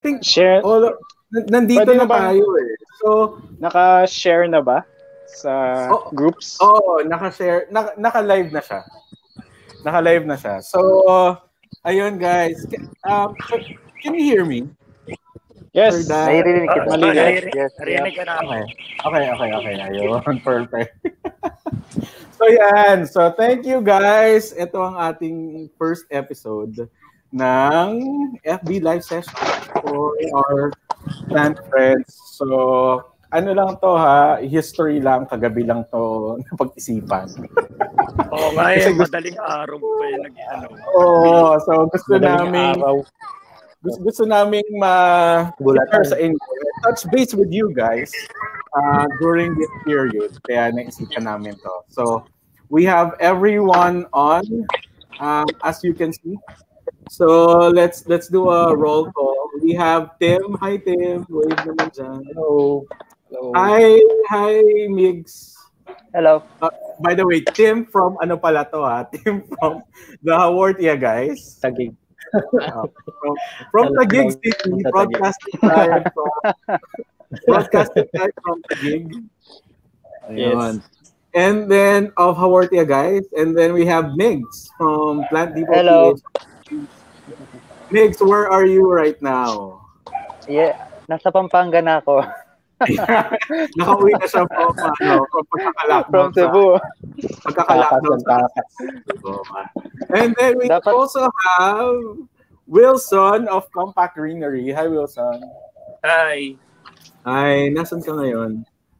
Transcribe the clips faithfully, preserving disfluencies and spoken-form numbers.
think Share. all of, nandito Pwede na na ba? tayo eh. So, naka-share na ba sa oh, groups? Oo, oh, naka-share, naka, naka-live na siya. Naka-live na siya. So, ayun guys. Um, can you hear me? Yes. Naririnig kita. Malinaw. Yes, Narinig ka na. Okay. Okay, okay, okay. Ayun, perfect. So yan. So thank you guys. Ito ang ating first episode ng F B live session for our plant friends. So ano lang to ha, history lang, kagabi lang to napag-isipan. Oo nga eh, madaling araw pa yung nag-ano. Oo, so gusto namin araw. gusto, gusto namin ma-share sa inyo, touch base with you guys uh, during this period. Kaya naisipan namin to. So we have everyone on, um, as you can see. So let's let's do a roll call. We have Tim. Hi Tim. Wave naman dyan. Hello. Hello. Hi, hi Migs. Hello. Uh, by the way, Tim from ano pala to ha? Tim from the Haworthia guys. Tagig. Uh, from from Taguig City, broadcasting live from broadcasting live from Taguig. Ayun. Yes. And then of Haworthia guys, and then we have Migs from Plant Depot. Hello. P H. Migs, where are you right now? Yeah, nasa Pampanga na ako. Nakauwi na siya from, ano, from pagkaka-lockdown. From Cebu. Pagkaka-lockdown sa Cebu. And then we Dapat... also have Wilson of Compact Greenery. Hi, Wilson. Hi. Hi, nasan ka ngayon?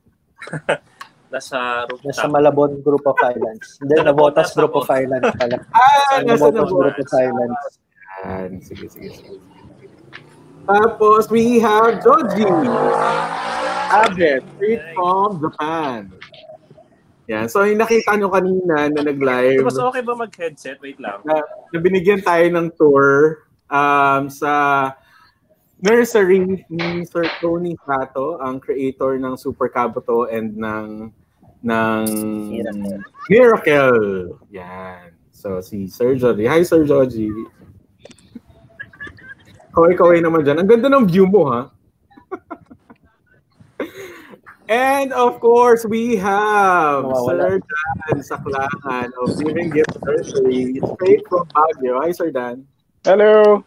Nasa rooftop. Nasa Malabon Group of Islands. Hindi, Nabotas Group of Islands pala. Ah, nasa Nabotas Group of Islands. Yan. Sige, sige, sige. Tapos, we have Jhogi Abe, straight from Japan. Yan. So, yung nakita nyo kanina na nag-live. Mas okay ba mag-headset? Wait lang. Na, na binigyan tayo ng tour um, sa nursery ni Sir Tony Sato, ang creator ng Super Kabuto and ng ng Miracle. Miracle. Yan. So, si Sir Jhogi. Hi, Sir Jhogi. Kaway-kaway naman dyan. Ang ganda ng view mo, ha? And of course, we have Mawawala. Sir Dan Saklangan of Giving Gift Nursery, straight from Baguio. Hi, Sir Dan. Hello.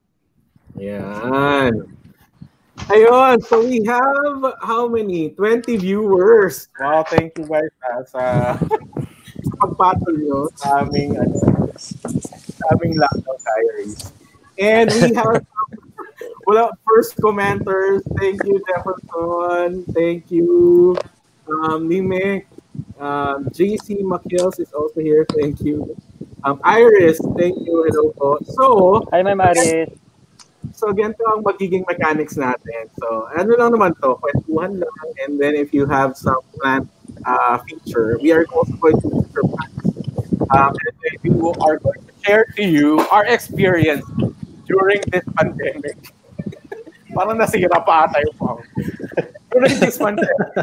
Yan. Ayun, so we have how many? twenty viewers. Wow, thank you guys ha, sa, sa pagpatol nyo sa aming, ano, sa aming lockdown diaries. And we have well, first commenters. Thank you, Jefferson. Thank you, um, Nimek. Um, J C Makils is also here. Thank you. Um, Iris, thank you. Hello po. So, Hi, Ma'am Iris. So, ganito ang magiging mechanics natin. So, ano lang naman to, kwentuhan lang. And then if you have some plant uh, feature, we are also going to feature plants. Um, and then we are going to share to you our experience during this pandemic. Parang nasira pa ata yung pang. During this pandemic.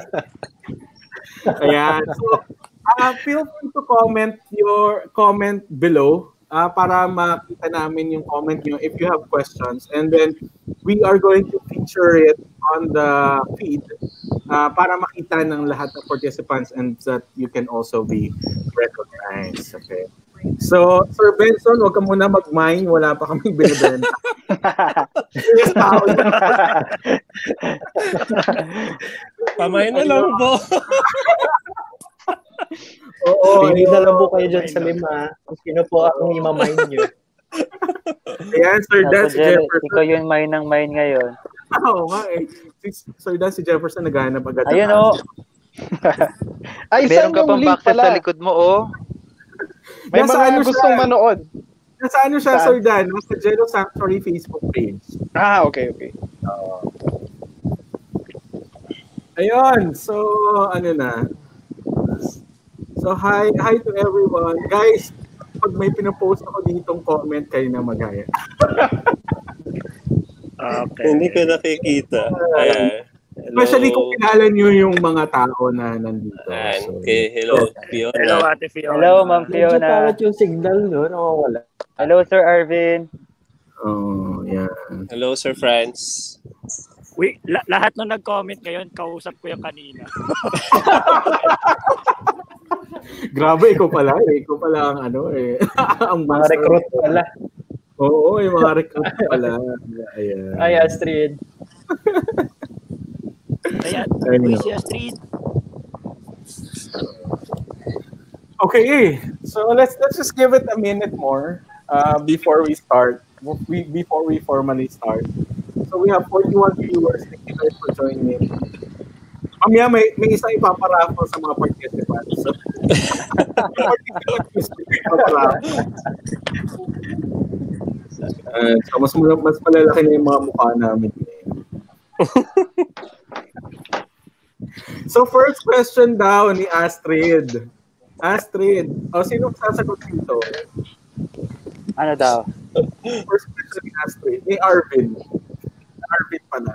Ayan. So, uh, feel free to comment your comment below uh, para makita namin yung comment nyo if you have questions. And then, we are going to feature it on the feed uh, para makita ng lahat ng participants and that you can also be recognized. Okay. So, Sir Benson, huwag ka muna mag-mine. Wala pa kaming binibenta. Yes, tao. Pamain na lang po. Oo. Pili na lang po kayo dyan sa lima. Kung sino po akong imamine nyo. Ayan, Sir Dan, si Jefferson. Ikaw yung mine ng mine ngayon. Oo nga eh. Si Sir Dan, si Jefferson naghahanap agad. Ayun o. Ay, Meron saan ka yung pang link boxes pala? sa likod mo o. May Nasa mga ano gustong siya? manood. Nasa ano siya, Saan? Sir Dan? Nasa Jello Sanctuary Facebook page. Ah, okay, okay. Uh, ayun. So, ano na. So, hi hi to everyone. Guys, pag may pinapost ako ditong comment, kayo na magaya. Okay. Hindi ko nakikita. Ayan. Hello. Especially kung kilala nyo yung mga tao na nandito. Ayan. So, Okay, hello, Fiona. Hello, Ate Fiona. Hello, Ma'am Medyo Fiona. pangit yung signal, no? Nawawala. Hello, Sir Arvin. oh, yeah. Hello, Sir Franz. Wait, la- lahat na nag-comment ngayon, kausap ko yung kanina. Grabe, ikaw pala eh. Ikaw pala ang ano eh. Ang Mga master. recruit pala. Oo, yung mga recruit pala. Ayan. Ay, Astrid. Kaya, Ayun. uy, si Astrid. Okay, so let's let's just give it a minute more uh, before we start. We, before we formally start. So we have forty-one viewers. Thank you guys for joining in. Mamaya may, may isang ipaparaffle sa mga participants. So, yung participants gusto ko ipaparaffle. Uh, so mas, mas malalaki na yung mga mukha namin. So first question daw ni Astrid. Astrid, o oh, sino sasagot dito? Ano daw? First question ni Astrid, ni Arvin. Arvin pala.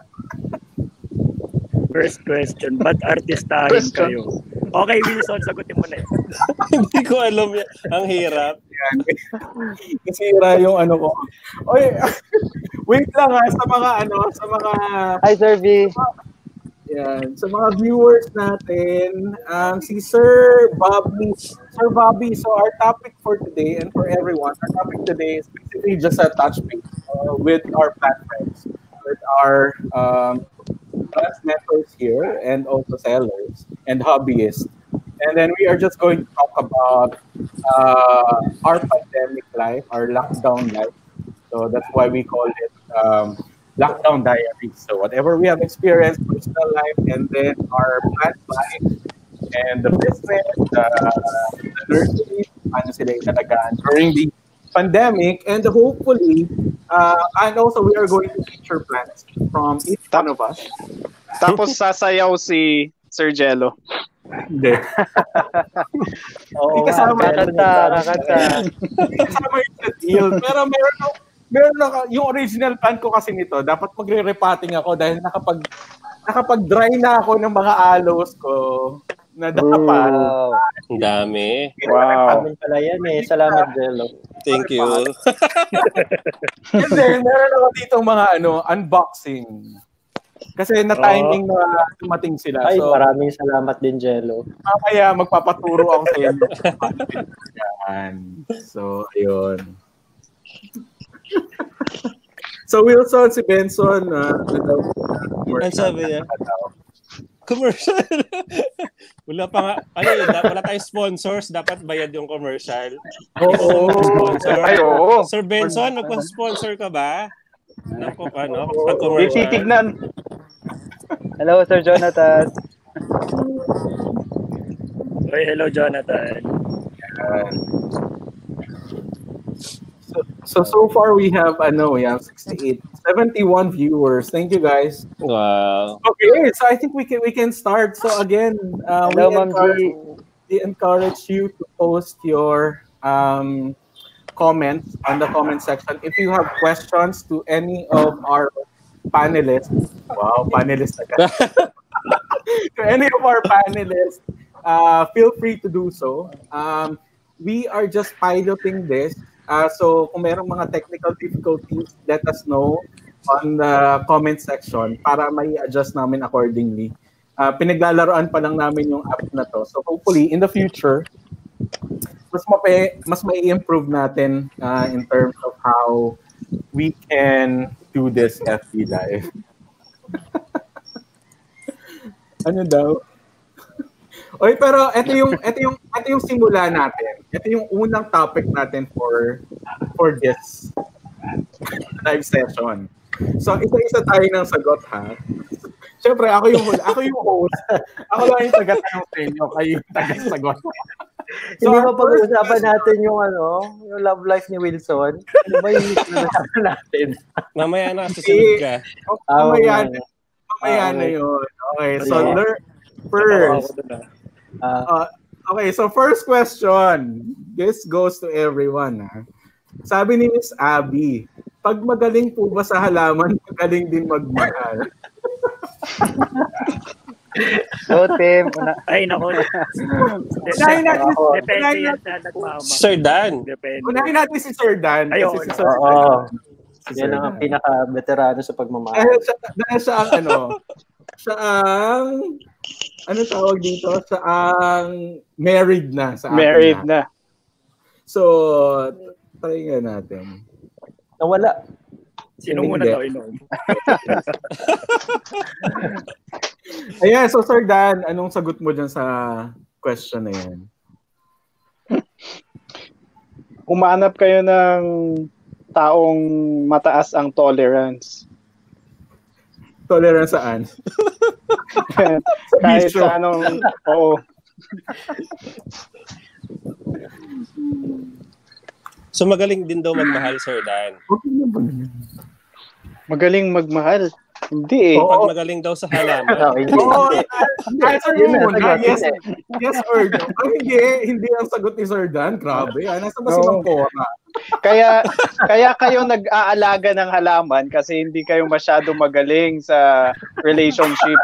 First question, ba't artistahin kayo? Okay, Wilson, sagutin mo na yun. Hindi ko alam yan. Ang hirap. Yan. Nasira yung ano ko. Oy, wait lang ha, sa mga ano, sa mga... Hi, Sir V. Yan, sa mga viewers natin, um, si Sir Bobby. Sir Bobby, so our topic for today and for everyone, our topic today is basically just a touch base uh, with our platforms, with our um, mentors here and also sellers and hobbyists. And then we are just going to talk about uh, our pandemic life, our lockdown life. So that's why we call it um, Lockdown Diaries. So whatever we have experienced, personal life, and then our plant life, and the business, the, the nursery, ano sila italagaan during the pandemic, and hopefully, uh, and also we are going to feature plants from each one of us. Tapos sasayaw si Sir Jello. Hindi. Oo, kasama Kakanta, kakanta. Hindi kasama yun sa deal. Pero meron ako, meron ako, yung original plan ko kasi nito, dapat magre-repotting ako dahil nakapag, nakapag-dry na ako ng mga aloes ko na dapat. Wow. Ang dami. Wow. Amin pala yan eh. Salamat, Jello. Thank you. And then, meron ako dito mga ano, unboxing. Kasi na-timing na dumating sila. Ay, So, maraming salamat din, Jello. mamaya magpapaturo ako sa inyo. Yan. So, ayun. So, Wilson, si Benson, uh, Ang sabi niya? Commercial. Wala pa nga. Ano yun? Wala tayong sponsors. Dapat bayad yung commercial. Oo. Sponsor. Ay, oo. Sir Benson, magpa-sponsor ka ba? Ano, ano, pag-commercial. Titignan. Hello, Sir Jonathan. Oy, hello, Jonathan. So, so, so far we have, ano, we have sixty-eight, seventy-one viewers. Thank you, guys. Wow. Okay, so I think we can we can start. So again, uh, we, Hello, Ma'am encourage, G. we encourage you to post your um, comments on the comment section. If you have questions to any of our panelists, wow, panelists again. To any of our panelists, uh, feel free to do so. Um, we are just piloting this. Uh, so kung merong mga technical difficulties, let us know on the comment section para may adjust namin accordingly. Uh, pinaglalaroan pa lang namin yung app na to. So hopefully in the future, mas mape, mas may improve natin uh, in terms of how we can do this F B Live. Ano daw? Oy, pero ito yung ito yung ito yung simula natin. Ito yung unang topic natin for for this live session. So isa-isa tayo ng sagot ha. Siyempre ako yung ako yung host. Ako lang yung taga-tanong sa inyo, kayo yung taga-sagot. So, hindi ba pag-uusapan natin yung ano, yung love life ni Wilson? Ano ba yung pag-uusapan natin? Mamaya na, susunod ka. Mamaya na. Mamaya na yun. Okay, so learn first. Uh, okay, so first question. This goes to everyone. Ha? Sabi ni Miss Abby, pag magaling po ba sa halaman, magaling din magmahal? So, Tim. Una, Ay, nako. Unahin natin, Depende unahin yan natin, sa nagmamahal. Sir Dan. Depende. unahin natin si Sir Dan. Ayun. Kasi si Sir Oo. Dan. Si Yan Sir ang Dan. pinaka-veterano sa pagmamahal. Dahil siya, dahil siya ang ano, siya ang, ano tawag dito? Siya ang married na sa atin. Married na. na. So, try nga natin. Nawala. Sino muna Hindi. to inom? Ayan, so Sir Dan, anong sagot mo dyan sa question na yan? Umanap kayo ng taong mataas ang tolerance. Tolerance saan? Kahit bisyo. sa anong, oo. So magaling din daw magmahal, Sir Dan. Okay na ba yun? Magaling magmahal. Hindi eh. Oo. Pag magaling daw sa halaman. Oh, hindi. Oo, answer mo Yun na, muna. sagot. Yes, yes or no. Ay, hindi, hindi ang sagot ni Sir Dan. Grabe. Ah, nasa ba si Oo. Ma'am Cora? Kaya kaya kayo nag-aalaga ng halaman kasi hindi kayo masyado magaling sa relationship.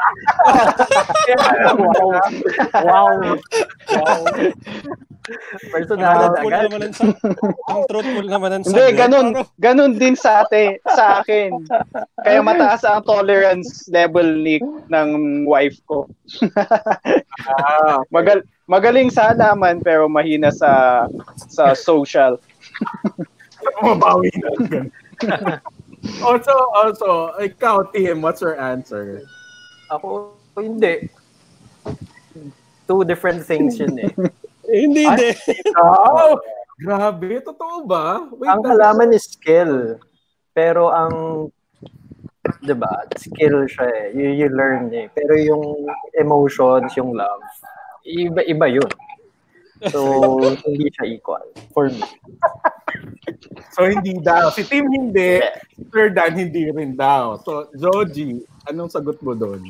Wow. Wow. Wow. Personal Ang truthful agad. naman ang sa, ang truthful naman ang Hindi, sagot. ganun, Parang- ganun din sa ate, sa akin. Kaya mataas ang tolerance level ni ng wife ko. Ah, Magal, magaling sa halaman pero mahina sa sa social. mabawi na. also, also, ikaw, Tim, what's your answer? Ako, hindi. Two different things yun eh. Eh, hindi, hindi. Oh, grabe. Totoo ba? Wait, Ang halaman is skill. Pero ang, di ba, skill siya eh. You, you learn eh. Pero yung emotions, yung love, iba, iba yun. So, hindi siya equal for me. So, hindi daw. Si Tim hindi. Si Sir Dan hindi rin daw. So, Jhogi, anong sagot mo doon?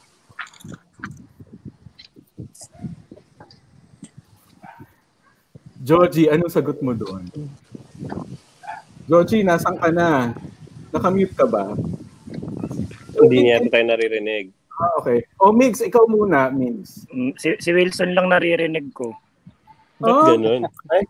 Jhogi, anong sagot mo doon? Jhogi, nasan ka na? Nakamute ka ba? Hindi niya tayo naririnig. Ah, okay. O, Migs, ikaw muna, Migs. Mm, Si, si Wilson lang naririnig ko. Ba't Oh. ganun?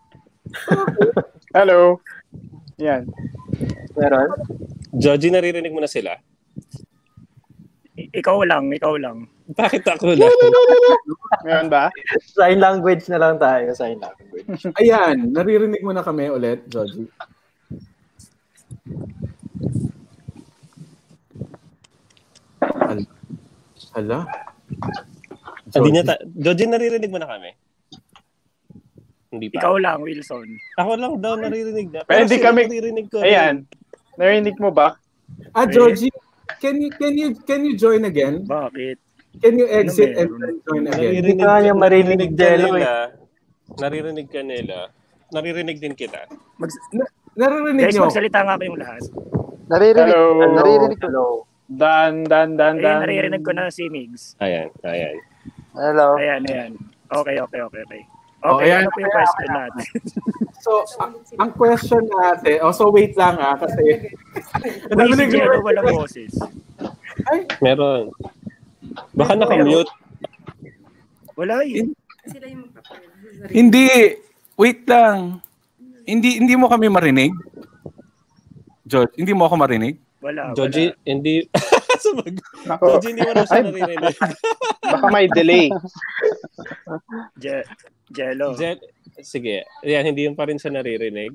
Hello. Yan. Meron? Jhogi, naririnig mo na sila? I- ikaw lang, ikaw lang. Bakit ako lang? Meron ba? Sign language na lang tayo. Sign language. Ayan, naririnig mo na kami ulit, Jhogi. Hala. Hala. Hindi niya ta- Jhogi, naririnig mo na kami? Hindi pa. Ikaw lang, Wilson. Ako lang daw naririnig na. Pero hindi sila kami- naririnig ko. Ayan. Narinig mo ba? Ah, Jhogi, can you can you can you join again? Bakit? Can you exit and meron? then join again? Naririnig, Hindi ka niya marinig, ka Jello, nila. Naririnig ka nila. Naririnig din kita. Mag- Naririnig guys, niyo? magsalita nga kayong lahat. Naririnig, Hello. naririnig ko. Hello. Dan, dan, dan, Ayun, dan. naririnig ko na si Migs. Ayan, ayan. Hello. Ayan, ayan. Okay, okay, okay, okay. Oh, Okay, ayan. ano po yung question natin? So, a- ang question natin, oh, so wait lang ah, kasi Uy, si Narinig mo- Jello walang boses. Ay, Meron. Baka nakamute. Wala eh. Hindi. Wait lang. Hindi hindi mo kami marinig? George, hindi mo ako marinig? Wala, Jhogi, wala. hindi. Sabag. Nako. Jhogi, hindi mo na siya naririnig. Baka may delay. Je- Jello. Jet, sige. Yan, hindi yun pa rin siya naririnig.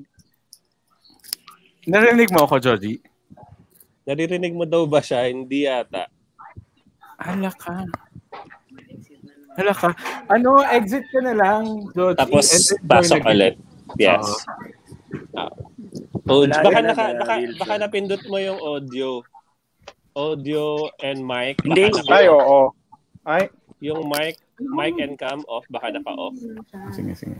Narinig mo ako, Jody? Naririnig mo daw ba siya? Hindi yata. Hala ka. hala ka. Ano, exit ka na lang, Jhogi. Tapos, and then join pasok again. ulit. Yes. Ah. Oh, Wala baka, yun, naka, wala, baka, Wilson. baka napindot mo yung audio. Audio and mic. Hindi. Baka Ay, naka- oo. Ay, Yung mic, mic and cam off, baka naka-off. Sige, sige.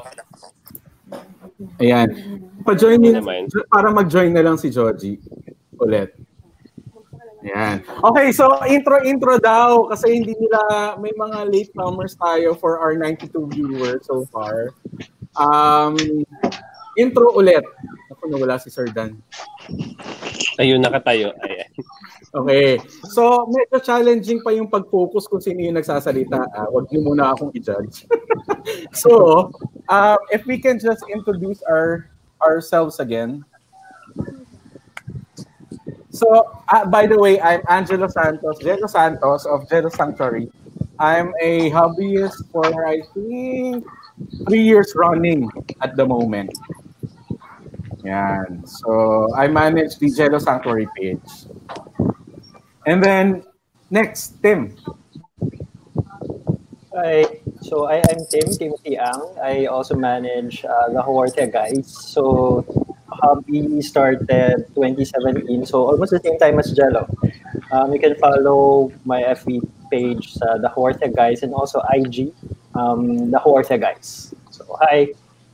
Ayan. Pa-join Hindi yun, naman. para mag-join na lang si Jhogi ulit. Ayan. Okay, so intro-intro daw kasi hindi nila, may mga latecomers tayo for our ninety-two viewers so far. Um, intro ulit. Ako, nawala si Sir Dan. Ayun, nakatayo. Ayan. Okay. So, medyo challenging pa yung pag-focus kung sino yung nagsasalita. Ah, wag niyo muna akong i-judge. So, um, if we can just introduce our ourselves again. So, uh, by the way, I'm Angelo Santos, Jello Santos of Jello Sanctuary. I'm a hobbyist for, I think, three years running at the moment. Yan. So, I manage the Jello Sanctuary page. And then, next, Tim. I so I am Tim Timothy Ang. I also manage uh, the Huartia guys. So hobby started twenty seventeen, so almost the same time as Jello. Um, you can follow my F B page, uh, the Huartia guys, and also I G, um, the Huartia guys. So hi.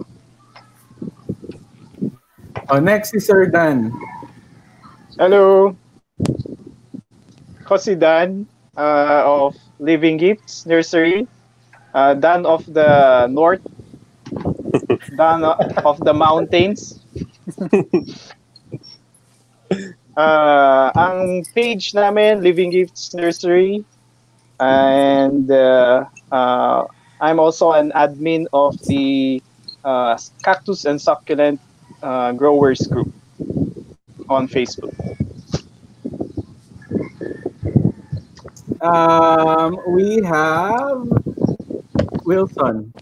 Oh, next is Sir Dan. Hello. Kosi Dan uh, of Living Gifts Nursery. Uh, Dan of the North. Dan of the Mountains. uh, ang page namin, Living Gifts Nursery. And uh, uh, I'm also an admin of the uh, Cactus and Succulent uh, Growers Group on Facebook. Um, we have Wilson.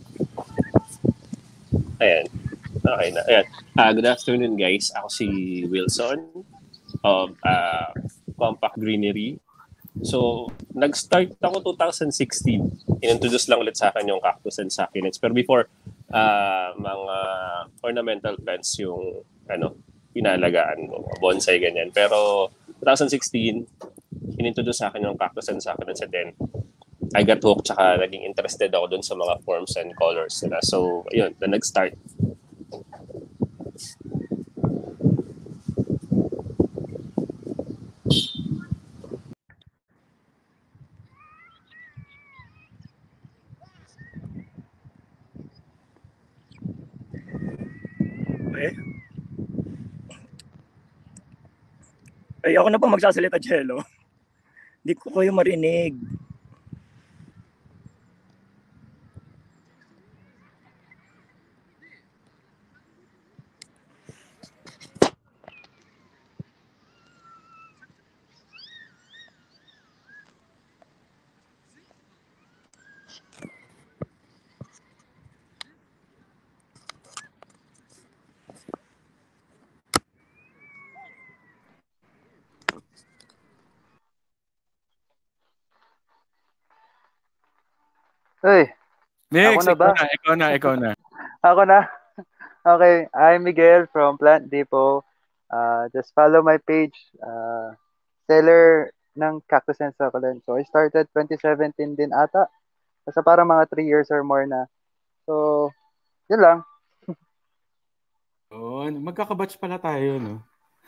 Ayan. Okay na. Ayan. Uh, good afternoon, guys. Ako si Wilson of uh, Compact Greenery. So, nag-start ako twenty sixteen. Inintroduce lang ulit sa akin yung cactus and succulents. Pero before, uh, mga ornamental plants yung ano, pinalagaan mo, bonsai, ganyan. Pero twenty sixteen, inintroduce sa akin yung cactus and succulents, and then I got hooked, tsaka naging interested ako dun sa mga forms and colors nila. So, ayun, na nag-start. Eh? Ay, ako na po magsasalita, Jello. Hindi ko kayo marinig. Uy, Next, Ako na ikaw ba? na, ikaw na, ikaw na. ako na. Okay, I'm Miguel from Plant Depot. Uh, just follow my page. Uh, seller ng cactus and succulent. So, I started twenty seventeen din ata. Basta parang mga three years or more na. So, yun lang. Yun. Magkakabatch pala tayo, no?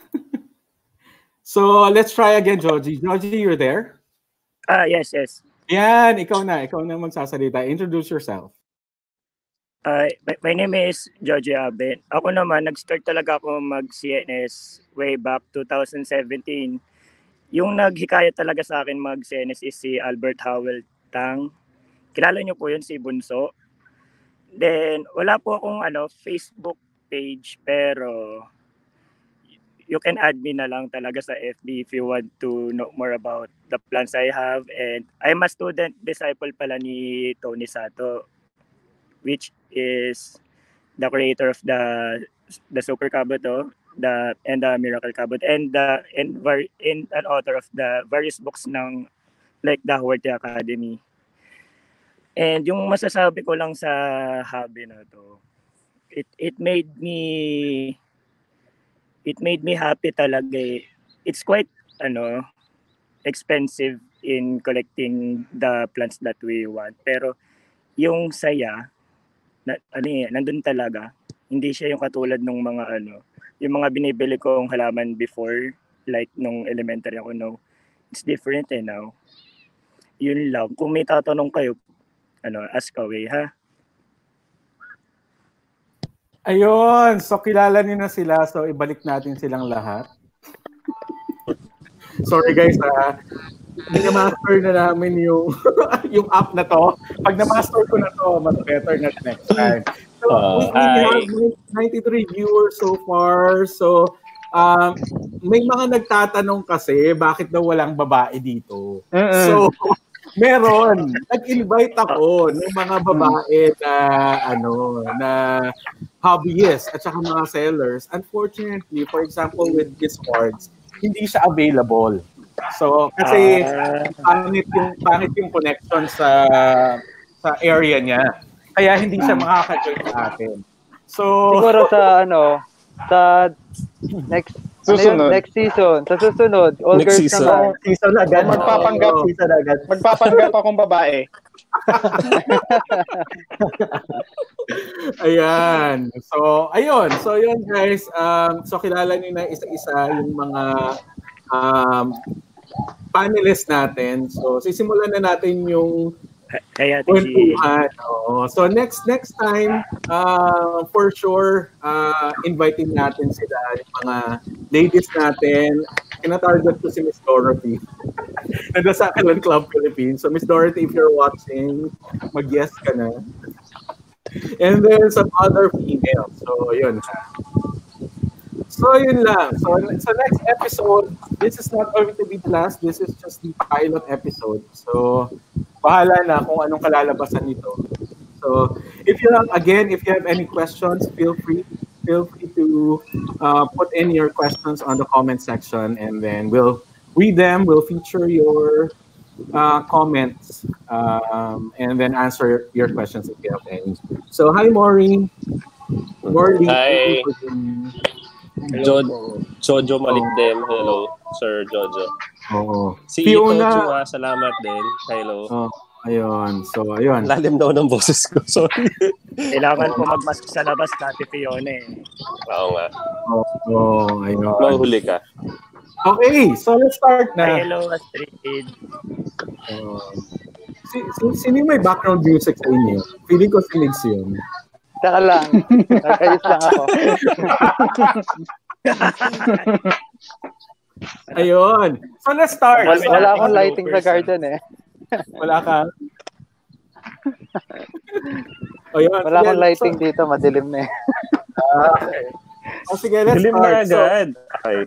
So, let's try again, Jhogi. Jhogi, you're there? Ah, yes, yes. Yan, ikaw na. Ikaw na magsasalita. Introduce yourself. Uh, my, my name is Jhogi Abe. Ako naman, nag-start talaga ako mag-C N S way back twenty seventeen. Yung naghikayat talaga sa akin mag-C N S is si Albert Howell Tang. Kilala niyo po yun, si Bunso. Then, wala po akong ano, Facebook page, pero you can add me na lang talaga sa F B if you want to know more about the plans I have. And I'm a student disciple pala ni Tony Sato, which is the creator of the the Super Kabuto, the and the Miracle Kabut, and the and var, and an author of the various books ng like the Huerta Academy. And yung masasabi ko lang sa hobby na to, it it made me it made me happy talaga. Eh. It's quite ano expensive in collecting the plants that we want, pero yung saya na, ano eh, nandun talaga. Hindi siya yung katulad ng mga ano, yung mga binibili kong halaman before, like nung elementary ako, no. It's different eh now. Yun lang. Kung may tatanong kayo, ano, ask away, ha? Ayun. So, kilala niyo na sila. So, ibalik natin silang lahat. Sorry guys, ha. Minamaster na namin yung yung app na to. Pag na-master ko na to, mas better na next time. So, Uh, we, we have ninety-three viewers so far. So, um, may mga nagtatanong kasi bakit daw walang babae dito. Mm-mm. So, meron. Nag-invite ako ng mga babae na ano na hobbyists at saka mga sellers. Unfortunately, for example, with Discords, hindi siya available. So, kasi Ah, pangit yung pangit yung connection sa sa area niya. Kaya hindi siya makaka-join sa atin. So, Siguro sa ano, sa next ano yun? Susunod. Next season, sa susunod, all Next girls season. naman. Season agad. O magpapanggap. Oo, Season agad. Magpapanggap akong babae. ayan. So, ayun. So, yun guys. Um, so, kilala niyo na isa-isa yung mga um, panelists natin. So, sisimulan na natin yung kaya G. kwentuhan. Oo. So, next next time, uh, for sure, uh, inviting natin sila, yung mga ladies natin. Kina-target ko si Miss Dorothy. Nandun sa Akin Club Philippines. So, Miss Dorothy, if you're watching, mag-yes ka na. And then some other females. So, yun. So, yun lang. So, so, next episode, this is not going to be the last. This is just the pilot episode. So, bahala na kung anong kalalabasan nito. So, if you have, again, if you have any questions, feel free feel free to uh, put in your questions on the comment section, and then we'll read them. We'll feature your uh, comments, um, and then answer your questions if you have any. So, hi, Maureen. Maureen. Hi. Hello Jo- po. Jojo Malikdem. Hello, Sir Jojo. Oo. Si Fiona. Ito Chua, salamat din. Hello. Oh, ayun. So, ayun. Lalim daw ng boses ko. Sorry. Kailangan po magmask sa labas dati Fiona eh. Oo nga. Oo, oh, ayun. Mahuli ka. Okay, so let's start Hi, na. hello Astrid. Uh, si, si, sino may background music sa inyo? Feeling ko si Migs yun. Saka lang. Nag-ayos lang ako. Ayun. So let's start. Wala, So, wala akong lighting sa garden eh. Wala ka? Ayun. Wala akong Sige, lighting so, dito, madilim na eh. ah, okay. Oh, sige, let's Dilim start. na agad. Okay.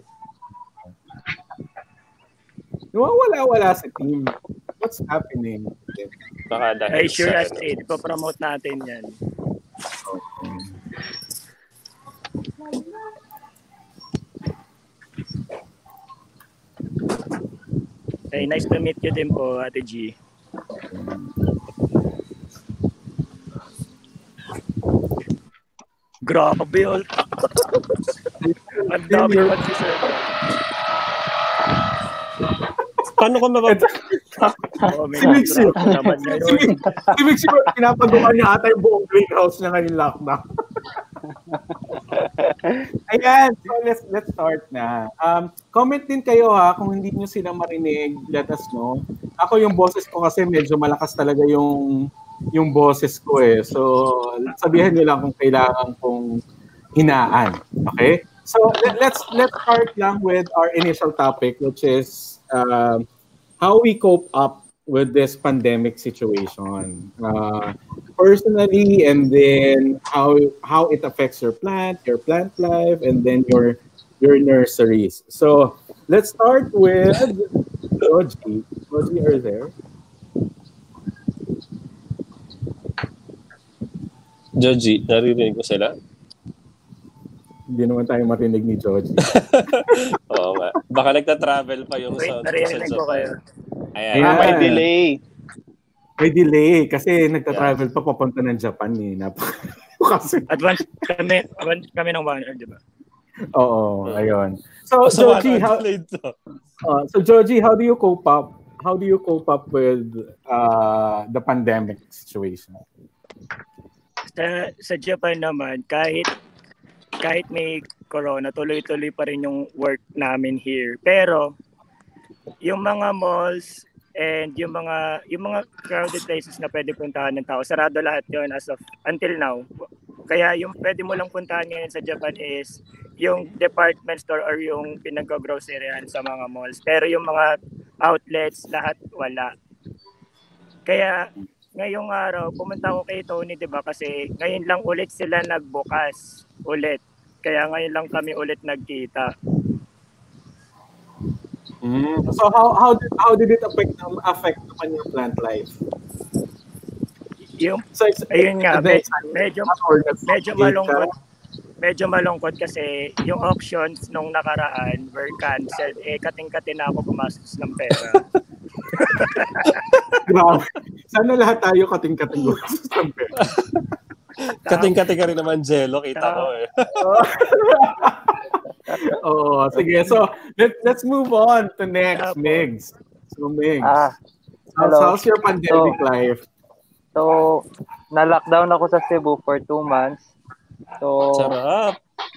Nawawala-wala sa team. What's happening? Baka dahil Ay, sure sa... Astrid. Ipopromote natin yan. Okay. Hey, nice to meet you din po, Ate G. Grabe yun. Ang dami Your- pa si Sir. Paano ko mabab... Oh, may Si Migs yun. background naman Si ngayon. Migs, si Migs yun, pinapagawa niya ata yung buong greenhouse niya ngayon lockdown. Ayan, so let's let's start na. Um, comment din kayo ha, kung hindi nyo sila marinig, let us know. Ako yung boses ko kasi medyo malakas talaga yung yung boses ko eh. So, sabihin nyo lang kung kailangan kong hinaan. Okay? So, let, let's let's start lang with our initial topic, which is um, how we cope up with this pandemic situation. Uh, personally, and then how how it affects your plant, your plant life, and then your your nurseries. So let's start with Jhogi. Jhogi, are you there? Joji, naririnig ko sila? Hindi naman tayo marinig ni Jhogi. Oo nga. Baka nagta-travel pa yung Wait, sound. naririnig ko kayo. Ayan. Ah, may Ayan. delay. May delay kasi nagta-travel pa papunta ng Japan eh. Napaka- kasi, Advance kami, advance kami ng one hour, di ba? oo, ayun. So, So, Jhogi, how, delayed to. uh, so Jhogi, how do you cope up? How do you cope up with uh, the pandemic situation? Sa, sa Japan naman, kahit kahit may corona, tuloy-tuloy pa rin yung work namin here. Pero, yung mga malls and yung mga yung mga crowded places na pwede puntahan ng tao, sarado lahat yon as of until now. Kaya yung pwede mo lang puntahan ngayon sa Japan is yung department store or yung pinag-groceryan sa mga malls. Pero yung mga outlets, lahat wala. Kaya ngayong araw, pumunta ako kay Tony, di ba? Kasi ngayon lang ulit sila nagbukas ulit. Kaya ngayon lang kami ulit nagkita. Mm. So how how did how did it affect um, affect naman your plant life? Yung, So it's ayun nga, me, na-excited medyo, ka or medyo nag-propagate ka? malungkot. Medyo malungkot kasi yung auctions nung nakaraan were canceled. Eh, kating-kating na ako gumastos ng pera. Grabe. Sana lahat tayo kating-kating gumastos ng pera. Kating-kating ka rin naman, Jello. Kita ko eh. Oo, sige. So, let, let's move on to next, Migs. So, Migs. Ah, how's, hello. how's your pandemic So, life? So, na-lockdown ako sa Cebu for two months. So, Sarap.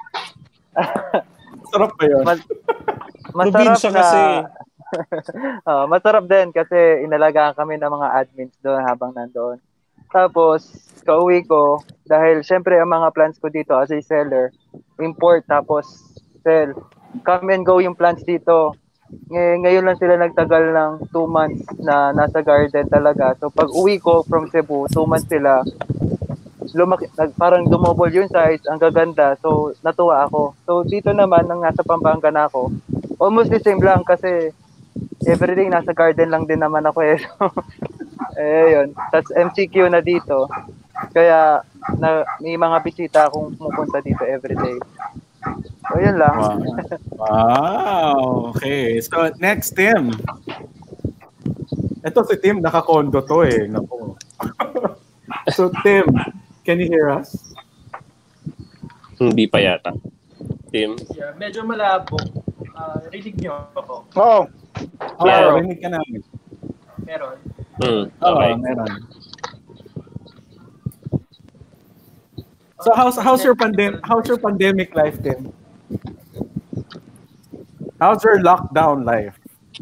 Sarap ba yun? Mas, masarap Probinsya na. kasi. uh, masarap din kasi inalagaan kami ng mga admins doon habang nandoon. Tapos, kauwi ko, dahil syempre ang mga plants ko dito as a seller, import tapos sell. Come and go yung plants dito. Ngay- ngayon lang sila nagtagal ng two months na nasa garden talaga. So, pag uwi ko from Cebu, two months sila, lumaki, nag, parang dumobol yung size, ang gaganda. So, natuwa ako. So, dito naman, nang nasa Pampanga na ako, almost the same lang kasi everyday nasa garden lang din naman ako eh. So, eh, yun. Tapos M C Q na dito. Kaya, na, may mga bisita akong pumupunta dito everyday. So, yun lang. Wow. Wow. Okay. So, next, Tim. Ito si Tim, naka-condo to eh. Naku. So, Tim, can you hear us? Hindi pa yata. Tim? Yeah, medyo malabo. Uh, rinig niyo ako. Oo. Oo, Yeah. rinig ka namin. Meron. Hmm, Oo, okay. meron. So, how's how's your pandemic how's your pandemic life, Tim? How's your lockdown life?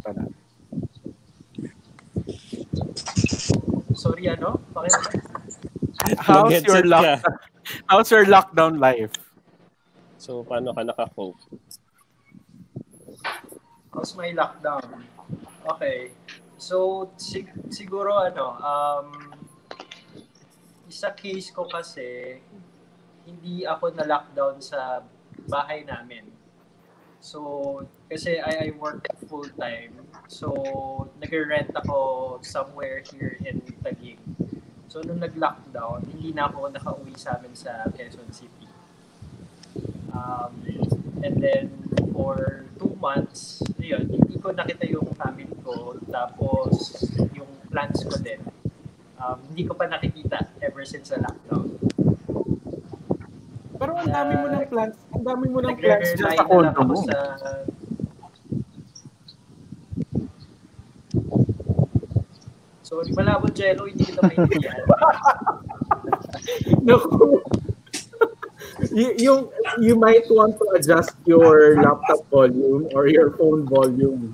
Sorry, ano? Bakit? How's Mag-headset your ka. lockdown? How's your lockdown life? So, paano ka naka-cope? How's my lockdown? Okay. So, sig- siguro ano, um, isa case ko kasi, hindi ako na-lockdown sa bahay namin. So, kasi I, I work full-time. So, nag-rent ako somewhere here in Taguig. So, nung nag-lockdown, hindi na ako nakauwi sa amin sa Quezon City. Um, and then, for two months, yun, hindi ko nakita yung family ko. Tapos, yung plans ko din. Um, hindi ko pa nakikita ever since the lockdown. Pero ang dami mo ng plans, ang dami mo ng plans Nagre-rely dyan sa na lang condo ako mo. sa... Sorry, malabo, Jello, hindi kita maintindihan. Naku. you, yung, you might want to adjust your laptop volume or your phone volume.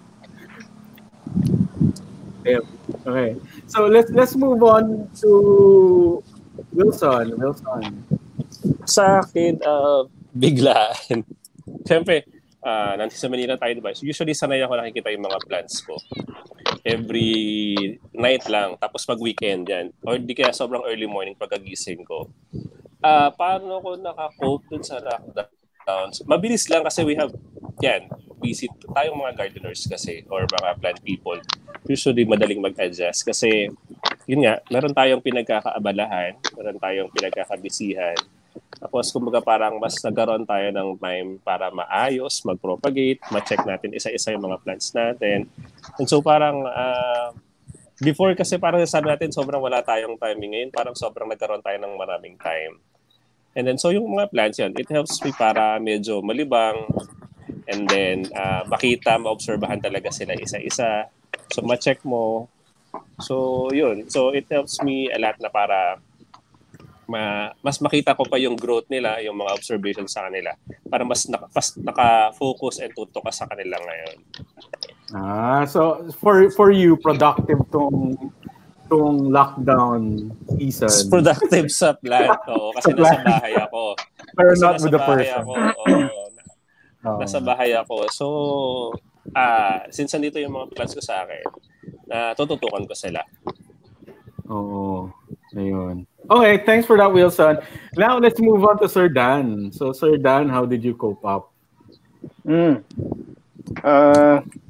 Yeah. Okay. So let's let's move on to Wilson. Wilson. Sa akin, uh, biglaan. Siyempre, uh, nandito sa Manila tayo, diba? So usually, sanay ako nakikita yung mga plans ko. Every night lang, tapos pag weekend yan. Or di kaya sobrang early morning pagkagising ko. Uh, paano ako naka-cope dun sa lockdown? Mabilis lang kasi we have, yan, visit tayong mga gardeners kasi or mga plant people. Usually, madaling mag-adjust kasi, yun nga, meron tayong pinagkakaabalahan, meron tayong pinagkakabisihan. Tapos, kumbaga parang mas nagkaroon tayo ng time para maayos, mag-propagate, ma-check natin isa-isa yung mga plants natin. And so, parang, uh, before kasi parang sabi natin, sobrang wala tayong timing. Ngayon, parang sobrang nagkaroon tayo ng maraming time. And then, so yung mga plants yan, it helps me para medyo malibang. And then, uh, makita, maobserbahan talaga sila isa-isa. So, ma-check mo. So, yun. So, it helps me a lot na para ma, mas makita ko pa yung growth nila, yung mga observations sa kanila, para mas, naka, mas naka-focus and tutok ka sa kanila ngayon. Ah, so for for you, productive tong tong lockdown season. It's productive sa plant, oo, kasi Sa nasa plant. bahay ako. Pero Kasi not nasa with the bahay person. ako, oo. Oh. Nasa bahay ako. So, ah, since nandito yung mga plants ko sa akin, na tututukan ko sila. Oo. Ayun. Okay, thanks for that, Wilson. Now, let's move on to Sir Dan. So, Sir Dan, how did you cope up? Mm. Uh,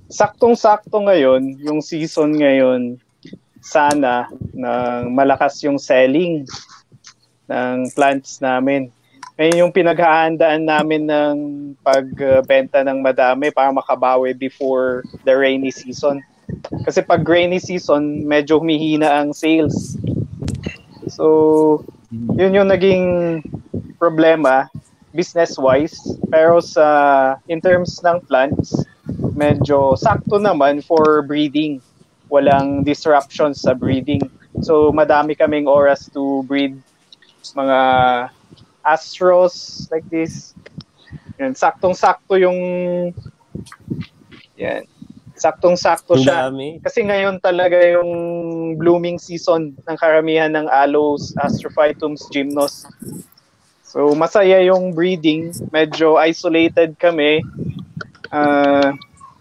saktong-sakto ngayon, yung season ngayon, sana ng malakas yung selling ng plants namin. Ngayon yung pinaghahandaan namin ng pagbenta ng madami para makabawi before the rainy season. Kasi pag rainy season, medyo humihina ang sales. So, yun yung naging problema business-wise. Pero sa in terms ng plants, medyo sakto naman for breeding. Walang disruptions sa breeding. So, madami kaming oras to breed mga astros like this. Yan, saktong-sakto yung yan. Saktong-sakto siya. Dami. Kasi ngayon talaga yung blooming season ng karamihan ng aloes, astrophytums, gymnos. So, masaya yung breeding. Medyo isolated kami. Uh,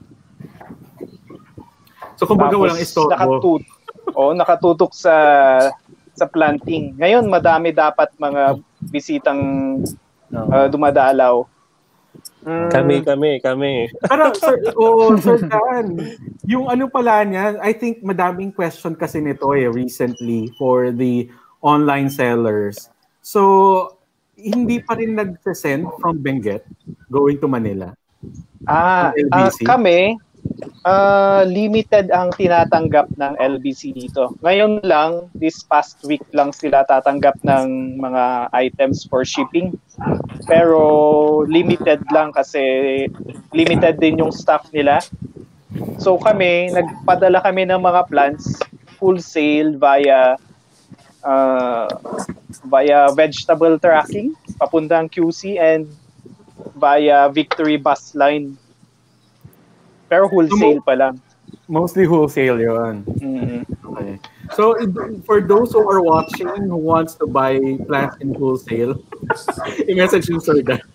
so, kumbaga walang istorbo. Nakatut oh, nakatutok sa sa planting. Ngayon, madami dapat mga bisitang uh, dumadalaw. Mm. Kami, kami, kami. Pero, sir, oh, Sir Dan, yung ano pala niya, I think madaming question kasi nito eh, recently for the online sellers. So, hindi pa rin nag-send from Benguet going to Manila? Ah, uh, kami, uh, limited ang tinatanggap ng L B C dito. Ngayon lang, this past week lang sila tatanggap ng mga items for shipping. Pero limited lang kasi limited din yung staff nila. So kami, nagpadala kami ng mga plants full sale via uh, via vegetable tracking papuntang Q C and via Victory Bus Line. Pero wholesale pa lang. Mostly wholesale yun. Mm-hmm. Okay. So, for those who are watching who wants to buy plants in wholesale, i-message yung Sir Dan.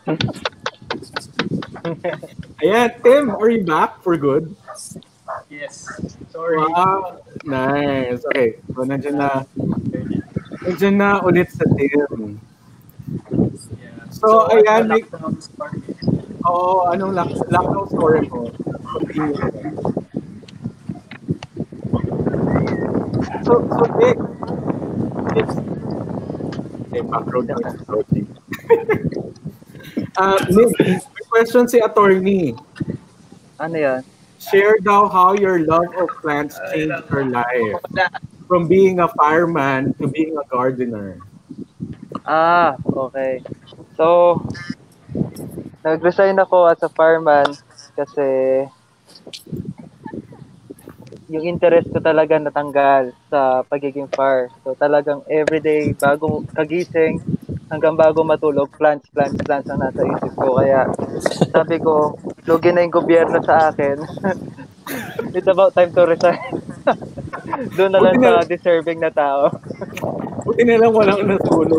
Ayan, Tim, are you back for good? Yes. Sorry. Wow. Nice. Okay. So, nandiyan na. Nandiyan na ulit sa Tim. Yeah. So, so ayan. May... Oo, oh, anong lock lockdown story mo? Continue. So, so Nick, it's a background noise. uh, Nick, may question si attorney. Ano yan? Share daw how your love of plants changed your life. From being a fireman to being a gardener. Ah, okay. So, nag-resign ako as a fireman kasi yung interest ko talaga natanggal sa pagiging fire. So talagang everyday, bago kagising, hanggang bago matulog, plants, plants, plants ang nasa isip ko. Kaya sabi ko, lugi na yung gobyerno sa akin. It's about time to resign. Doon na lang sa deserving na tao. Buti na lang walang natulog.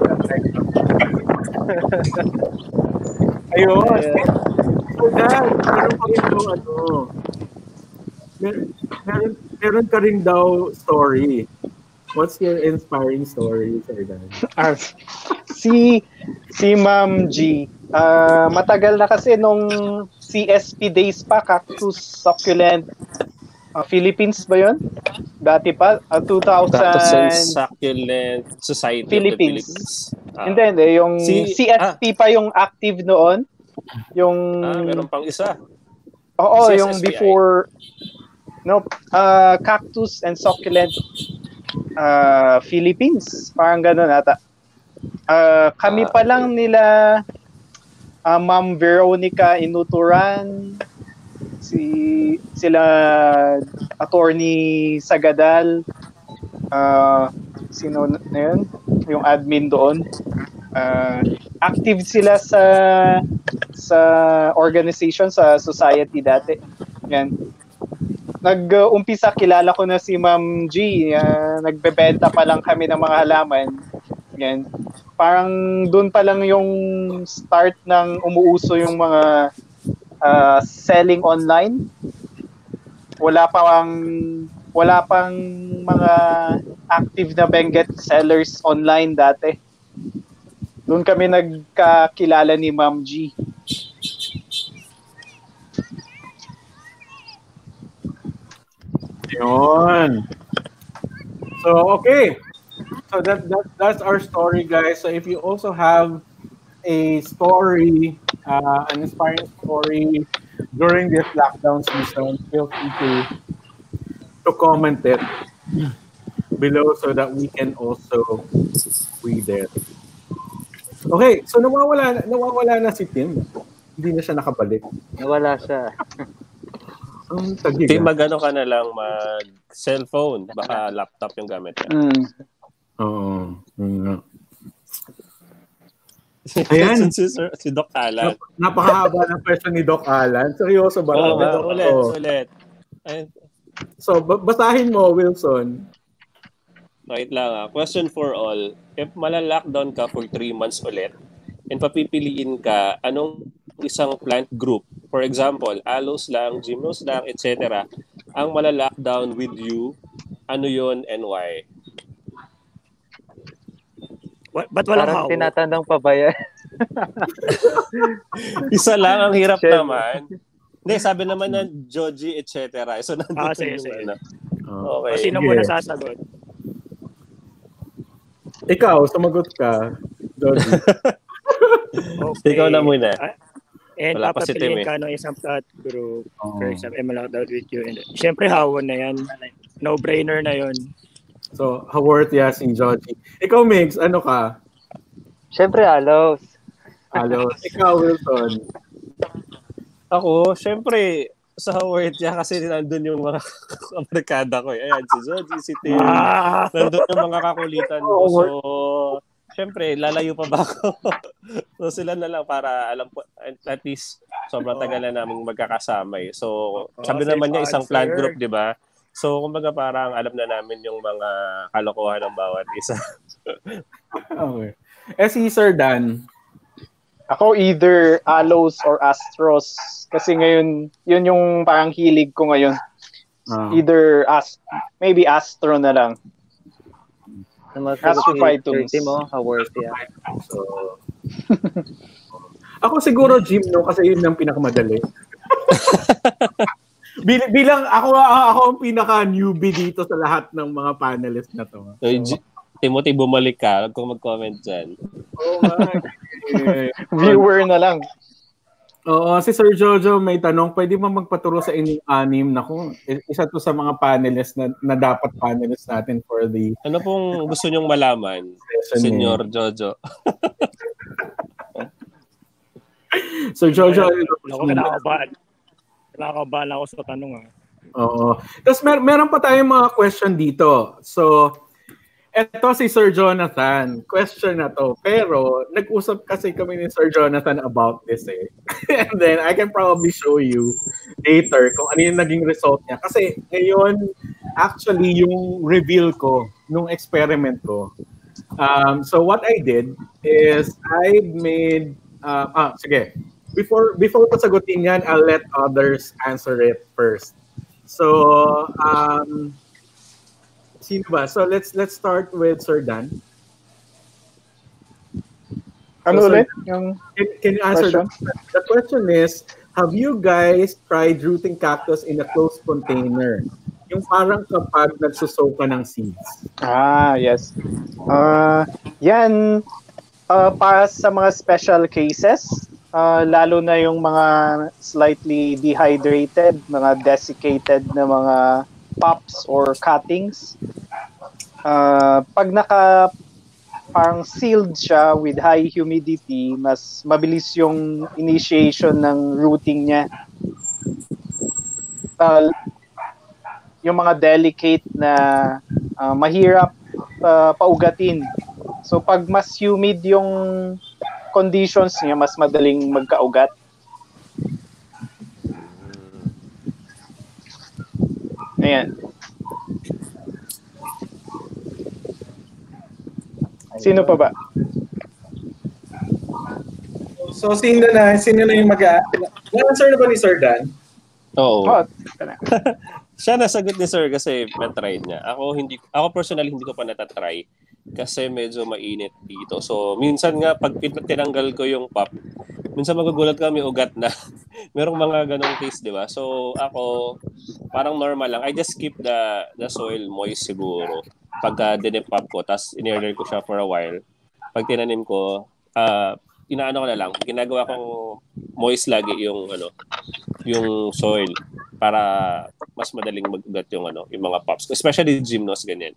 Ayun. Yeah. So Dan, meron pa rin daw ano, mer- meron, meron ka rin daw story. What's your inspiring story, Sir Dan? Ah, si si Ma'am G, uh, matagal na kasi nung C S P days pa, Cactus Succulent uh, Philippines ba yun? Dati pa, uh, two thousand Cactus Succulent Society Philippines. of the Philippines. Uh, hindi, hindi. Yung si, C S P ah, pa yung active noon. Yung... Ah, meron pang isa. Oo, C S S P I. Yung before... No, uh, Cactus and Succulent uh, Philippines. Parang gano'n ata. Uh, kami pa lang nila uh, Ma'am Veronica Inuturan, si sila Attorney Sagadal, uh, sino na yun? Yung admin doon. Uh, active sila sa sa organization, sa society dati. Yan. Nag-umpisa, kilala ko na si Ma'am G. Uh, nagbebenta pa lang kami ng mga halaman. Yan. Parang doon pa lang yung start ng umuuso yung mga uh, selling online. Wala pang wala pang mga active na Benguet sellers online dati. Doon kami nagkakilala ni Ma'am G. Yun. So, okay. So that, that that's our story, guys. So if you also have a story, uh, an inspiring story during this lockdown season, feel free to to comment it below so that we can also read it. Okay, so nawawala nawawala na si Tim. Hindi na siya nakabalik. Nawala siya. Ang tagig. Tim, ah. magano ka na lang mag cellphone, baka laptop yung gamit niya. Mm. Oo. Mm. Ayan. si, Sir- si Doc Alan. Nap- napakahaba ng question ni Doc Alan. Seryoso ba? Oo nga, Oo. ulit, ulit. Ay, So, ba- basahin mo, Wilson. wait lang ah. Question for all. If malalockdown ka for three months ulit, and papipiliin ka, anong isang plant group, for example, aloes lang, gymnos lang, et cetera, ang malalockdown with you, ano yon and why? What, ba't walang Parang hawak? tinatanong pa ba yan? Isa lang ang hirap Siyempre. naman. Hindi, sabi naman ng Jhogi, et cetera. So, nandun Ah, sige, yung sige. ano. Oh. Okay. Sino Sige. muna sasagot? Ikaw, sumagot ka. Dodgy. Okay. Ikaw na muna. Ah, and Wala pa si Tim papapiliin eh. ka ng isang plat group. Oo. For example, I'm locked out with you. And, Siyempre, hawon na yan. No-brainer na yon. So, Howard Yasin Jhogi. Ikaw, Migs, ano ka? Siyempre, aloes. Alo. Ikaw, Wilson. Ako, syempre, sa Howard niya kasi nandun yung mga kamarkada ko. Eh. Ayan, si Jhogi, si Tim. Ah! Nandun yung mga kakulitan ko. So, syempre, lalayo pa ba ako? So, sila na lang para alam po, at least, sobrang tagal na namin magkakasama eh. So, sabi safe naman niya, isang plant answer. group, di ba? So, kumbaga parang alam na namin yung mga kalokohan ng bawat isa. Okay. Eh, si Sir Dan. Ako either Aloes or Astros. Kasi ngayon, yun yung parang hilig ko ngayon. Ah. Either Ast maybe Astro na lang. Sumasagot Astro si Phytoms. thirty mo, how worth it. So, ako siguro gym, no? Kasi yun ang pinakamadali. Bil- bilang ako ako ang pinaka-newbie dito sa lahat ng mga panelists na to. So, G- Timothy, bumalik ka. Huwag kang mag-comment dyan. Oo nga. Eh, Viewer na lang. Oo, si Sir Jojo may tanong, pwede mo magpaturo sa inyong anim na kung isa to sa mga panelists na, na dapat panelists natin for the Ano pong gusto nyong malaman, session. Senyor Jojo? Sir Jojo, Ako, kinakabahan. Kinakabahan ako sa tanong. Ah. oo. Tapos mer- meron pa tayong mga question dito. So, eto si Sir Jonathan. Question na to. Pero, nag-usap kasi kami ni Sir Jonathan about this eh. And then, I can probably show you later kung ano yung naging result niya. Kasi, ngayon, actually, yung reveal ko, nung experiment ko. Um, so, what I did is, I made, uh, ah, sige. Before, before ko sagutin yan, I'll let others answer it first. So, um, sino ba? So let's let's start with Sir Dan. Ano So, ulit? Sir, Yung Can, can you answer the, question? the question is, have you guys tried rooting cactus in a closed container? Yung parang kapag nagsusow ka ng seeds. Ah, yes. Uh, yan, uh, para sa mga special cases, uh, lalo na yung mga slightly dehydrated, mga desiccated na mga pops or cuttings. Uh, pag naka parang sealed siya with high humidity, mas mabilis yung initiation ng rooting niya. Uh, yung mga delicate na uh, mahirap uh, paugatin. So pag mas humid yung conditions niya, mas madaling magkaugat. Ayan. Sino pa ba? So sino na sino na yung mag-answer na ba ni Sir Dan? Oo. Oh, Siya nasagot ni Sir kasi na-try niya. Ako hindi ako personally hindi ko pa natatry. kasi medyo mainit dito. So, minsan nga, pag tin- tinanggal ko yung pop, minsan magugulat kami ugat na. Merong mga ganong case, di ba? So, ako, parang normal lang. I just keep the the soil moist siguro. Pagka dinipop ko, tapos in-order ko siya for a while. Pag tinanim ko, ah inaano ko na lang, ginagawa kong moist lagi yung ano, yung soil para mas madaling mag-ugat yung ano, yung mga pops. Especially gymnos ganyan.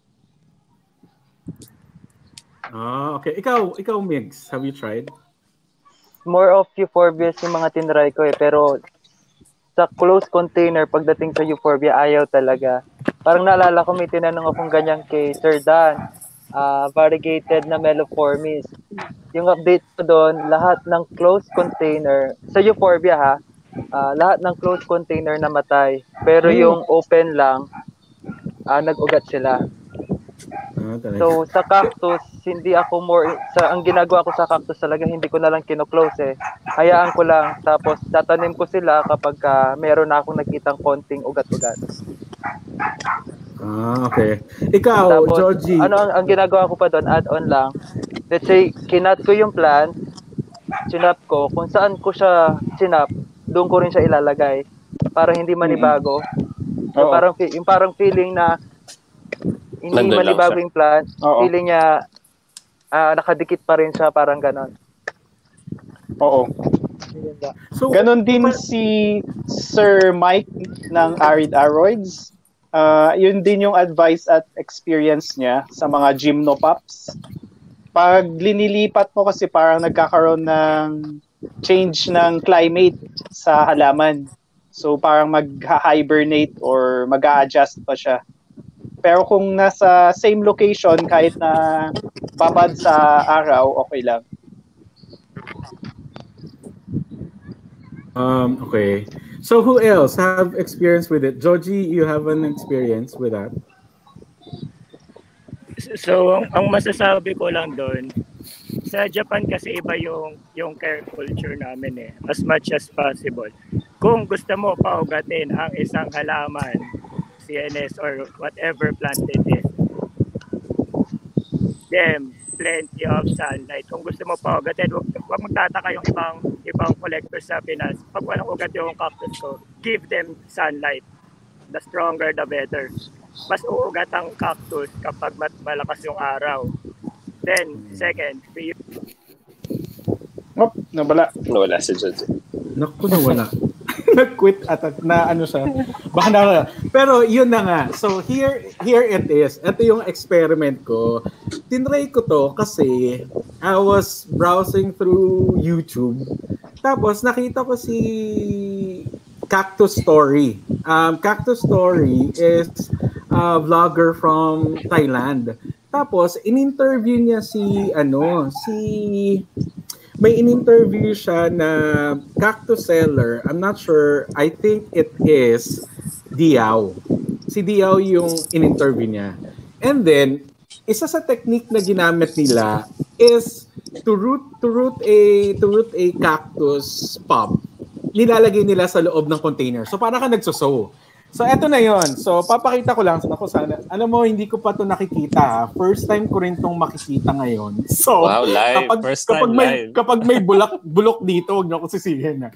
Ah, okay. Ikaw, ikaw Migs, have you tried? More of euphorbias yung mga tinry ko eh. Pero sa closed container, pagdating sa euphorbia, ayaw talaga. Parang naalala ko, may tinanong akong ganyan kay Sir Dan, uh, variegated na Meliformis. Yung update ko doon, lahat ng closed container, sa euphorbia ha, uh, lahat ng closed container namatay. Pero yung open lang, uh, nag-ugat sila. Ah, talaga. So sa cactus, hindi ako more sa ang ginagawa ko sa cactus talaga hindi ko na lang kino-close eh. Hayaan ko lang tapos tatanim ko sila kapag ka meron na akong nakitang konting ugat-ugat. Ah, okay. Ikaw, Tapos Jhogi. ano ang, ang ginagawa ko pa doon, add-on lang. Let's say kinat ko yung plant, sinap ko, kung saan ko siya sinap, doon ko rin siya ilalagay para hindi manibago. Yung Oo. parang yung parang feeling na hindi Nandun lang manibago siya. yung plant, Oo. feeling niya ah, nakadikit pa rin siya, parang ganon. Oo. So, Ganon din si Sir Mike ng Arid Aroids. Uh, yun din yung advice at experience niya sa mga gymnopops. Pag linilipat mo kasi parang nagkakaroon ng change ng climate sa halaman. So parang mag-hibernate or mag-a-adjust pa siya. Pero kung nasa same location, kahit na babad sa araw, okay lang. Um, okay. So who else have experience with it? Jhogi, you have an experience with that? So, ang, ang masasabi ko lang doon, sa Japan kasi iba yung yung care culture namin eh, as much as possible. Kung gusto mo paugatin ang isang halaman, C N S or whatever plant it is, them plenty of sunlight. Kung gusto mo paugatin, wag, wag magtataka yung ibang ibang collectors sa Pinas. Pag walang ugat yung cactus ko, give them sunlight. The stronger, the better. Mas uugat ang cactus kapag malakas yung araw. Then, second, Oh, nawala. Nawala si Judge. Naku, nawala. Nag-quit at na ano siya. Baka na. Pero yun na nga. So here here it is. Ito yung experiment ko. Tinry ko to kasi I was browsing through YouTube. Tapos nakita ko si Cactus Story. Um, Cactus Story is a vlogger from Thailand. Tapos in-interview niya si ano, si may in-interview siya na cactus seller. I'm not sure. I think it is Diao. Si Diao yung in-interview niya. And then, isa sa technique na ginamit nila is to root to root a to root a cactus pod. Nilalagay nila sa loob ng container. So para ka nagsosow. So eto na yon. So papakita ko lang ako sana. Alam mo hindi ko pa to nakikita. Ha? First time ko rin tong makikita ngayon. So wow, live. kapag First kapag time may live. kapag may bulak bulok dito, wag niyo ako sisihin na.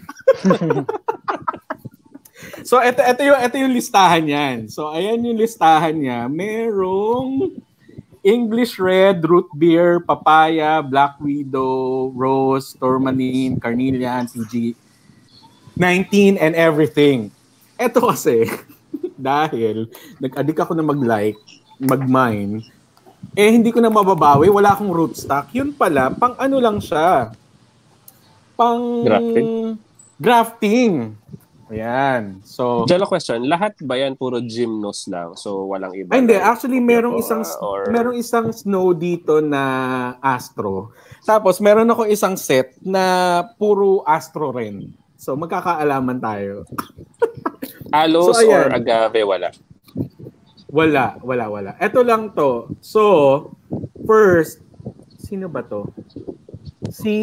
So eto eto yung eto yung listahan niyan. So ayan yung listahan niya. Merong English red, root beer, papaya, black widow, rose, tourmaline, carnelian, P G nineteen and everything. Eto kasi, dahil nag-addict ako na mag-like, mag-mine, eh hindi ko na mababawi, wala akong rootstock. Yun pala, pang ano lang siya. Pang Grafting? Grafting. Ayan. So, Jello question, lahat ba yan puro gymnos lang? So walang iba? ay, hindi. na- Actually, merong isang or... merong isang snow dito na Astro. Tapos, meron ako isang set na puro Astro rin. So, magkakaalaman tayo. Alos So, ayan. or agave, wala? Wala, wala, wala. Ito lang to. So, first, sino ba to? Si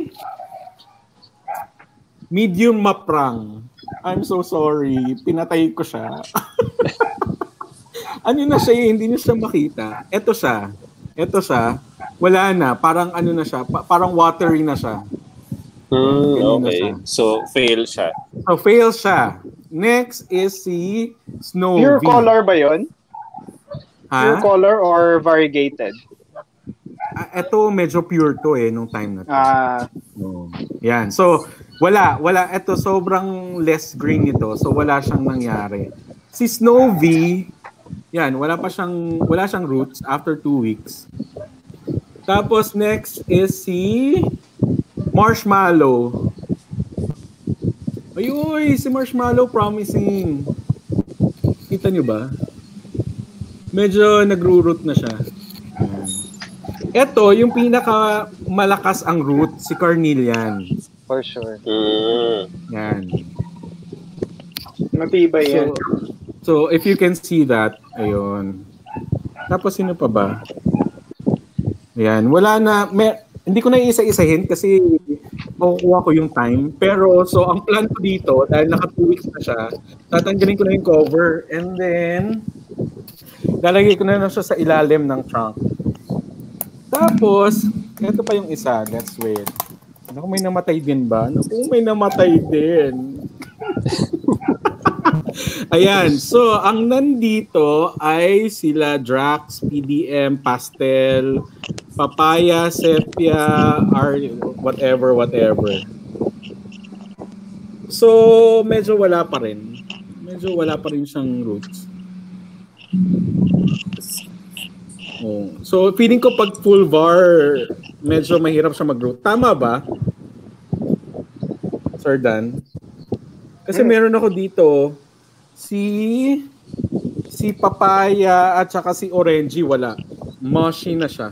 Medium Maprang. I'm so sorry. Pinatay ko siya. Ano na siya, hindi niyo siya makita. Ito siya. Ito siya, wala na. Parang ano na siya, pa- parang watery na siya. Mm, Ganyan na okay. siya. So, fail siya. So, fail siya. Next is si Snow Pure V. color ba yon? Pure Ha? color or variegated? Ah, ito medyo pure to eh, nung time na to. Ah, No. Yan. So, wala. Wala. Ito, sobrang less green nito. So, wala siyang nangyari. Si Snow V, yan, wala pa siyang, wala siyang roots after two weeks. Tapos, next is si Marshmallow. Ayuy, si Marshmallow promising. Kita nyo ba? Medyo nagro-root na siya. Yan. Ito, yung pinaka malakas ang root, si Carnelian. For sure. Mm. Yan. matibay yan. So, so if you can see that, ayun. Tapos sino pa ba? Ayan, wala na, may, hindi ko na isa-isahin kasi makukuha ko yung time. Pero, so ang plan ko dito, dahil naka two weeks na siya, tatanggalin ko na yung cover and then lalagay ko na na siya sa ilalim ng trunk. Tapos, ito pa yung isa, let's wait. Naku, may namatay din ba? Naku, may namatay din. Ayan, so ang nandito ay sila Drax, P D M, Pastel, Papaya, Sepia, R, whatever, whatever. So, medyo wala pa rin. Medyo wala pa rin siyang roots. Oh. So, feeling ko pag full var, medyo mahirap siya mag-root. Tama ba? Sir Dan? Kasi meron ako dito, si si Papaya at saka si Orange, wala. Mushy na siya.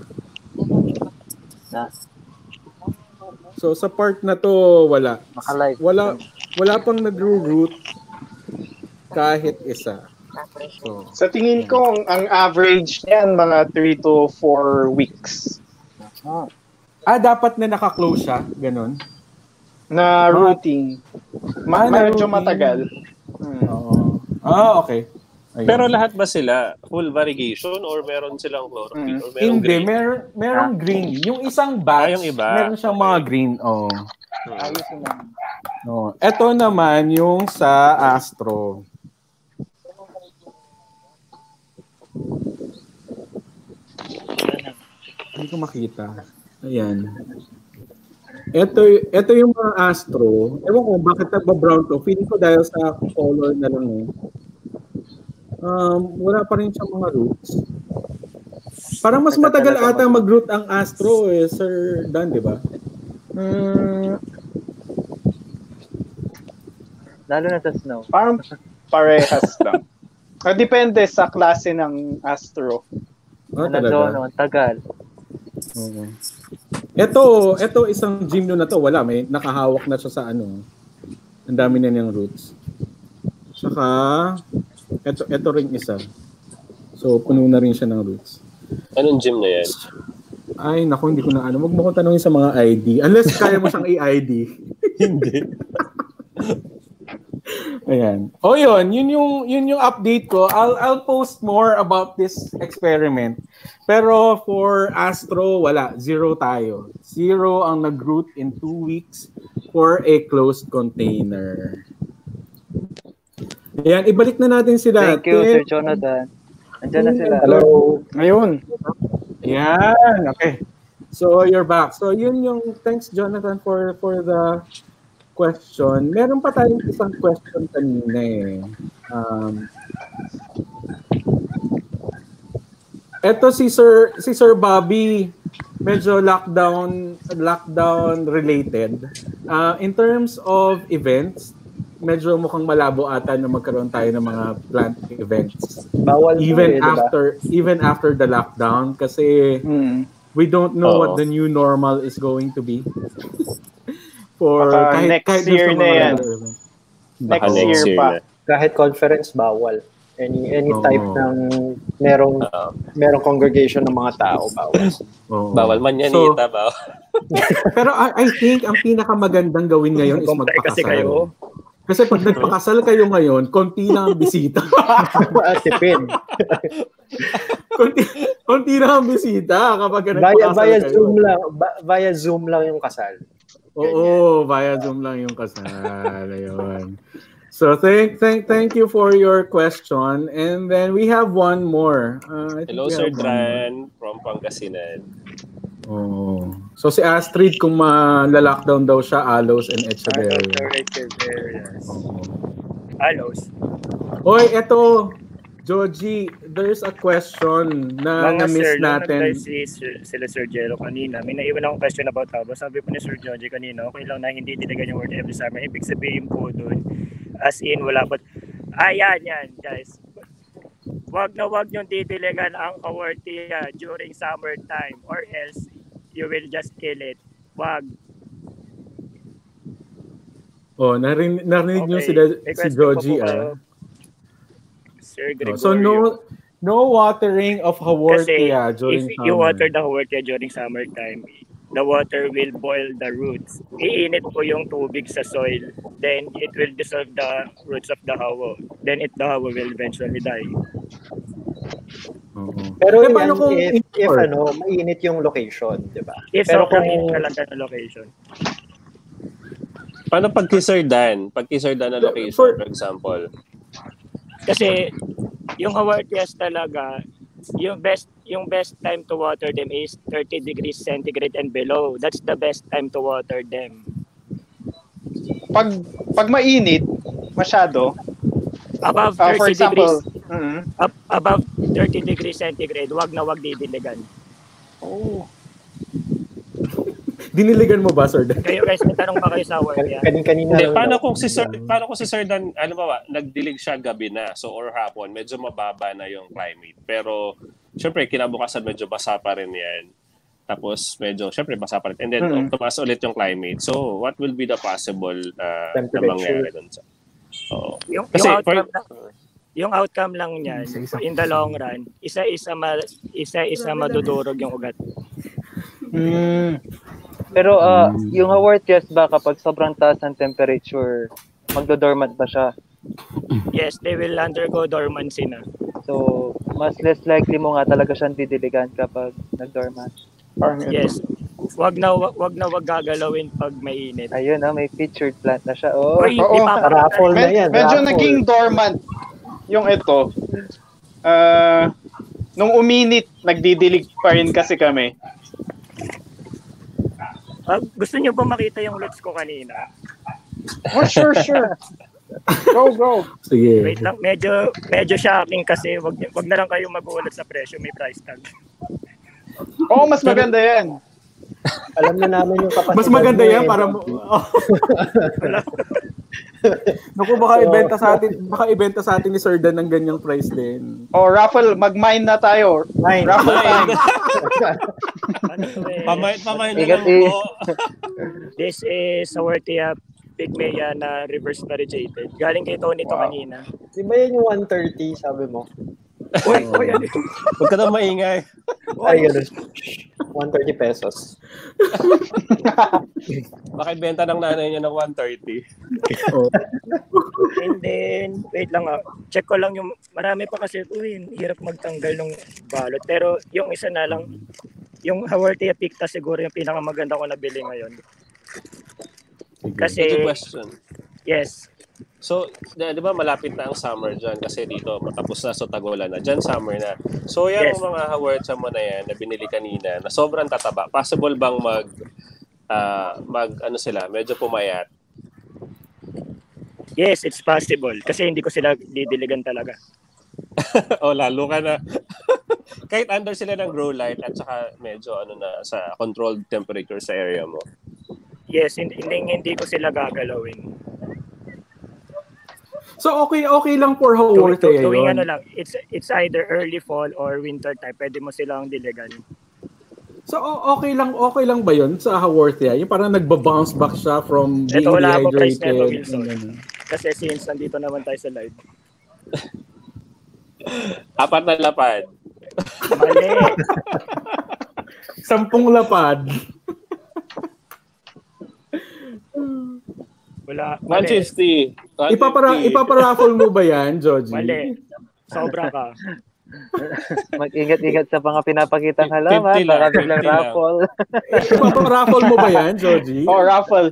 So, sa part na to, wala. Wala, wala pang nag-root kahit isa. So, Sa tingin ko, ang, ang average niyan, mga three to four weeks. ah, dapat na naka-close siya? Ganon? Na routing. Ma- Ah, na medyo routing. matagal. Hmm. Oo. Ah, okay. Ayun. Pero lahat ba sila full variegation or meron silang chlorophyll? Mm. Or merong Hindi, green? mer merong green. Yung isang batch, Ah, yung iba. meron siyang mga green. Oh. Hmm. No. Ito naman yung sa Astro. Hindi ko makita. Ayan. Ito, ito yung mga Astro. Ewan ko bakit nagba-brown to. Feeling ko dahil sa color na lang eh. Um, wala pa rin siyang mga roots. Parang mas matagal ata mag-root ang Astro eh, Sir Dan, di ba? Mm, lalo na sa snow. Parang parehas lang. Ah, depende sa klase ng Astro. Ah, Ano talaga? doon, no? Tagal. Oo. Ito, ito isang gym na to, wala, may nakahawak na siya sa ano. Ang dami na niyang roots. Saka ito ito ring isa. So puno na rin siya ng roots. Anong gym na yan? Ay, naku, hindi ko na ano. Wag mo ko tanongin sa mga I D. Unless kaya mo siyang i-I D. Hindi. Ayan. O yun, yun yung, yun yung update ko. I'll, I'll post more about this experiment. Pero for Astro, wala. Zero tayo. Zero ang nag-root in two weeks for a closed container. Ayan, ibalik na natin sila. Thank you, Ten- Sir Jonathan. Andiyan na sila. Hello. Ngayon. Ayan, okay. So you're back. So yun yung thanks Jonathan for for the question. Meron pa tayong isang question kanina eh. Um, eto si Sir si Sir Bobby, medyo lockdown lockdown related. Uh, in terms of events, medyo mukhang malabo ata na magkaroon tayo ng mga plant events. Bawal even to eh, diba? after even after the lockdown kasi Hmm. we don't know Oo. what the new normal is going to be. For Baka kahit, next kahit dun year sa na mga yan. regular event. Next Baka year next year pa. na. Kahit conference, bawal. Any any Oo. type ng merong Oo. merong congregation ng mga tao, bawal. Oo. Bawal man yan, So, ita, bawal. pero I, I think ang pinakamagandang gawin ngayon is Compare kasi kayo. magpakasal. Kasi pag nagpakasal kayo ngayon, konti lang ang bisita. At tipid. konti, konti na ang bisita kapag Via, nagpakasal via kayo. Zoom lang, ba- via Zoom lang yung kasal. Oo, via Zoom lang yung kasal. Ayun. So thank thank thank you for your question. And then we have one more. Uh, I think Hello, we Sir have one more. Dran from Pangasinan. Oh. So si Astrid, kung ma-lockdown daw siya, Alos and Alos Echeverria. or Echeverrias. Oo. Alos. Hoy, eto, Jhogi, there's a question na Mga na-miss sir, nung natin. nag-live si Sir- sila Sir Jero kanina, may naiwan akong question about haba. Sabi po ni Sir Jhogi kanina, okay lang na hindi diligan yung word every summer. Ibig sabihin po dun, as in, wala po. Ah, yan, yan, guys. Wag na wag yung didiligan ang kawartiya during summertime or else you will just kill it. Wag. Oh, narin narinig niyo Okay. sila May si question pa Jhogi, po kayo, ah. Sir No, Gregorio. so no no watering of Kasi haworthia if during you water summer. the haworthia during summertime, the water will boil the roots. Iinit po yung tubig sa soil. Then it will dissolve the roots of the hawo. Then it the hawo will eventually die. Oo. Pero Eh, yan, paano kung if, if indoor? ano, mainit yung location, di ba? If Pero sobrang kung init talaga ng location. Paano pag kay Sir Dan? Pag kay Sir Dan na location, For- for example. Kasi yung haworthias talaga, yung best yung best time to water them is thirty degrees centigrade and below. That's the best time to water them. Pag pag mainit masyado, Above uh, for thirty degrees, example, mm, up, above thirty degrees centigrade, wag na wag didiligan. oh, Diniligan mo ba, Sir Dan? Kayo guys, may tanong ba kayo sa haworthia? kanin-kanina Hindi, lang paano daw. kung si Sir, paano kung si Sir Dan, ano ba ba, nagdilig siya gabi na, so or hapon, medyo mababa na yung climate. Pero, syempre, kinabukasan medyo basa pa rin yan. Tapos, medyo, syempre, basa pa rin. And then, Mm. tumaas ulit yung climate. So, what will be the possible uh, na Temperature. mangyari dun sa... Oo. Yung, Kasi, yung outcome for- lang, yung outcome lang niyan, Isa-isa. in the long run, isa-isa ma, isa-isa madudurog yung ugat. Mm. Pero ah, Mm. yung haworthias ba kapag sobrang taas ng temperature, magdo-dormant ba siya? Yes, they will undergo dormancy na. So, mas less likely mo nga talaga siyang didiligan kapag nag-dormant. parang ito. Yes. Wag na wag, wag na wag gagalawin pag mainit. Ayun, oh, may featured plant na siya. Oh, Uy, Oo. ipapakita Raffle rin. na Med- yan. medyo raffle. naging dormant yung ito. Ah, nung uminit, nagdidilig pa rin kasi kami. Ah, gusto niyo ba makita yung roots ko kanina? Oh, sure, sure. Go, go. Sige. Wait lang, medyo medyo shocking kasi wag wag na lang kayo magulat sa presyo, may price tag. Oo, mas maganda yan. Alam na namin yung kapasidad Mas maganda mo yan eh. para mo. Naku, baka ibenta sa atin, baka ibenta sa atin ni Sir Dan ng ganyang price din. Oh, raffle, mag-mine na tayo. Mine. Raffle time. Ano to eh? Pamay, pamay na Ikat lang eh. po. This is Haworthia pygmea na reverse variegated. Galing kay Tony to Wow. kanina. Di ba yan yung one thirty, sabi mo? Uy, uy, ano? Huwag ka na maingay. Ay, ganun. one thirty pesos. Baka ibenta ng nanay niya ng one thirty. Oh. And then, wait lang ah. Check ko lang yung, marami pa kasi, uy, hirap magtanggal ng balot. Pero yung isa na lang, yung Haworthia picta siguro yung pinakamaganda ko nabili ngayon. Kasi, Good question. yes, So, di, di ba malapit na ang summer dyan kasi dito matapos na so tagulan na. Dyan summer na. So, yung Yes. mga haworthia mo na yan na binili kanina na sobrang tataba, possible bang mag, ah, mag ano sila, medyo pumayat? yes, it's possible. Kasi hindi ko sila didiligan talaga. O lalo ka na. Kahit under sila ng grow light at saka medyo ano na sa controlled temperature sa area mo. Yes, hindi, hindi, hindi ko sila gagalawin. So okay okay lang for Tuwing, Haworthia tuwing yun. ano lang, it's, it's either early fall or winter time. Pwede mo silang diligan. So o- okay lang okay lang ba yun sa Haworthia? Yung parang nagba-bounce back siya from being Ito, wala akong price dehydrated. nito, Wilson. and ano. Kasi since nandito naman tayo sa live. Apat na lapad. Mali. Sampung lapad. Wala. one Mali. fifty. Ipapara ipaparaffle mo ba yan, Jhogi? Mali. Sobra ka. Mag-ingat-ingat sa mga pinapakitang halaman, fifty lang, baka biglang fifty lang. raffle. Ipaparaffle mo ba yan, Jhogi? Oh, raffle.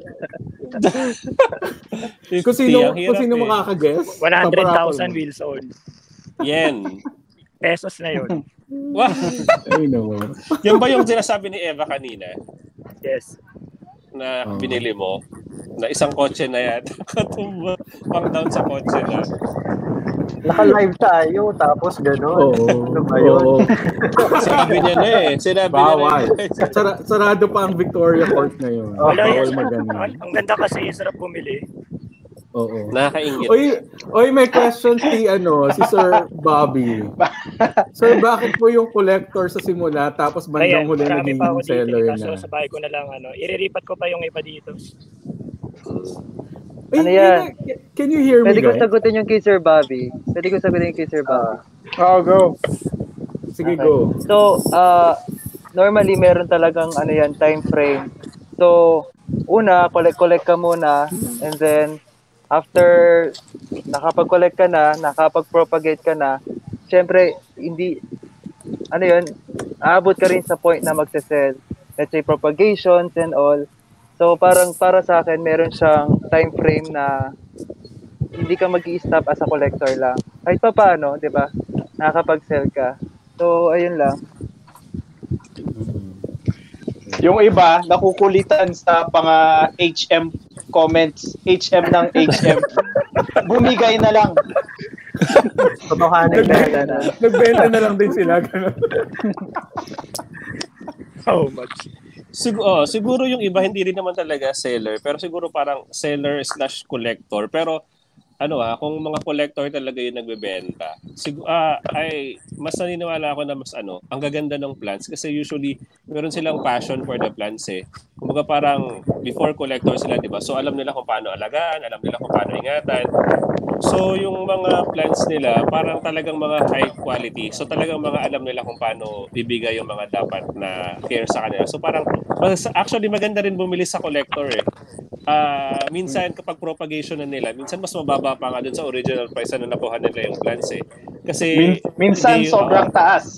Kung fifty, sino, ang kung hirap sino eh. makakaguess, one hundred ipaparaffle thousand mo. Wilson. Yen. Pesos na yun. Wow. Ay, naman. Yan ba yung sinasabi ni Eva kanina Yes. na Oh. binili mo? Na isang kotse na yan. Katumba pang down sa kotse na. Naka-live tayo, tapos gano'n. Oo. Ano ba yun? Oo. Sinabi niya na eh. Sinabi Bawal. niya na eh. Sara- sarado pa ang Victoria Court ngayon. Wala Bawal yan. magano. Ang, ang ganda kasi, sarap bumili. Oo. Nakakaingit. Oy, oy, may question si ano, si Sir Bobby. Sir, bakit po yung collector sa simula tapos bandang Kaya, huli marami pa ako naging dito. seller Eh, kaso na? sa bahay ko na lang, ano, iriripat ko pa yung iba dito. Ay, Ano yan? Can you hear me, Pwede ko guys? sagutin yung kay Sir Bobby. Pwede ko sagutin yung kay Sir Bobby. Oh, go. Sige, Okay. go. So, uh, normally meron talagang ano yan, time frame. So, una, collect-collect ka muna, and then after nakapag-collect ka na, nakapag-propagate ka na, syempre, hindi, ano yun, aabot ka rin sa point na magse-sell. Let's say, propagations and all. So, parang para sa akin, meron siyang time frame na hindi ka mag-i-stop as a collector lang. Kahit pa paano, di ba? Nakakapag-sell ka. So, ayun lang. Yung iba, nakukulitan sa mga H M comments. H M ng H M. Bumigay na lang. Totohanin na yan. ah. Nagbenta na lang din sila. Ganun. How much? Siguro, oh, siguro yung iba hindi rin naman talaga seller, pero siguro parang seller slash collector. Pero ano ah, kung mga collector talaga yung nagbebenta, siguro ah, ay mas naniniwala ako na mas ano, ang gaganda ng plants kasi usually meron silang passion for the plants eh. Kumbaga parang before collector sila, 'di ba? So alam nila kung paano alagaan, alam nila kung paano ingatan. So yung mga plants nila parang talagang mga high quality. So talagang mga alam nila kung paano ibigay yung mga dapat na care sa kanila. So parang mas, actually maganda rin bumili sa collector eh. Ah, minsan kapag propagation na nila, minsan mas mababa pa nga dun sa original price na nakuha nila yung plants eh. Kasi Min- minsan hindi- sobrang oh, taas.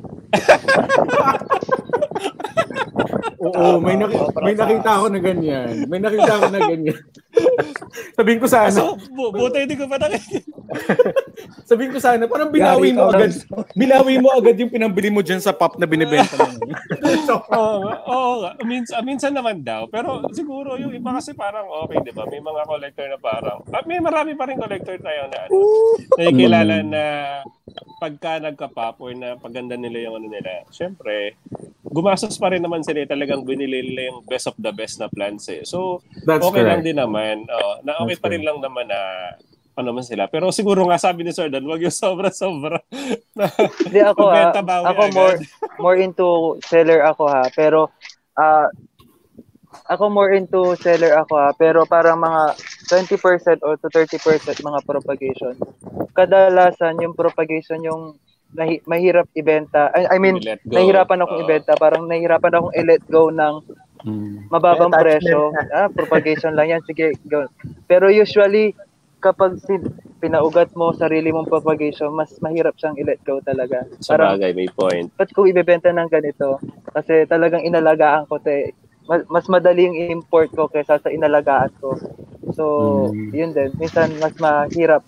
Oo, may, naki- may nakita ako na ganyan. May nakita ako na ganyan. Sabihin ko sana, so, bu- buti hindi ko pa nakikita. sabihin ko sana, parang binawi mo agad, binawi mo agad yung pinambili mo dyan sa pop na binibenta mo. So, Oo nga, oo nga. Minsan, minsan naman daw. Pero siguro yung iba kasi parang okay, di ba? May mga collector na parang, ah, may marami pa rin collector tayo na ano, nakikilala na pagka nagka-pop or na paganda nila yung ano nila, syempre, gumastos pa rin naman sila, talagang binili nila yung best of the best na plants eh. So, That's okay lang correct. din naman. Oh, na okay That's pa rin lang naman na ano man sila. Pero siguro nga sabi ni Sir Dan, wag yung sobra-sobra. Hindi ako ha, Magbenta bawi ako agad. more more into seller ako ha, pero ah ako more into seller ako ha, pero parang mga twenty percent or to thirty percent mga propagation. Kadalasan yung propagation yung nahi- mahirap ibenta. I, I mean, I-let go. nahihirapan akong Oo. ibenta, parang nahihirapan akong i-let go ng mm, mababang May presyo. attachment Ah, propagation lang yan, sige, go. Pero usually kapag sin- pinaugat mo sarili mong propagation, mas mahirap siyang i-let go talaga. Sa Parang bagay, may point. ba't ko ibebenta ng ganito? Kasi talagang inalagaan ko te. Mas, mas madaling i-import ko kaysa sa inalagaan ko. So, Mm. yun din. Minsan mas mahirap.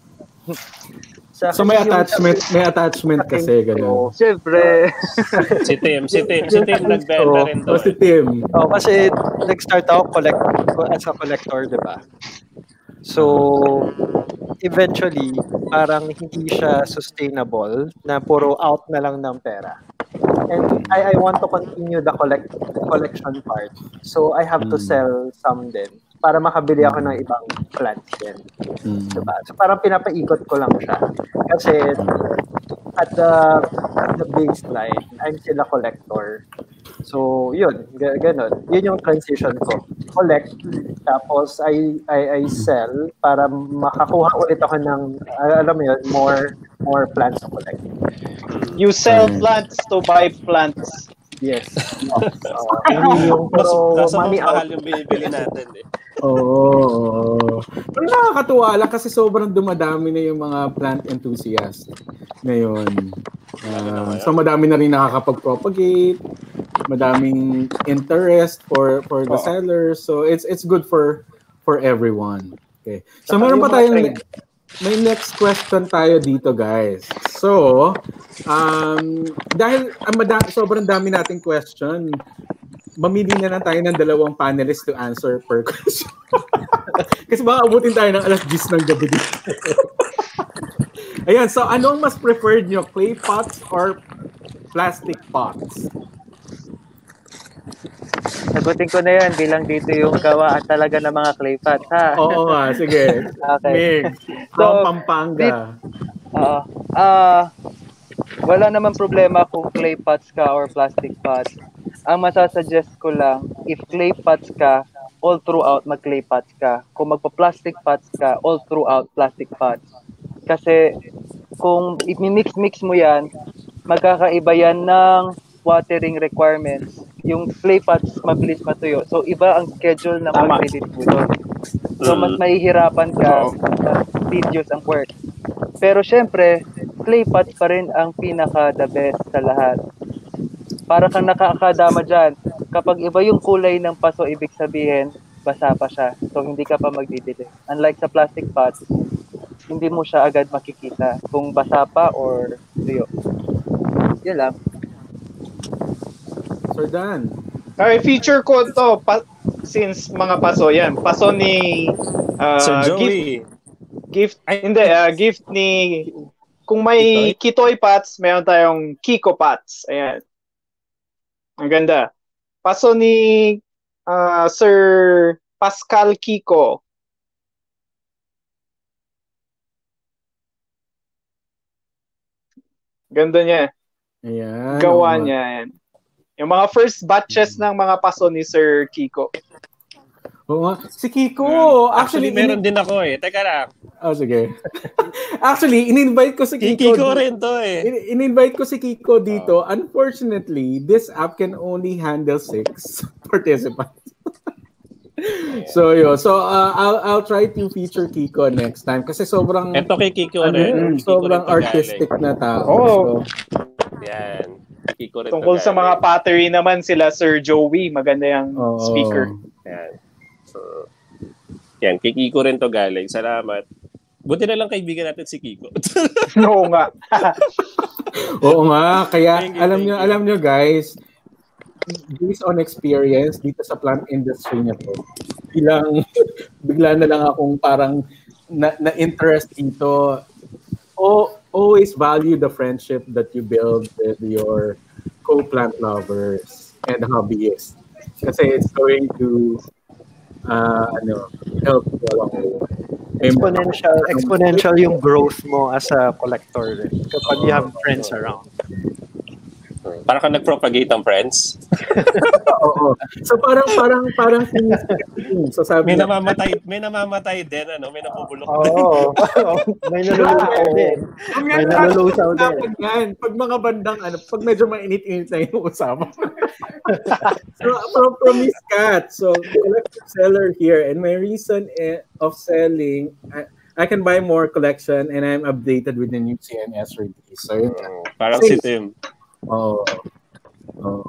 Sa so may akin, yung- attachment, may attachment kasi gano'n. Siyempre. Si Tim, si Tim, si Tim nagbenta rin O doon. si Tim. Oh, kasi nag-start ako collect as a collector, 'di ba? So, eventually, parang hindi siya sustainable na puro out na lang ng pera. And I I want to continue the collect collection part. So, I have to Mm. sell some din para makabili ako ng ibang plants din. Mm. Diba? So, parang pinapaikot ko lang siya. Kasi at the, at the baseline, I'm still a collector. So, yun, g- ganun. Yun yung transition ko. Collect, tapos I, I, I sell para makakuha ulit ako ng, ah, alam mo yun, more more plants to collect. You sell Mm. plants to buy plants. Yes. Uh, hindi yung Mas, puro nasa money mas mahal out. yung binibili natin eh. Oo. Pero nakakatuwa lang kasi sobrang dumadami na yung mga plant enthusiasts ngayon. Uh, so madami na rin nakakapag-propagate, madaming interest for for the Oo. sellers. So it's it's good for for everyone. Okay. So Saka meron yung pa mga tayong trend. may next question tayo dito, guys. So, um dahil ang mada- sobrang dami nating question, mamili na lang tayo ng dalawang panelists to answer per question. Kasi baka abutin tayo ng alas diyes ng gabi dito. Ayan, so anong mas preferred nyo? Clay pots or plastic pots? Sagutin ko na yan bilang dito yung gawaan talaga ng mga clay pots, ha? Oo nga, sige. Okay. Mig, So, from Pampanga. Oo. Ah, wala naman problema kung clay pots ka or plastic pots. Ang masasuggest ko lang, if clay pots ka, all throughout mag-clay pots ka. Kung magpa-plastic pots ka, all throughout plastic pots. Kasi kung i-mix-mix mo yan, magkakaiba yan ng watering requirements. Yung clay pots mabilis matuyo. So iba ang schedule ng Tama. paglilitulog. So mas Mm. mahihirapan ka, Oo. mas tedious ang work. Pero syempre, clay pots pa rin ang pinaka the best sa lahat. Para kang nakakadama dyan. Kapag iba yung kulay ng paso, ibig sabihin, basa pa siya. So hindi ka pa magdidilim. Unlike sa plastic pots, hindi mo siya agad makikita kung basa pa or tuyo. Yun lang. Sir Dan. Okay, feature ko to pa, since mga paso yan. Paso ni uh, Sir gift Joey. gift Ay, hindi uh, gift ni kung may Kitoy pots, meron tayong Kiko pots. Ayan. Ang ganda. Paso ni uh, Sir Pascal Kiko. Ganda niya. Ayan. Gawa oo. niya. Ayan. Yung mga first batches ng mga paso ni Sir Kiko. Oo nga. Si Kiko, Actually, actually, meron in- din ako eh. Teka lang. Oh, sige. Actually, in-invite ko si Kiko. Kiko di- rin to eh. in- in-invite ko si Kiko dito. Unfortunately, this app can only handle six participants. So, yun. So, uh, I'll, I'll try to feature Kiko next time kasi sobrang Eto kay Kiko ano, rin. mm, Kiko sobrang rin to artistic galing. na tao. Oo. So, Yan. Kiko rin to Tungkol sa galing. mga pottery naman sila Sir Joey. Maganda yung oo. speaker. Yan. So, yan. Kay Kiko rin to galing. Salamat. Buti na lang kaibigan natin si Kiko. Oo nga. Oo nga, kaya Thank you, alam thank nyo, you. alam nyo guys, based on experience dito sa plant industry na to, bilang bigla na lang akong parang na, na-interest dito. O, always value the friendship that you build with your co-plant lovers and hobbyists. Kasi it's going to uh, ano, help you along the way. May mga- Exponential, exponential yung growth mo as a collector rin kapag you have friends around. Para kang nag-propagate ng friends. Oo. So parang parang parang sinisipin. So sabi May niya, namamatay, may namamatay din ano, may napubulok din. Oo. May nalulusaw din. Ang May yan, nalulusaw din. dapat yan. Pag mga bandang, ano, pag medyo mainit-init na yung usapan. So, from, from Miss Kat, so, collective seller here, and my reason eh, of selling, I, I can buy more collection and I'm updated with the new C N S release. So, yun. Oh, parang si Tim. Oh. Oh.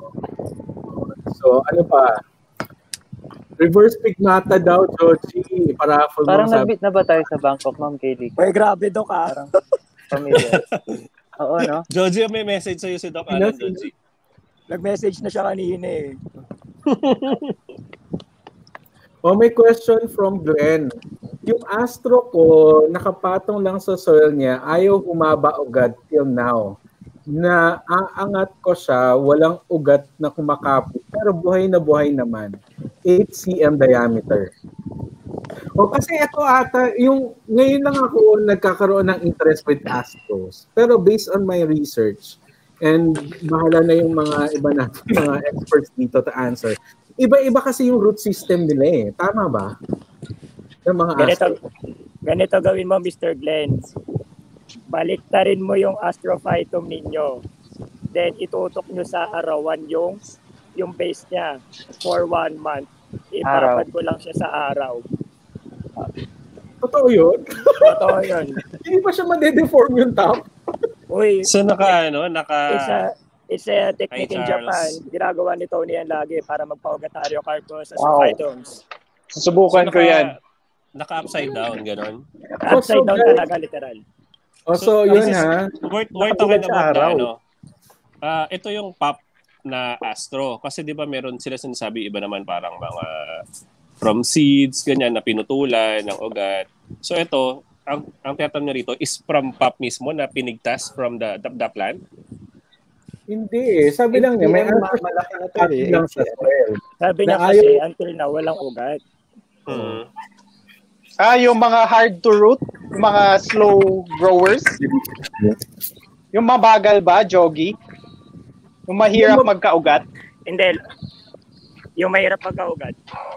So, ano pa? Reverse pigmata daw, Jhogi. Paraffle Parang mo, sabi. nag-meet na ba tayo sa Bangkok, Ma'am Kaylee? Uy, grabe do ka. Parang familiar. Oo, no? Joji, may message sa'yo si Doc Alan, Joji. Nag-message na siya kanina eh. Oh, may question from Glenn. Yung astro ko, nakapatong lang sa soil niya, ayaw humaba ugat till now. Na aangat ko siya, walang ugat na kumakapit, pero buhay na buhay naman. eight centimeters diameter. O kasi ito ata, yung ngayon lang ako nagkakaroon ng interest with astros. Pero based on my research, and bahala na yung mga iba natin, mga experts dito to answer. Iba-iba kasi yung root system nila eh. Tama ba? Yung mga Ganito, astro. ganito gawin mo, Mister Glenn. Baliktarin mo yung astrophytum ninyo. Then itutok nyo sa arawan yung yung base niya for one month. Ipapad ko lang siya sa araw. Totoo yun? Totoo yun. Hindi pa siya made-deform yung top? Uy, So naka ano, naka it's a, it's a technique Hi, in Charles. Japan. Ginagawa ni Tony yan lagi para magpaugat ariocarpus sa Wow. phytoms. Susubukan So, ko yan. Naka upside down, ganon. Upside so down guys- talaga, literal. Oh, so, yun this is- ha. We're, we're talking about the, ano, ah ito yung pop na Astro. Kasi di ba meron sila sinasabi, iba naman parang mga from seeds, ganyan, na pinutulan ng ugat. So ito, ang, ang tinatanong niya rito is from pop mismo na pinigtas from the, the, the plant? Hindi eh. Sabi lang niya, may H C M, answer malaki na to eh, lang sa H C M. soil. Sabi niya Na kasi, ayaw- until now, walang ugat. Hmm. Ah, yung mga hard to root, yung mga slow growers. Yung mabagal ba, Jhogi? Yung mahirap magkaugat. Hindi. Yung mahirap pagkaugat.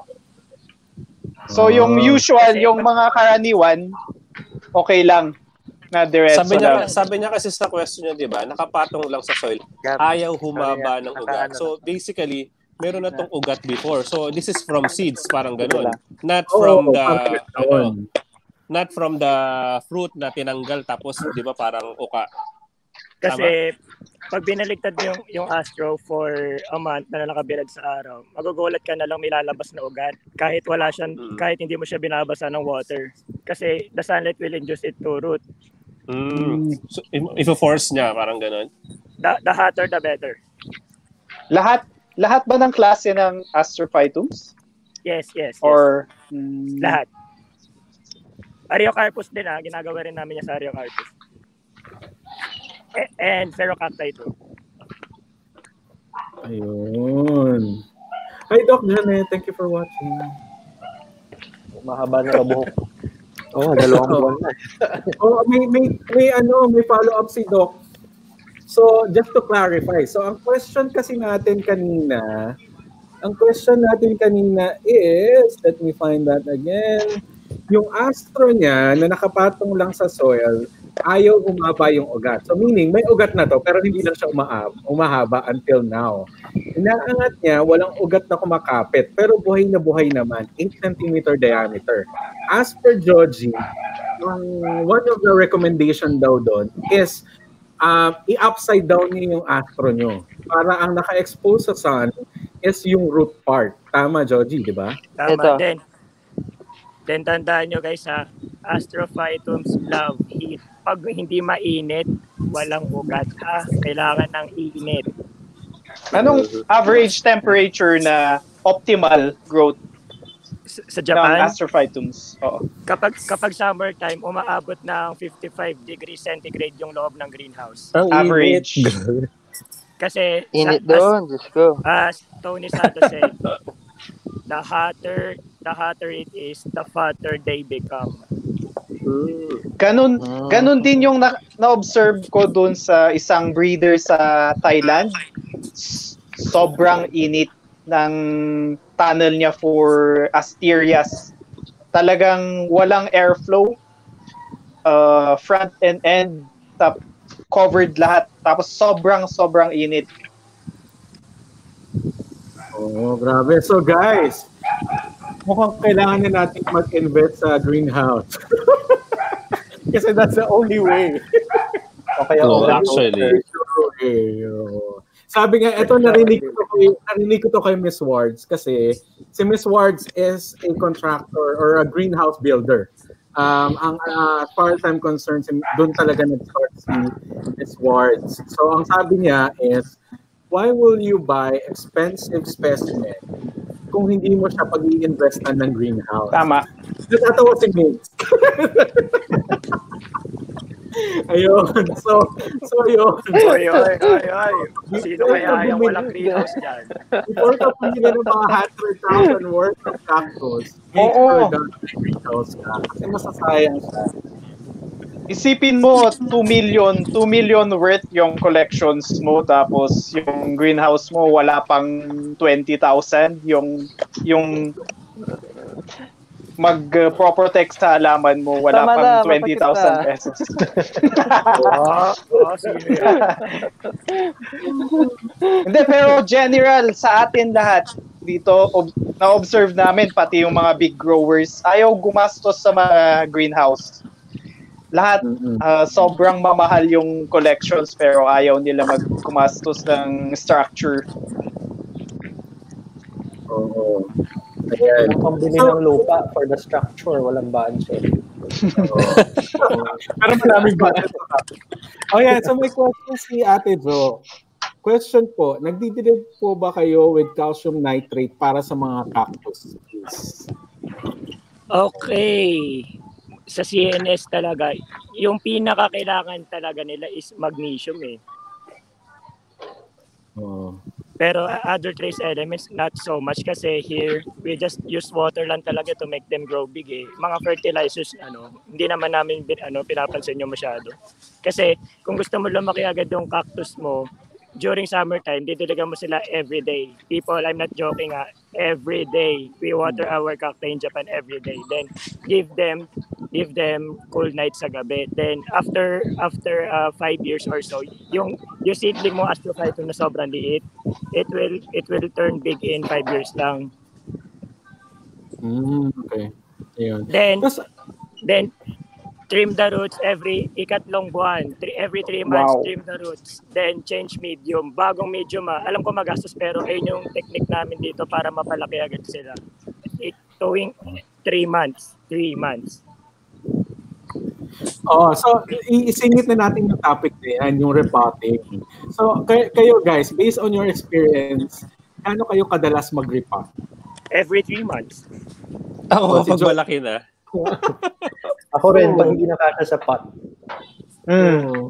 So yung Ah. usual, Kasi yung pag- mga karaniwan, okay lang na diretso Sabi lang. niya, sabi niya kasi sa question niya, di ba, nakapatong lang sa soil. Ayaw humaba ng ugat. So basically, meron na tong ugat before. So this is from seeds, parang ganun. Not from Oo, the parang ano, ganun. not from the fruit na tinanggal tapos 'di ba parang uka. Kasi pag binaligtad mo yung, yung Astro for a month na nakabilad sa araw, magugulat ka na lang may lalabas na ugat kahit wala siyang, Mm. kahit hindi mo siya binabasa ng water. Kasi the sunlight will induce it to root. Mm. So, if force niya parang ganun. The, the hotter, the better. Lahat lahat ba ng klase ng Astrophytums? Yes, yes, yes. Or mm, Lahat. Ariocarpus din ha, ginagawa rin namin niya sa Ariocarpus. E- and Ferrocacti too. Ayun. Hi, Doc Janet. Thank you for watching. Mahaba na buhok. Oo, oh, dalawang buwan na. Oh, may, may, may, ano, may follow-up si Doc. So, just to clarify. So, ang question kasi natin kanina, ang question natin kanina is, let me find that again, yung Astro niya na nakapatong lang sa soil, ayaw umaba yung ugat. So meaning, may ugat na to, pero hindi lang siya umaab, umahaba until now. Inaangat niya, walang ugat na kumakapit, pero buhay na buhay naman, eight centimeter diameter. As per Jhogi, um, one of the recommendation daw doon is uh, i-upside down niyo yung Astro nyo. Para ang naka-expose sa sun is yung root part. Tama, Jhogi, di ba? Tama Ito. din. Then tandaan nyo guys ha, Astrophytums love heat. Pag hindi mainit, walang ugat ha. Kailangan ng init. anong average temperature na optimal growth Sa, sa ng Japan, Astrophytums? Oo. kapag kapag summertime, umaabot ng fifty-five degrees centigrade yung loob ng greenhouse. Ang Average. Kasi Init sa- doon, Diyos ko. as, as Tony Santos said, the hotter the hotter it is, the fatter they become. Ganun, Mm. ganun din yung na, na-observe ko dun sa isang breeder sa Thailand. S- Sobrang init ng tunnel niya for Asterias. Talagang walang airflow. Uh, front and end, top, covered lahat. Tapos sobrang sobrang init. Oh, grabe. So guys, mukhang kailangan na natin mag-invest sa greenhouse. Kasi that's the only way. Okay, Oo, okay. actually. Okay, oo. Sabi nga, eto narinig ko to kay, narinig ko to kay Miss Wards kasi si Miss Wards is a contractor or a greenhouse builder. Um, ang uh, as far as I'm concerned, doon talaga nag-start si Miss Wards. So ang sabi niya is, why will you buy expensive specimen kung hindi mo siya pag-i-investan ng greenhouse? Tama. Natatawa si Migs. Ayun. So, so yun. Oy, oy, oy, oy. Sino kaya yung walang greenhouse dyan? Before ka pumili ng mga one hundred thousand worth of cactus, make Oo. sure that may greenhouse ka. Kasi masasayang siya. Isipin mo, two million, two million worth yung collections mo, tapos yung greenhouse mo, wala pang twenty thousand. Yung, yung mag-protect sa halaman mo, wala Tama pang na, twenty thousand mapakita. pesos. Oo, oh, sino yan? Hindi, pero general, sa atin lahat, dito, ob- na-observe namin, pati yung mga big growers, ayaw gumastos sa mga greenhouse. Lahat, Mm-mm. uh, sobrang mamahal yung collections pero ayaw nila magkumastos ng structure. Oo. Ayan. Walang pambili So, ng lupa for the structure, walang budget. pero maraming budget sa topic. Oh yeah, so may question si Ate Jo. Question po, nagdidilig po ba kayo with calcium nitrate para sa mga cactus? Please. Okay. Sa C N S talaga, yung pinakakailangan talaga nila is magnesium eh. Oh. Pero uh, other trace elements, not so much kasi here, we just use water lang talaga to make them grow big eh. Mga fertilizers, ano, hindi naman namin bin, ano, pinapansin nyo masyado. Kasi kung gusto mo lumaki agad yung cactus mo, during summertime, didiligan mo sila every day. People, I'm not joking ha, every day. We water our cacti in Japan every day. Then, give them give them cool nights sa gabi. Then, after after uh, five years or so, yung, yung seedling mo astrophyto na sobrang liit, it will it will turn big in five years lang. Mm, okay. Ayun. Then, Tapos, then, trim the roots every ikatlong buwan. Three, every three months, Wow. trim the roots. Then, change medium. Bagong medium, ah. Alam ko magastos, pero ayun yung technique namin dito para mapalaki agad sila. It, tuwing three months. Three months. oh, so i- isingit na natin yung topic na yan, yung repotting. So, kay- kayo guys, based on your experience, ano kayo kadalas mag-repot? Every three months. Ako, Si pag Jo- malaki na. Ako rin, Oh. pag hindi nakasya sa pot. Mm. Oo.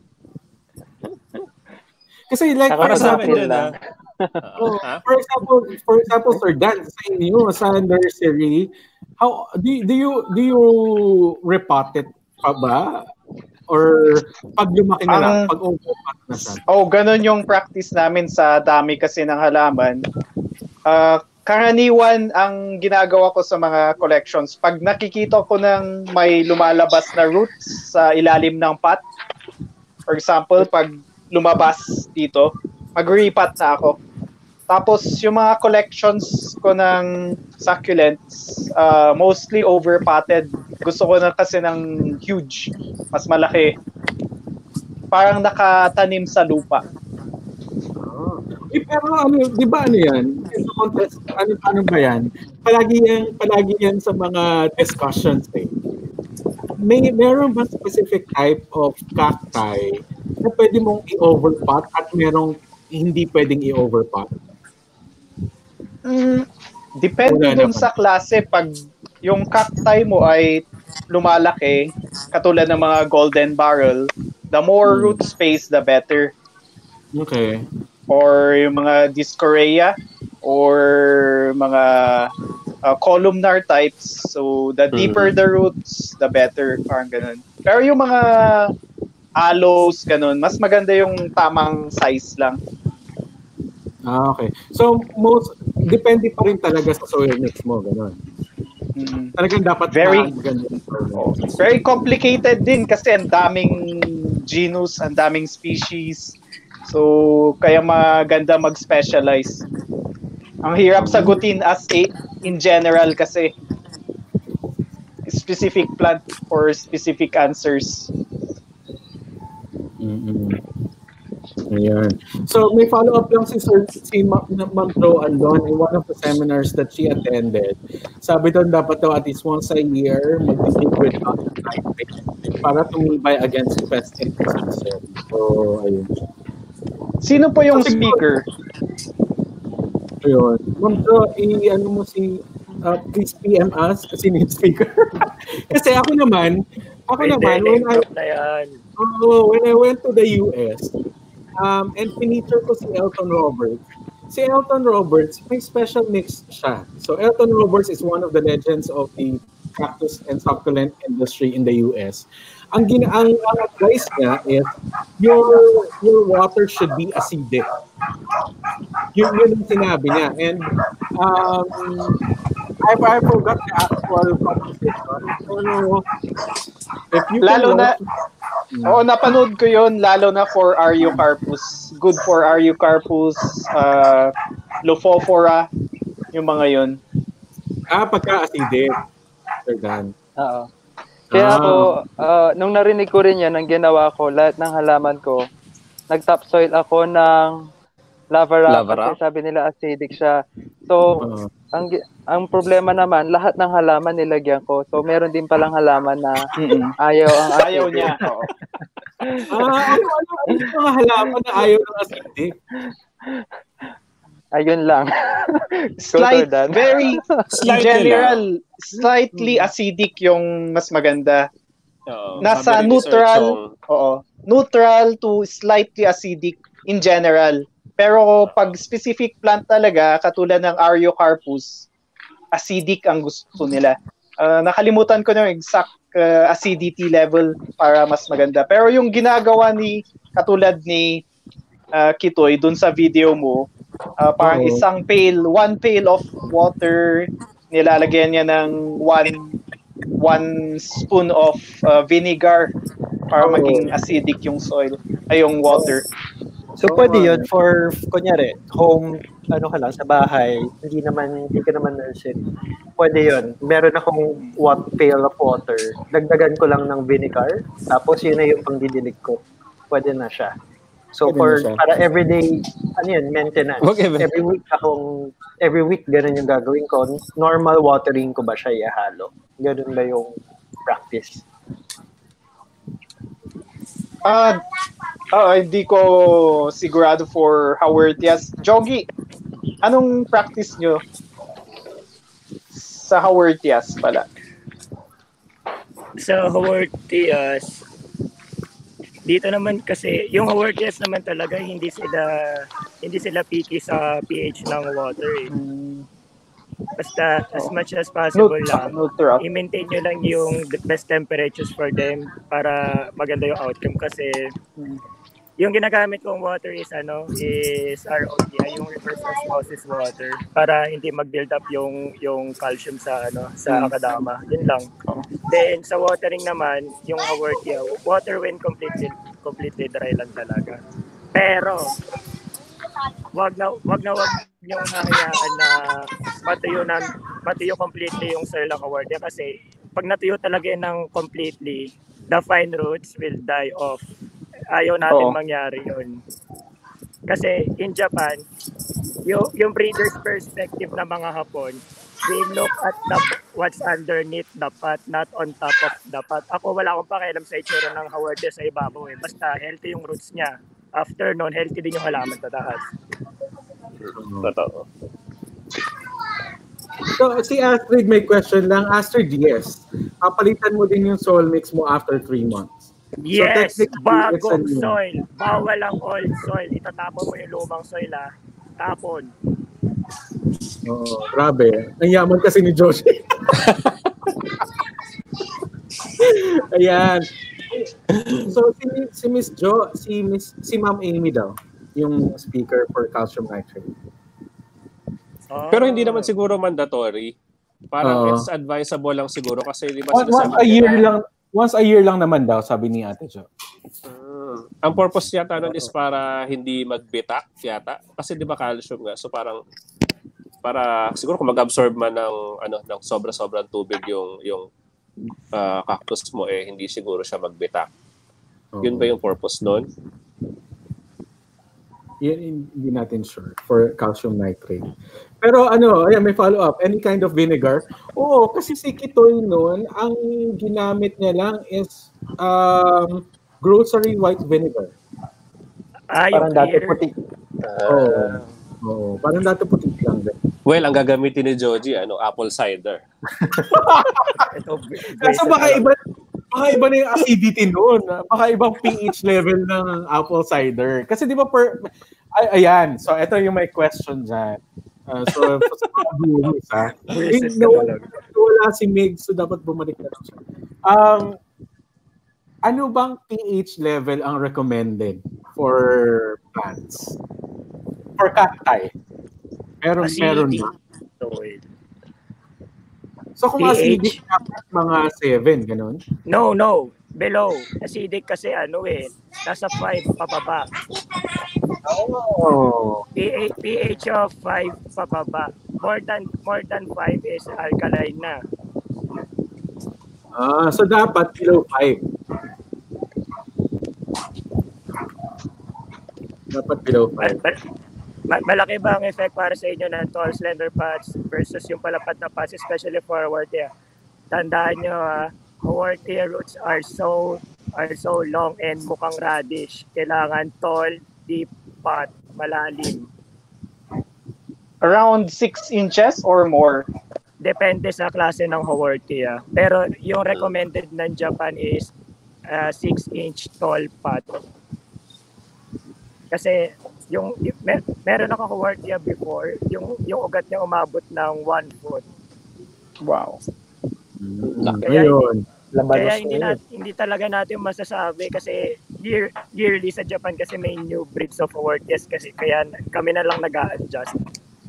Kasi like, Saka for Para sa example, akin dyan, lang. ah. oh, Ha? for example, for example, Sir Dan, sa inyo, sa nursery, how do, do you do you repot it pa ba? Or pag lumaki na lang, Ang- pag overpot na siya? Oh, ganun yung practice namin sa dami kasi ng halaman. Uh, karaniwan ang ginagawa ko sa mga collections, pag nakikita ko ng may lumalabas na roots sa ilalim ng pot, for example, pag lumabas dito, mag-repot na ako. Tapos yung mga collections ko ng succulents, uh, mostly overpotted. Gusto ko na kasi ng huge, mas malaki. Parang nakatanim sa lupa. Ah. Eh, pero ano, di ba ano yan? Sa contest, ano, ano ba yan? Palagi yan, palagi yan sa mga discussions eh. May, meron ba specific type of cacti na pwede mong i-overpot at merong hindi pwedeng i-overpot? Mm, depende Wala dun naman. sa klase. Pag yung cacti mo ay lumalaki, katulad ng mga golden barrel, the more Hmm. root space, the better. Okay. Or yung mga discorea, or mga uh, columnar types. So, the deeper the roots, the better. Parang ganun. Pero yung mga aloes, ganun, mas maganda yung tamang size lang. Ah, okay. So, most, depende pa rin talaga sa soil mix mo, gano'n. Mm. Talagang dapat Very- na maganda yung soil mix. Oh, very complicated din kasi ang daming genus, ang daming species. So, kaya maganda mag-specialize. Ang hirap sagutin as a, in general kasi specific plant for specific answers. Mm-mm. Ayan. So, may follow-up lang si Sir si Ma- Na- Ma'am Jo Andon in one of the seminars that she attended. Sabi doon, dapat daw at least once a year mag-dig with calcium nitrate para tumibay against pest and disease. So, ayun. Sino po yung So, siguro- speaker? Ayun. Ma'am Jo, i-ano mo si uh, please P M us kasi yung speaker. Kasi ako naman, ako Pwede, naman, when I, name drop na yan. oh, when I went to the U S, um, and pinicture ko si Elton Roberts. Si Elton Roberts, may special mix siya. So Elton Roberts is one of the legends of the cactus and succulent industry in the U S. Ang gina ang, ang advice niya is your your water should be acidic. Yun, yun yung sinabi niya. And um, I, I forgot the actual composition. Pero if you can Lalo na, watch- oo, napanood ko yun, lalo na for Ariocarpus. Good for Ariocarpus, uh, Lophophora, yung mga yun. Ah, pagka-acidic. Sir Dan. Oo. Kaya ako, Ah, ah, nung narinig ko rin yan, ang ginawa ko, lahat ng halaman ko, nag-topsoil ako ng lava rock Lava kasi rock? sabi nila acidic siya. So, ah. ang gi- ang problema naman, lahat ng halaman nilagyan ko. So, meron din palang halaman na Mm-mm. ayaw ang Ayaw acidic. niya. Oo. Ah, ano, ano, ano yung mga halaman na ayaw ng acidic? Ayun lang. Go, Slight, Sir Dan. very, in Slightly general, lang. slightly acidic yung mas maganda. Oo, Nasa sabi rin ni Sir neutral, Chong, oo, neutral to slightly acidic in general. Pero pag specific plant talaga, katulad ng Ariocarpus, acidic ang gusto nila. Ah, nakalimutan ko na yung exact ah, acidity level para mas maganda. Pero yung ginagawa ni, katulad ni ah, Kitoy dun sa video mo, ah, parang Oo. isang pail, one pail of water, nilalagyan niya ng one one spoon of ah, vinegar para Oo. maging acidic yung soil, ay yung water. So, Oo pwede nga yun eh. for, kunyari, home, ano ka lang, sa bahay, hindi naman, hindi ka naman nursery. Pwede yun. Meron akong what pail of water. Dagdagan ko lang ng vinegar. Tapos yun na yung pangdidilig ko. Pwede na siya. So, Pwede na for, siya. para everyday, ano yun, maintenance. Okay, ba? Every week akong, every week ganun yung gagawin ko. Normal watering ko ba siya ihalo? Ganun ba yung practice? Ah, ah, hindi ko sigurado for Haworthias. Jhogi, anong practice nyo sa Haworthias pala? Sa Haworthias, dito naman kasi, yung Haworthias naman talaga, hindi sila, hindi sila picky sa pH ng water eh. Basta as much as possible lang, Neutral. i-maintain nyo lang yung the best temperatures for them para maganda yung outcome kasi yung ginagamit kong water is ano is R O D, ay yung reverse osmosis water para hindi mag-build up yung yung calcium sa ano sa akadama. Yun lang. Then sa watering naman, yung Haworthia, water when completely completely dry lang talaga. Pero wag na wag na wag yung hayaan na matuyo na matuyo completely yung soil ng Haworthia kasi pag natuyo talaga yan ng completely, the fine roots will die off. Ayaw natin Oo. mangyari yun. Kasi in Japan, yung, yung breeder's perspective ng mga Hapon, they look at the, what's underneath the pot, not on top of the pot. Ako wala akong pakialam sa itsura ng Haworthia sa ibabaw eh. Basta healthy yung roots niya. After nun, healthy din yung halaman sa taas. totoo. So, si Astrid may question lang. Astrid, yes. Papalitan mo din yung soil mix mo after three months. Yes, technically, it's bagong a new- soil. Bawal ang old soil. Itatapon mo yung lumang soil ah. Tapon. Oo, grabe. Ang yaman kasi ni Joshi. Ayan. So, si, si Miss Jo, si Miss, si Ma'am Amy daw, yung speaker for calcium nitrate. Oh. Pero hindi naman siguro mandatory. Parang Oo. it's advisable lang siguro kasi di ba Once, once sinasabi a year nila- lang, once a year lang naman daw, sabi ni Ate Jo. Ah, ang purpose yata nun is para hindi magbitak yata. Kasi di ba calcium nga. So parang para siguro kung mag-absorb man ng ano ng sobra-sobrang tubig yung yung ah, cactus mo eh hindi siguro siya magbitak. Yun ba yung purpose nun? Yan, hindi natin sure for calcium nitrate. Pero ano, ayan, may follow-up. Any kind of vinegar? Oo, kasi si Kitoy noon, ang ginamit niya lang is um, grocery white vinegar. Ah, yung Parang dati clear. puti. Oo. Oo, parang dati puti lang din. Well, ang gagamitin ni Jhogi ano, apple cider. Ito, Kaso baka iba, baka iba na yung acidity noon. Baka ibang pH level ng apple cider. Kasi di ba per... Ay, ayan. So, ito yung may question dyan. Uh, so, sa mga viewers, ha? Eh, Buisit ka nawala, talaga. nawala si Meg, so dapat bumalik na lang siya. Um, ano bang pH level ang recommended for plants? For cacti? Meron, meron Acidic ba? soil. So, kung pH? acidic, dapat mga seven, ganun? No, no. Below. Acidic kasi ano eh. Nasa five pababa. Oh. pH, pH of five pababa. more than more than five is alkaline na. Ah, so dapat below five. Dapat below Mal- five. mal- ma- malaki ba ang effect para sa inyo ng tall slender pads versus yung palapad na pads, especially for Haworthia? Tandaan nyo, ah, Haworthia roots are so are so long and mukhang radish. Kailangan tall, deep pot, malalim. Around six inches or more. Depende sa klase ng Haworthia. Pero yung recommended ng Japan is uh, six inch tall pot. Kasi yung, yung mer, meron ako Haworthia before, yung yung ugat niya umabot ng one foot. Wow. Mm, Kaya ayun. Kaya hindi nat, hindi talaga natin masasabi kasi year, yearly sa Japan kasi may new breeds of Haworthias kasi kaya kami na lang nag-a-adjust.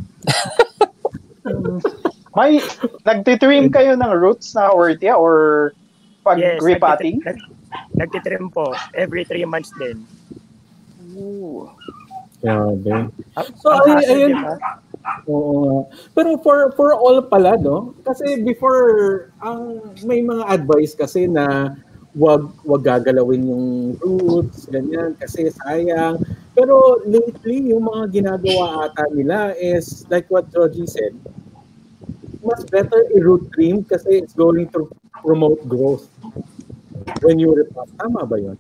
May nagtitrim kayo ng roots na Haworthia or pag Yes, repotting? nagtitrim, nagtitrim po every three months din. Ooh. Grabe. So, So, ay, ayun. Oo. Pero for for all pala, no? Kasi before, ang may mga advice kasi na wag wag gagalawin yung roots, ganyan, kasi sayang. Pero lately, yung mga ginagawa ata nila is like what Jhogi said, mas better i-root trim kasi it's going to promote growth when you repot. Tama ba yun?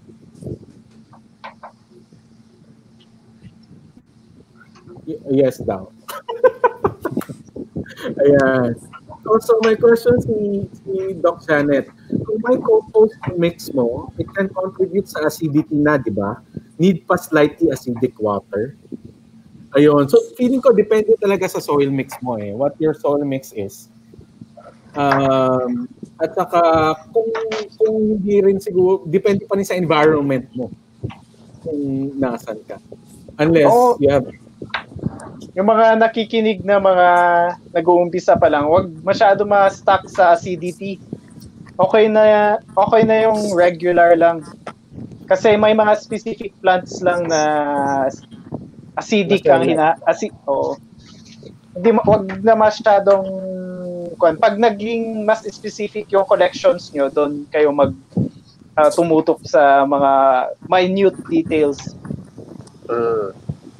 Y- yes daw. Ayan. So, so my question si, si Doc Janet, kung may compost mix mo, it can contribute sa acidity na, di ba? Need pa slightly acidic water. Ayun. So feeling ko depende talaga sa soil mix mo eh. What your soil mix is. Um, at saka kung, kung hindi rin siguro, depende pa rin sa environment mo kung nasan ka. Unless Oo. you have Yung mga nakikinig na mga nag-uumpisa pa lang, wag masyado ma-stuck sa acidity. Okay na okay na yung regular lang. Kasi may mga specific plants lang na acidic ang hina asi oh. Hindi wag na masyadong kung pag naging mas specific yung collections nyo, doon kayo mag uh, tumutok sa mga minute details. Uh.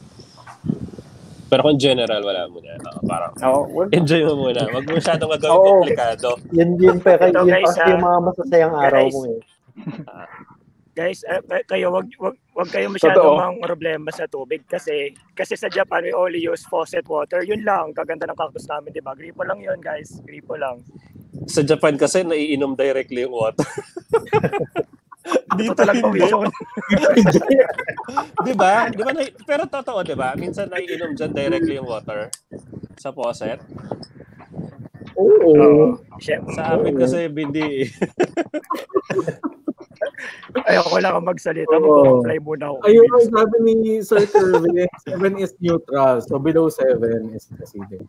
Pero kung general, wala muna. Uh, parang oh, enjoy mo muna. Wag mo masyadong gagawin oh. komplikado. Yun yun pa Ito, yun guys, pa yung mga masasayang araw guys, mo eh. Uh, guys, uh, kayo wag wag wag kayo masyadong mang problema sa tubig kasi kasi sa Japan we only use faucet water. Yun lang, kaganda ng cactus namin, 'di ba? Gripo lang 'yun, guys. Gripo lang. Sa Japan kasi naiinom directly yung water. Dito talaga hindi. vision. Di ba? Di ba? Na, pero totoo, di ba? Minsan naiinom dyan directly yung water sa faucet. Oo. Sa amin kasi hindi eh. Ayoko lang ang magsalita. Oo. Mag-comply muna ako. Ayun, sabi ni Sir Kervin, seven is neutral. So below seven is acidic.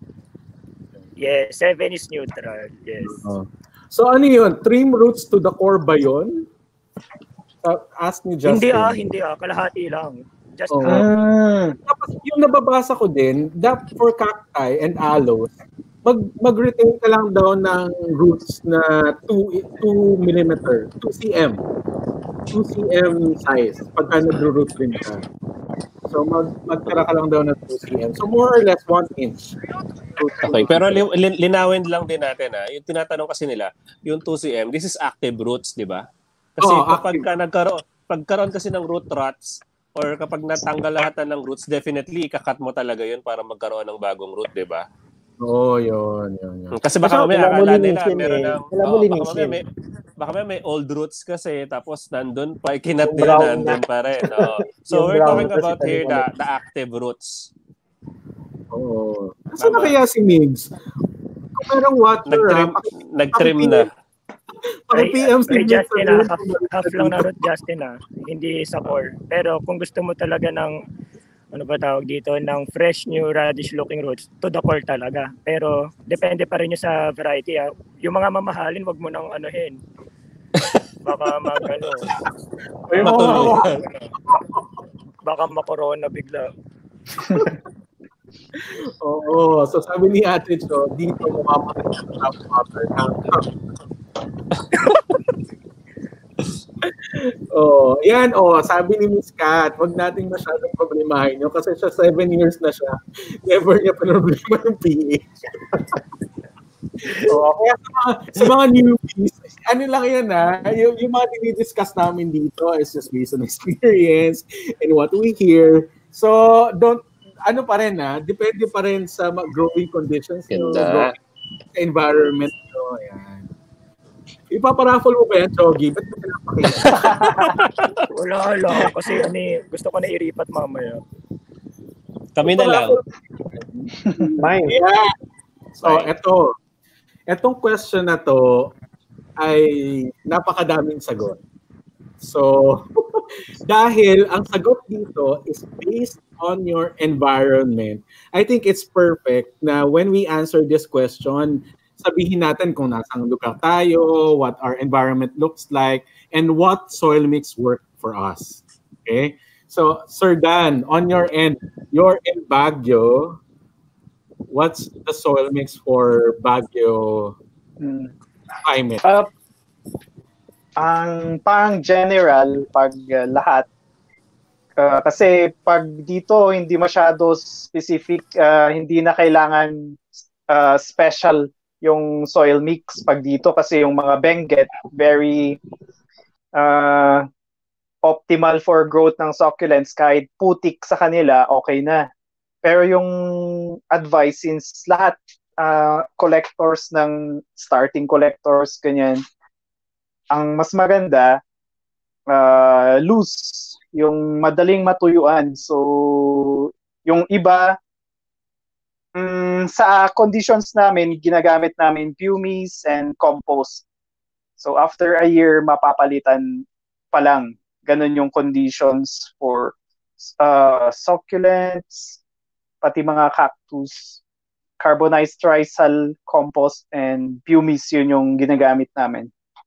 Yes, seven is neutral. Yes. Uh, so ano yun? Trim roots to the core ba yun? Uh, ask ni Justin. Hindi ah, hindi ah. Kalahati lang. Just oh. half. Tapos yung nababasa ko din, that for cacti and aloes, mag mag-retain ka lang daw ng roots na two millimeter, two centimeters. two centimeters size pagka nag-root rin ka. So mag magtira ka lang daw ng two centimeters. So more or less one inch. Okay, pero li- li- linawin lang din natin ah. Yung tinatanong kasi nila, yung two centimeters, this is active roots, di ba? Kasi oh, kapag ka nagkaroon, pagkaroon kasi ng root rots or kapag natanggal lahat ng roots, definitely ikakat mo talaga yun para magkaroon ng bagong root, di ba? Oo, oh, yun, yun, yun. Kasi baka mamaya akala nila meron ng, eh. oh, baka mamaya may, baka mamaya may old roots kasi tapos nandun pa, ikinat nila nandun pa rin. Oh. So we're talking about here the, the active roots. Oo. Oh. Saan na kaya si Migs? Kung merong water, nag-trim, ah, nag-trim na. Paki-P M si Migs. Justin na, half, half lang na root, Justin na. Hindi sa core. Pero kung gusto mo talaga ng ano ba tawag dito, ng fresh new radish looking roots, to the core talaga. Pero depende pa rin yung sa variety. Ah. Yung mga mamahalin, wag mo nang anuhin. Baka mag ano. Matuloy. Baka makorona bigla. Oo. So sabi ni Ate Cho, dito mapapakita sa top water. Oh, yan oh, sabi ni Miss Kat, wag nating masyadong problemahin yun kasi siya seven years na siya. Never niya problema yung pH. Oh, kaya sa mga, sa mga newbies, ano lang yan ha, yung, yung mga dinidiscuss namin dito is just based on experience and what we hear. So, don't, ano pa rin ha, depende pa rin sa growing conditions nyo, Ganda. growing sa environment nyo. Yan. Ipaparaffle mo ba yan, Jhogi? Ba't mo pinapakita? Wala lang. Kasi ano, eh, gusto ko na iripat mamaya. Kami na lang. Mine. Yeah. So, Fine. eto. Etong question na to ay napakadaming sagot. So, dahil ang sagot dito is based on your environment, I think it's perfect na when we answer this question, sabihin natin kung nasang lugar tayo, what our environment looks like, and what soil mix work for us. Okay? So, Sir Dan, on your end, you're in Baguio. What's the soil mix for Baguio Hmm. climate? Uh, ang parang general, pag uh, lahat, uh, kasi pag dito hindi masyado specific, uh, hindi na kailangan uh, special yung soil mix pag dito kasi yung mga Benguet, very uh, optimal for growth ng succulents. Kahit putik sa kanila, okay na. Pero yung advice, since lahat uh, collectors ng starting collectors, ganyan, ang mas maganda, uh, loose, yung madaling matuyuan. So, yung iba, mm, sa conditions namin, ginagamit namin pumice and compost. So, after a year, mapapalitan pa lang. Ganun yung conditions for uh, succulents, pati mga cactus, carbonized trisal, compost, and pumice, yun yung ginagamit namin.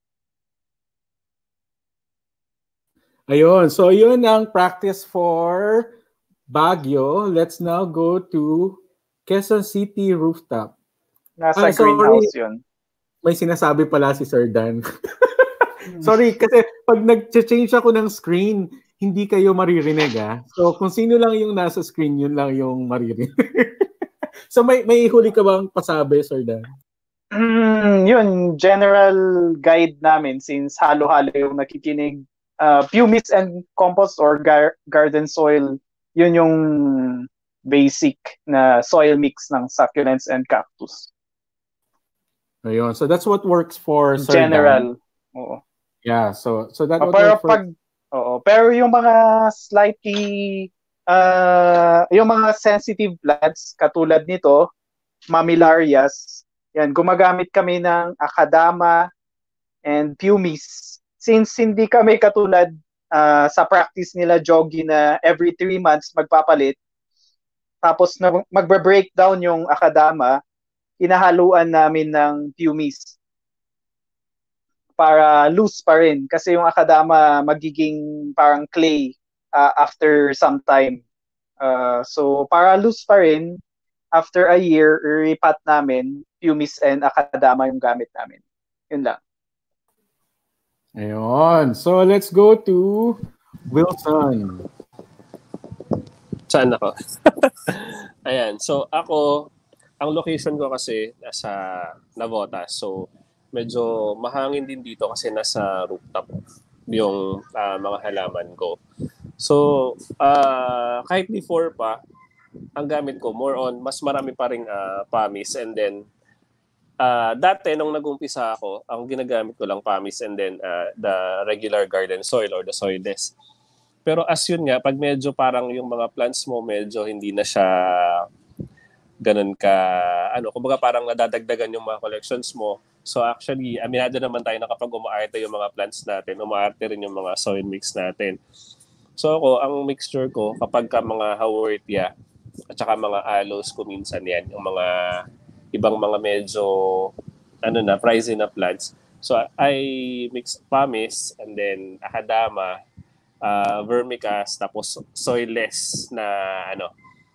Ayun. So, yun ang practice for Baguio. Let's now go to Quezon City rooftop. Nasa Ah, sorry. greenhouse yun. May sinasabi pala si Sir Dan. Sorry, kasi pag nag-change ako ng screen, hindi kayo maririnig ah. So, kung sino lang yung nasa screen, yun lang yung maririnig. So, may may huli ka bang pasabi, Sir Dan? Mm, yun, general guide namin since halo-halo yung nakikinig. Uh, pumice and compost or gar- garden soil, yun yung basic na soil mix ng succulents and cactus. Ayun. So, that's what works for Sir General. Dan. Oo. Yeah, so so that Uh, would pero work for... pag oo, pero yung mga slightly uh, yung mga sensitive plants katulad nito, mamilarias, yan, gumagamit kami ng akadama and pumice. Since hindi kami katulad uh, sa practice nila Jhogi na every three months magpapalit, tapos na magbe-breakdown yung akadama, inahaluan namin ng pumice para loose pa rin kasi yung akadama magiging parang clay uh, after some time. Uh, so para loose pa rin, after a year, repat namin, pumice and akadama yung gamit namin. Yun lang. Ayun. So let's go to Wilson. Saan ako? Ayan. So ako, ang location ko kasi nasa Navotas. So medyo mahangin din dito kasi nasa rooftop yung uh, mga halaman ko. So, uh, kahit before pa, ang gamit ko, more on, mas marami pa rin uh, pamis. And then, uh, dati, nung nag-umpisa ako, ang ginagamit ko lang pamis and then uh, the regular garden soil or the soilless. Pero as yun nga, pag medyo parang yung mga plants mo, medyo hindi na siya ganun ka, ano, kumbaga parang nadadagdagan yung mga collections mo. So actually, aminado naman tayo na kapag umaarte yung mga plants natin, umaarte rin yung mga soil mix natin. So ako, ang mixture ko, kapag ka mga haworthia, at saka mga aloes ko minsan yan, yung mga ibang mga medyo, ano na, pricey na plants. So I mix pumice, and then akadama, uh, vermicast, tapos soilless na, ano,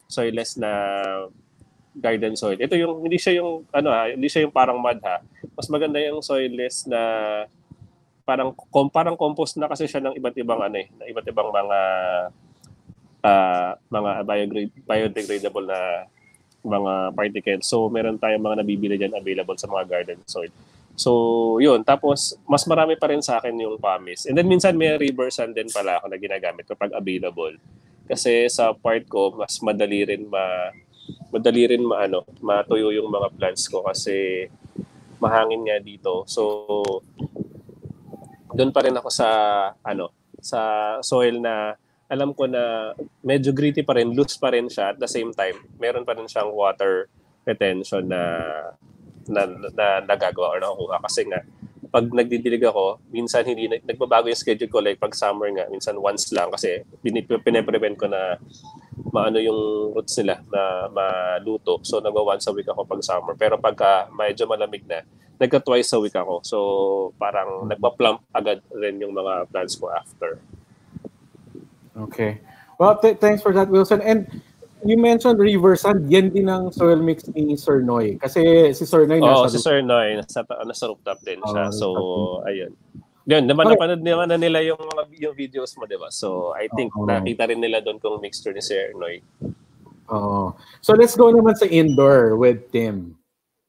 soilless na garden soil. Ito yung hindi siya yung ano ha, hindi siya yung parang mud ha. Mas maganda yung soilless na parang kom, parang compost na kasi siya ng iba't ibang ano eh, na iba't ibang mga uh, mga biodegrad- biodegradable na mga particles. So meron tayong mga nabibili diyan available sa mga garden soil. So, yun. Tapos, mas marami pa rin sa akin yung pumice. And then, minsan may river sand din pala ako na ginagamit kapag available. Kasi sa part ko, mas madali rin ma madali rin maano, matuyo yung mga plants ko kasi mahangin nga dito. So, doon pa rin ako sa ano, sa soil na alam ko na medyo gritty pa rin, loose pa rin siya at the same time, meron pa rin siyang water retention na na, na nagagawa or nakukuha kasi nga pag nagdidilig ako, minsan hindi nagbabago yung schedule ko like pag summer nga, minsan once lang kasi pine-prevent ko na maano yung roots nila na maluto. So nagwa once a week ako pag summer. Pero pagka medyo malamig na, nagka twice a week ako. So parang nagpa-plump agad rin yung mga plants ko after. Okay. Well, th- thanks for that, Wilson. And you mentioned river sand, yan din ang soil mix ni Sir Noy. Kasi si Sir Noy Oo, nasa si Sir Noy, nasa, nasa rooftop din siya. Oh, so, rooftop ayun. Yun, naman Okay. napanood naman na nila yung mga yung videos mo, di ba? So, I think Oo. nakita rin nila doon kung mixture ni Sir Noy. Oh. So let's go naman sa indoor with Tim.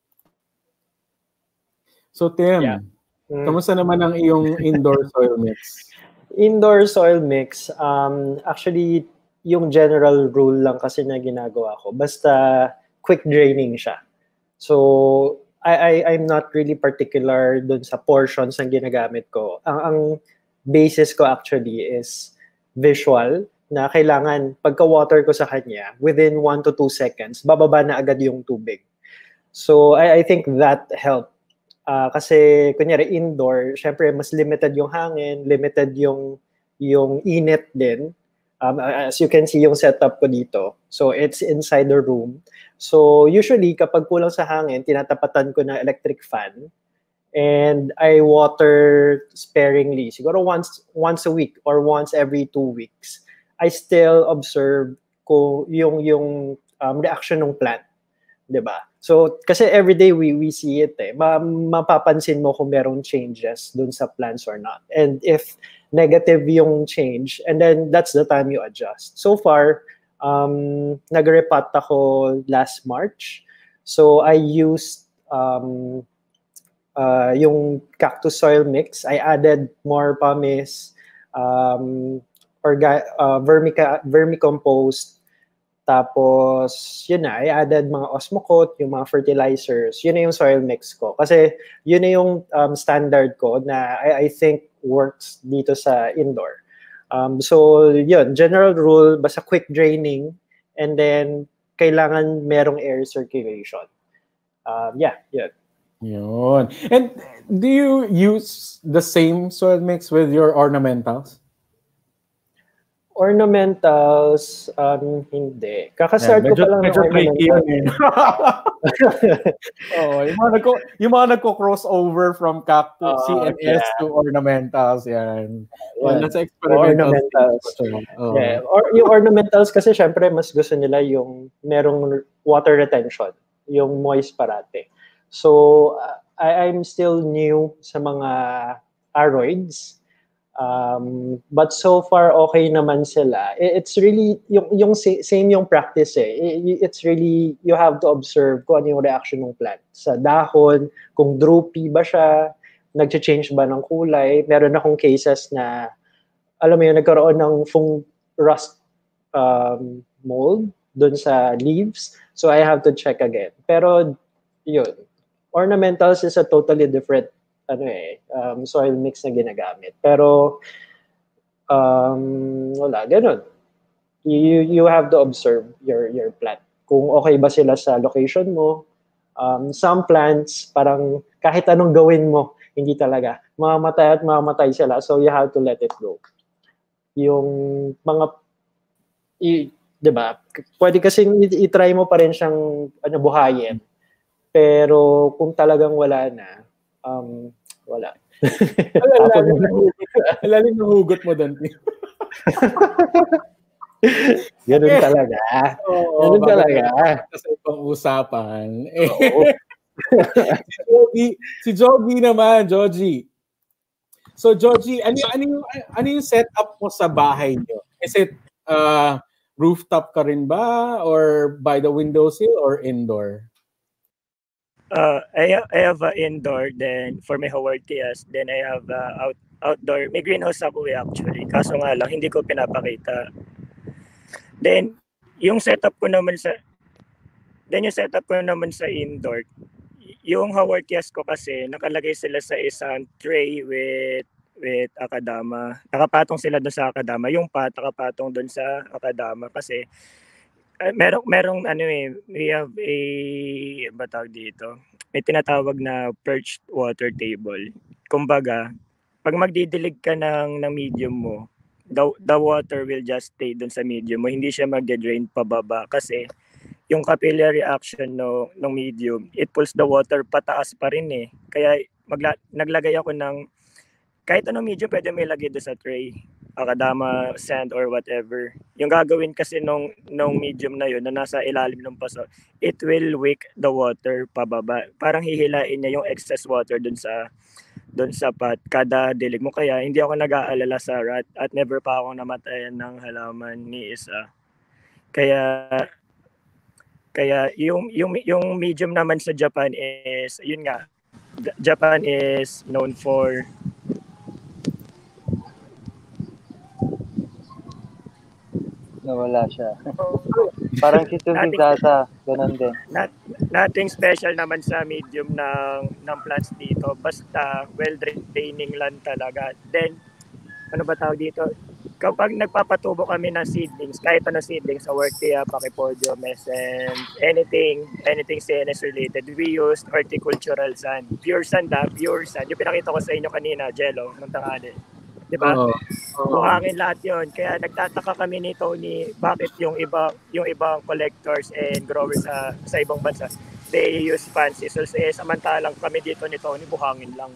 So Tim, Yeah. Mm. kamusta naman ang iyong indoor soil mix? Indoor soil mix, um, actually, yung general rule lang kasi na ginagawa ko. Basta quick draining siya. So, I, I, I'm not really particular dun sa portions na ginagamit ko. Ang, ang basis ko actually is visual na kailangan pagka-water ko sa kanya, within one to two seconds, bababa na agad yung tubig. So, I, I think that helped. Uh, kasi, kunyari, indoor, syempre, mas limited yung hangin, limited yung, yung init din. Um, as you can see yung setup ko dito. So, it's inside the room. So, usually, kapag kulang sa hangin, tinatapatan ko ng electric fan. And I water sparingly. Siguro once once a week or once every two weeks. I still observe ko yung, yung um, reaction ng plant. Diba? So, kasi everyday we we see it eh. Ma mapapansin mo kung merong changes dun sa plants or not. And if negative yung change, and then that's the time you adjust. So far, um, nag-repot ako last March. So, I used um, uh, yung cactus soil mix. I added more pumice, um, orga uh, vermica vermicompost. Tapos, yun na, I added mga osmocote, yung mga fertilizers. Yun na yung soil mix ko. Kasi yun na yung um, standard ko na I, I think works dito sa indoor. Um, so, yun, general rule, basta quick draining and then kailangan merong air circulation. Um, yeah, yun. Yun. And do you use the same soil mix with your ornamentals? Ornamentals, um, hindi. Kakastart Yeah, ko pa lang ng medyo tricky yun ornamental. eh. oh, yung mga nagko yung mga nagko-crossover from cactus Uh, C N S yeah. to ornamentals yan. Yeah. Well, that's experimental. Ornamentals. Oh. Yeah. Or, yung ornamentals kasi syempre mas gusto nila yung merong water retention, yung moist parate. So, uh, I, I'm still new sa mga aroids. Um, but so far, okay naman sila. It's really, yung, yung same yung practice eh. It's really, you have to observe kung ano yung reaction ng plant. Sa dahon, kung droopy ba siya, nag-change ba ng kulay. Meron akong cases na, alam mo yun, nagkaroon ng fung rust um, mold dun sa leaves. So I have to check again. Pero, yun. Ornamentals is a totally different ano eh, um, soil mix na ginagamit. Pero, um, wala, ganun. You, you have to observe your, your plant. Kung okay ba sila sa location mo. Um, some plants, parang kahit anong gawin mo, hindi talaga. Mamamatay at mamamatay sila. So, you have to let it go. Yung mga, i, diba? Pwede kasing i-try mo pa rin siyang ano, buhayin. Pero, kung talagang wala na, um, wala. Alalim na hugot mo doon. Ganun talaga. Oo, Ganun talaga. Sa ibang usapan. Oo. si Jhogi, si Jhogi naman, Jhogi. So Jhogi, ano, ano, yung, ano yung setup mo sa bahay niyo? Is it uh, rooftop ka rin ba? Or by the windowsill or indoor? Uh, I, I have a indoor, then for my Hawartias, then I have uh, out, outdoor. May greenhouse ako eh, actually. Kaso nga lang, hindi ko pinapakita. Then, yung setup ko naman sa then yung setup ko naman sa indoor, yung Hawartias ko kasi, nakalagay sila sa isang tray with with akadama. Nakapatong sila doon sa akadama. Yung pot, nakapatong doon sa akadama kasi uh, merong, merong ano eh, we have a, ba tawag dito? May tinatawag na perched water table. Kumbaga, pag magdidilig ka ng, ng medium mo, the, the water will just stay dun sa medium mo. Hindi siya magde-drain pababa kasi yung capillary action no, ng medium, it pulls the water pataas pa rin eh. Kaya magla- naglagay ako ng kahit anong medium pwede may lagay doon sa tray. Akadama, sand, or whatever. Yung gagawin kasi nung, nung medium na yun na nasa ilalim ng paso, it will wick the water pababa. Parang hihilain niya yung excess water dun sa dun sa pot kada dilig mo. Kaya hindi ako nag-aalala sa rat at never pa akong namatayan ng halaman ni isa. Kaya kaya yung yung yung medium naman sa Japan is yun nga. Japan is known for Nawala siya. Parang si Tubig Tata, ganun din. Not, nothing special naman sa medium ng ng plants dito. Basta well draining land talaga. Then ano ba tawag dito? Kapag nagpapatubo kami ng seedlings, kahit ano seedlings, Hawartia, Pachypodium, and anything, anything C N S related, we used horticultural sand. Pure sand ah, pure sand. Yung pinakita ko sa inyo kanina, Jello, ng tanghali. Diba? Oo. Buhangin lahat yon. Kaya nagtataka kami ni Tony bakit yung iba yung ibang collectors and growers sa sa ibang bansa they use fancy soils eh samantalang kami dito ni Tony buhangin lang.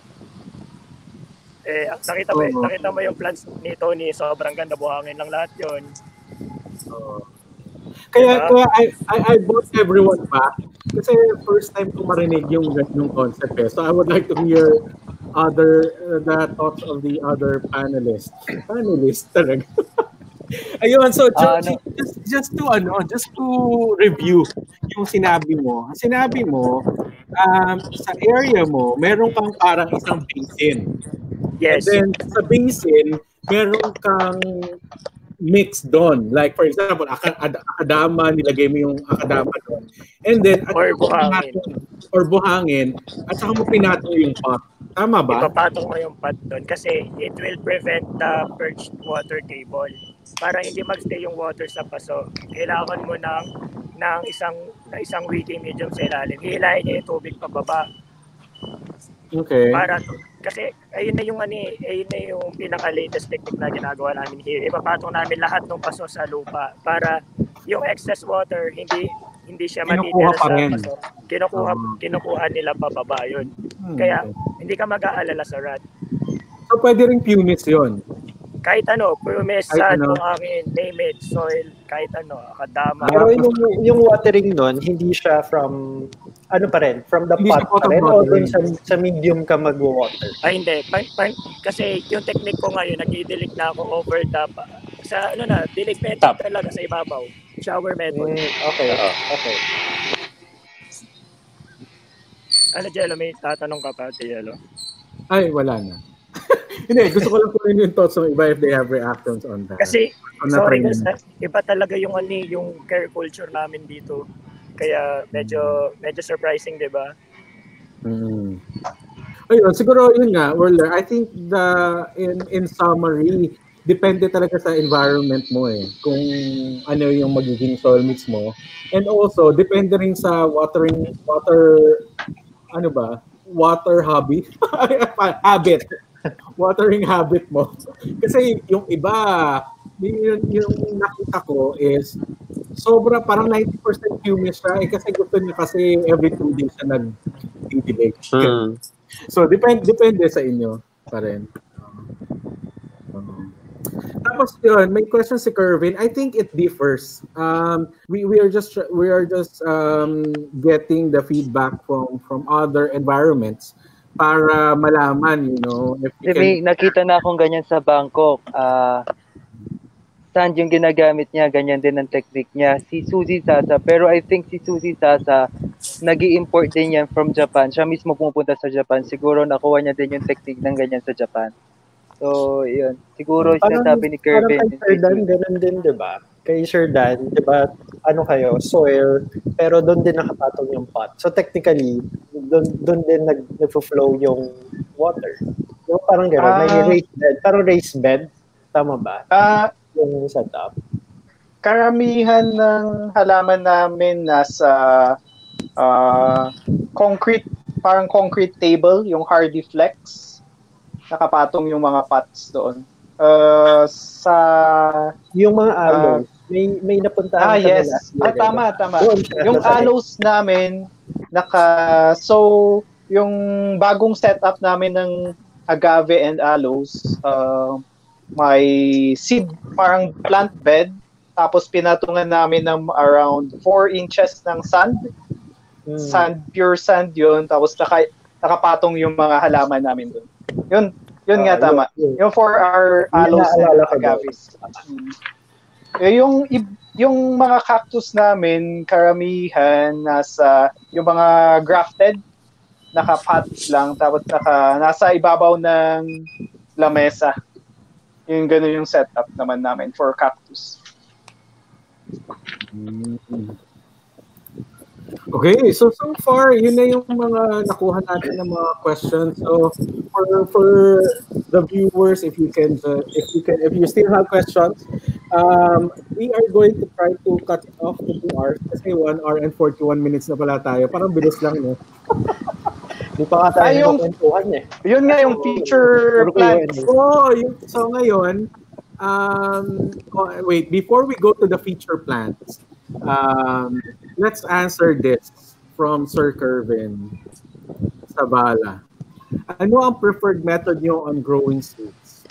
Eh nakita mo Oo. nakita mo yung plants ni Tony sobrang ganda buhangin lang lahat yon. Oo. Kaya Diba? kaya I, I I brought everyone back kasi first time ko marinig yung yung concept eh. So I would like to hear other uh, the thoughts of the other panelists. Panelists talaga. Ayun, so Ah, just, ano? just just to ano, just to review yung sinabi mo. Sinabi mo um, sa area mo, meron kang parang isang basin. And Yes. then sa basin, meron kang mix doon. Like for example, ak- ad- akadama, nilagay mo yung akadama doon. And then at Or saka mo buhangin. pinatong- or buhangin at saka mo pinatong yung pot. Tama ba? Ipapatong mo yung pot doon kasi it will prevent the perched water table. Para hindi magstay yung water sa paso, kailangan mo ng ng isang ng isang wicking medium sa ilalim. Hihilahin niya yung tubig pababa. Okay. Para kasi ayun na yung ano eh, ayun na yung pinaka-latest technique na ginagawa namin here. Ipapatong namin lahat ng paso sa lupa para yung excess water hindi hindi siya Kinukuha matitira pa sa rin. paso. Kinukuha Oo. kinukuha nila pababa yun. Hmm, Kaya okay. hindi ka mag-aalala sa rat. So pwede rin pumice yun. Kahit ano, pumice, Kahit sand, ano. buhangin, name it, soil, kahit ano, akadama. Pero yung yung watering nun, hindi siya from ano pa rin, from the Hindi pot siya pot pa of rin o watering. dun sa, sa medium ka mag-water? Ay hindi, pa, pa, kasi yung technique ko ngayon, nagdidilig na ako over the, sa ano na, dilig method Top. talaga sa ibabaw. Shower method. Mm, okay, Oo. okay. Ano, Jello, may tatanong ka pa, Jello? Ay, wala na. Hindi, gusto ko lang kunin yung thoughts ng iba if they have reactions on that. Kasi, On sorry na-try guys, nila. iba talaga yung ano, yung care culture namin dito. Kaya medyo medyo surprising, 'di ba? Mm. Ayun, siguro yun nga, Werler, I think the in in summary, depende talaga sa environment mo eh, kung ano yung magiging soil mix mo. And also, depende rin sa watering, water, ano ba, water hobby, habit, watering habit mo. Kasi yung iba, yung, yung nakita ko is, sobra parang ninety percent humus siya eh, kasi gusto niya kasi every two days siya nag-didilig. Hmm. So, depende depende sa inyo pa rin. Um, Tapos yun, may question si Kervin. I think it differs. Um, we we are just we are just um, getting the feedback from from other environments para malaman, you know, if we Kasi may can. nakita na akong ganyan sa Bangkok. Ah, sand yung ginagamit niya, ganyan din ang technique niya. Si Suzy Sasa, pero I think si Suzy Sasa, nag-i-import din yan from Japan. Siya mismo pumupunta sa Japan. Siguro nakuha niya din yung technique ng ganyan sa Japan. So, yun. Siguro Parang, sinasabi ni parang Kervin, kay Sir Dan, ganun din, di ba? Kay Sir Dan, di ba, ano kayo, soil, pero doon din nakapatong yung pot. So technically, doon, doon din nag, nag-flow yung water. No, parang gano'n, may Ah, raised bed. Parang raised bed, tama ba? ah, Yung setup. karamihan ng halaman namin nasa ah, concrete, parang concrete table, yung hardy flex. Nakapatong yung mga pots doon. Uh, sa Yung mga ah, aloes, may may napuntahan ah, kami last yes. year. Ah, eh. tama, tama. Doon siya Yung sa side. aloes namin, naka, so, yung bagong setup namin ng agave and aloes, uh, may seed, parang plant bed, tapos pinatungan namin ng around four inches ng sand. Hmm. Sand, pure sand yun, tapos naka, nakapatong yung mga halaman namin doon. Yun, yun nga Ah, tama. yun, yun. Yung for our Yun aloes and naalala ko doon. agaves. Mm. Eh, yung ib- yung mga cactus namin karamihan nasa yung mga grafted naka-pots lang tapos naka nasa ibabaw ng lamesa. Yung gano'n yung setup naman namin for cactus. Okay, so so far, yun na yung mga nakuha natin ng mga questions. So for for the viewers, if you can, uh, if you can, if you still have questions, um, we are going to try to cut it off to two hours kasi one hour and forty-one minutes na pala tayo. Parang bilis lang, no? Di pa nga tayo Ay, yung- nakakwentuhan eh. Yun nga yung feature Puro plant. Q and A. Oh, yung, so ngayon, um, oh, wait, before we go to the feature plants, um, let's answer this from Sir Kervin Sabala. Ano ang preferred method niyo on growing seeds?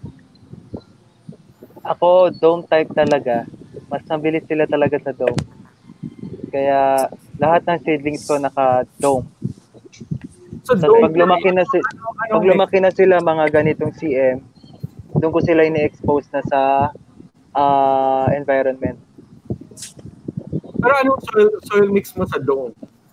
ako, dome type talaga. Mas mabilis sila talaga sa dome. Kaya, lahat ng seedlings ko naka-dome. So, Tapos don't pag lumaki na, si, pag lumaki na sila mga ganitong C M, doon ko sila ini-expose na sa ah, environment. Pero anong soil, soil mix mo sa dome?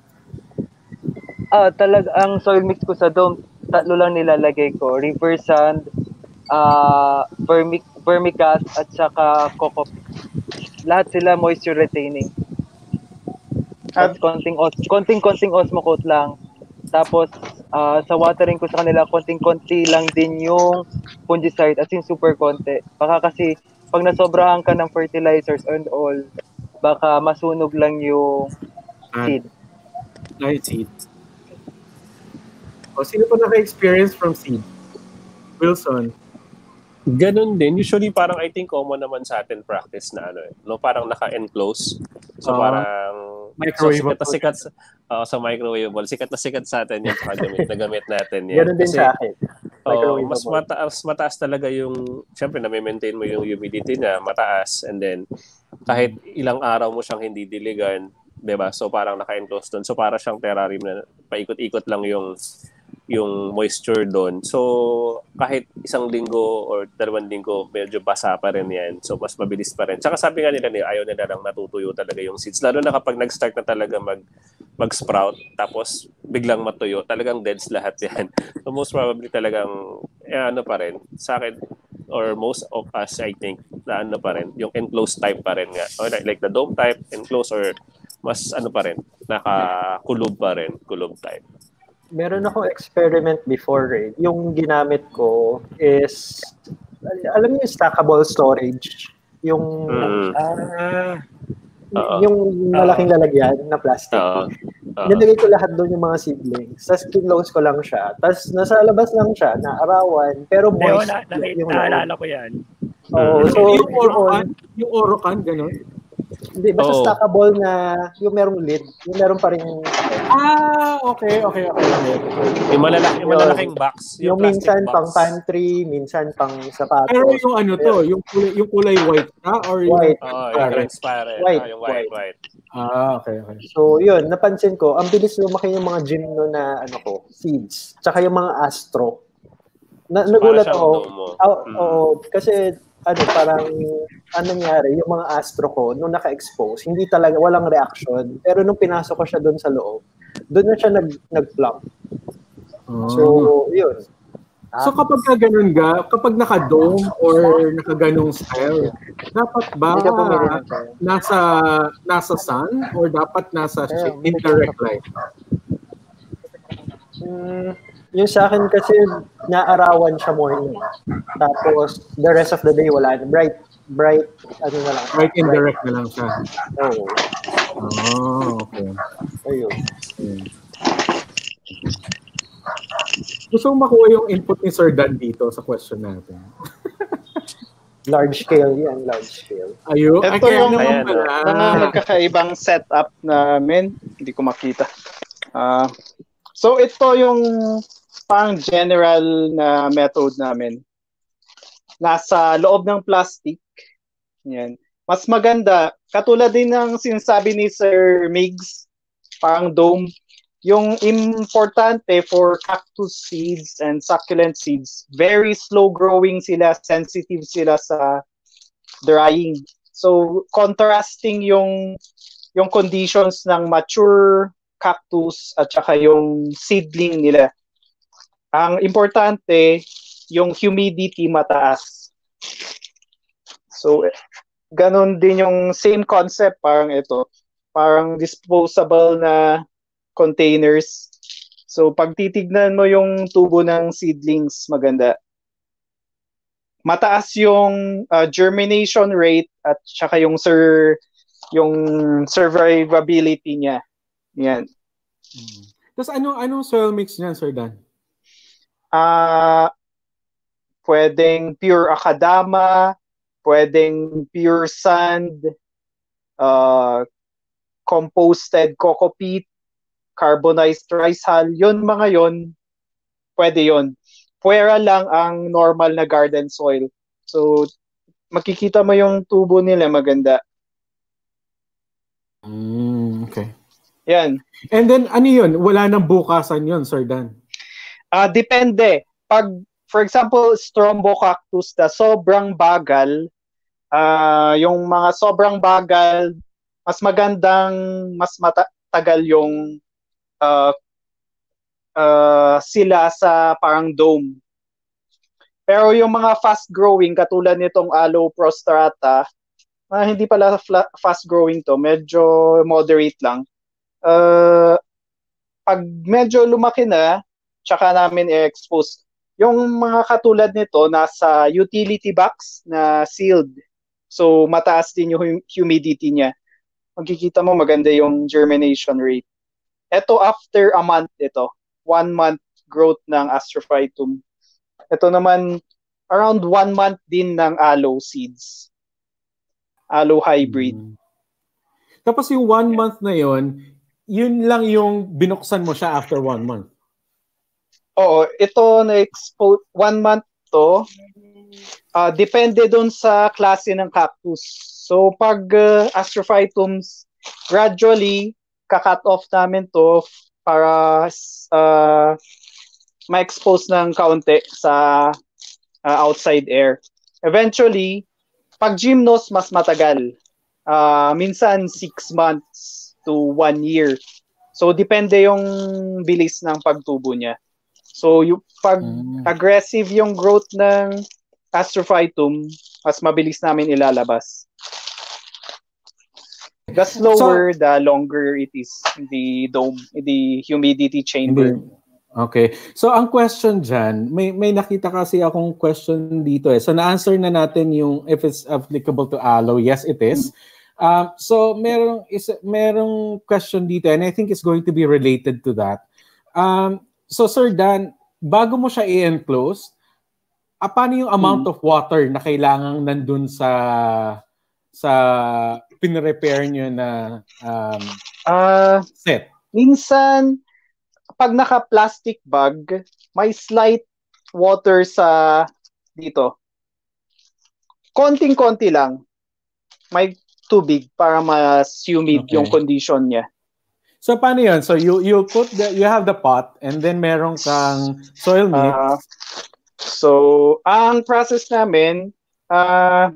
Ah, talag ang soil mix ko sa dome, tatlo lang nilalagay ko. River sand, ah, vermic, vermicast, at saka coco. Lahat sila moisture retaining. Tapos At konting os, konting konting osmocote lang. Tapos ah, sa watering ko sa kanila, konting-konti lang din yung fungicide, as in super konti. Baka kasi pag nasobrahan ka ng fertilizers and all, baka masunog lang yung seed. Dahil seed. O, sino pa naka-experience from seed? Wilson. Ganun din. Usually parang I think common naman sa atin practice na ano eh. No, parang naka-enclose. So Ah, parang microwave so, sikat na sikat sa, uh, sa microwavable. Sikat na sikat sa atin yan. Saka gamit na gamit natin yan. Ganun din Kasi, sa akin. oh, Microwavable. mas mataas, mataas talaga yung, syempre na-maintain mo yung humidity niya, mataas. And then, kahit ilang araw mo siyang hindi diligan, diba? So parang naka-enclose doon. So para siyang terrarium na paikot-ikot lang yung yung moisture doon. So, kahit isang linggo or dalawang linggo, medyo basa pa rin yan. So, mas mabilis pa rin. Tsaka sabi nga nila, ayaw nila lang natutuyo talaga yung seeds. Lalo na kapag nag-start na talaga mag, mag-sprout, tapos biglang matuyo, talagang deads lahat yan. So, most probably talagang, eh, ano pa rin, sa akin, or most of us, I think, na ano pa rin, yung enclosed type pa rin nga. Or like, like the dome type, enclosed, or mas ano pa rin, nakakulob pa rin, kulob type. Meron akong experiment before eh. Yung ginamit ko is, alam niyo yung stackable storage? Yung, Mm. Ah, Oo. yung malaking lalagyan na plastic. Oo. Oo. Nilagay ko lahat doon yung mga seedlings. Tapos kinlose ko lang siya. Tapos nasa labas lang siya, na arawan, pero Hindi, moist na, nakita, yung naalala loob. ko yan. Oo, Mm. so yung Orocan, yung Orocan, gano'n? Hindi, basta Oo. stackable na yung merong lid, yung meron pa rin. Ah, okay, okay, okay. okay. Yung, malalaki, yung malalaking box. Yung, Yung plastic minsan box. pang pantry, minsan pang sapatos. Pero yung ano to, yung kulay, yung kulay white na or White. yung Oo, yung transparent. White, Ah, yung white, white. Ah, okay, okay. So, yun, napansin ko, ang bilis lumaki yung mga gym no na, ano ko, seeds. Tsaka yung mga astro. Na, nagulat siyang ako. domo. Oo, Mm. oo, kasi, ano, parang, ano nangyari, yung mga astro ko, nung naka-expose, hindi talaga, walang reaction. Pero nung pinasok ko siya doon sa loob, doon na siya nag, nag-plump. So, yun. So kapag ka ganun ga, kapag naka-dome or naka-ganong style, dapat ba Hindi ka bumili ng tayo. nasa nasa sun or dapat nasa Kaya, sh- bumili ka indirect ng- light? Mm, yung sa akin kasi, naarawan siya morning. Tapos, the rest of the day, wala na. Bright, bright, ano na lang. Right indirect na lang siya. Oo. Oh, okay. Ayun. Hmm. Gusto mo makuha yung input ni Sir Dan dito sa question natin. Large scale yan, large scale. Ayun. Ay, Ito kaya yung naman Ayan, pala. mga magkakaibang setup namin. Hindi ko makita. Ah, so ito yung pang general na method namin. Nasa loob ng plastic. Yan. Mas maganda, katulad din ng sinasabi ni Sir Migs, parang dome. Yung importante for cactus seeds and succulent seeds, very slow growing sila, sensitive sila sa drying. So contrasting yung yung conditions ng mature cactus at saka yung seedling nila. Ang importante, yung humidity mataas. So ganun din yung same concept, parang ito, parang disposable na containers. So pag titignan mo yung tubo ng seedlings, maganda. Mataas yung uh, germination rate at saka yung sir yung survivability niya. Yan. Hmm. Tapos ano anong soil mix niyan, Sir Dan? Ah, uh, pwedeng pure akadama, pwedeng pure sand, uh, composted coco peat, carbonized rice hull, yun mga yun, pwede yun. Puwera lang ang normal na garden soil. So, makikita mo yung tubo nila, maganda. Mm, okay. Yan. And then, ano yun? Wala nang bukasan yun, Sir Dan? Ah, uh, depende. Pag, for example, strombo cactus na sobrang bagal, ah uh, yung mga sobrang bagal, mas magandang, mas matagal yung uh, uh, sila sa parang dome. Pero yung mga fast-growing, katulad nitong aloe prostrata, ah, hindi pala fast-growing to, medyo moderate lang. Uh, pag medyo lumaki na, tsaka namin i-expose. Yung mga katulad nito, nasa utility box na sealed. So, mataas din yung humidity niya. Magkikita mo, maganda yung germination rate. Ito, after a month ito. One month growth ng astrophytum. Ito naman, around one month din ng aloe seeds. Aloe hybrid. Hmm. Tapos yung one yeah. month na yon, yun lang yung binuksan mo siya after one month. Oo, ito na-expose, one month to, uh, depende dun sa klase ng cactus. So, pag uh, astrophytums, gradually, kakat off namin to para uh, ma-expose ng kaunti sa uh, outside air. Eventually, pag gymnos, mas matagal. Uh, minsan, six months to one year. So, depende yung bilis ng pagtubo niya. So, yung pag mm. aggressive yung growth ng astrophytum, mas mabilis namin ilalabas. The slower, so, the longer it is the dome, the humidity chamber. Hindi. Okay. So, ang question dyan, may, may nakita kasi akong question dito eh. So, na-answer na natin yung if it's applicable to aloe. Yes, it is. Mm. Um, so, merong, is, merong question dito and I think it's going to be related to that. Um, so, Sir Dan, bago mo siya i-enclose, ah, paano yung amount mm. of water na kailangang nandun sa sa pinrepair nyo na um, Ah, set? minsan, pag naka-plastic bag, may slight water sa dito. Konting-konti lang. May tubig para mas humid Okay. yung condition niya. So paano yun? So you you put the you have the pot and then meron kang soil mix. Ah, so, ang process namin, ah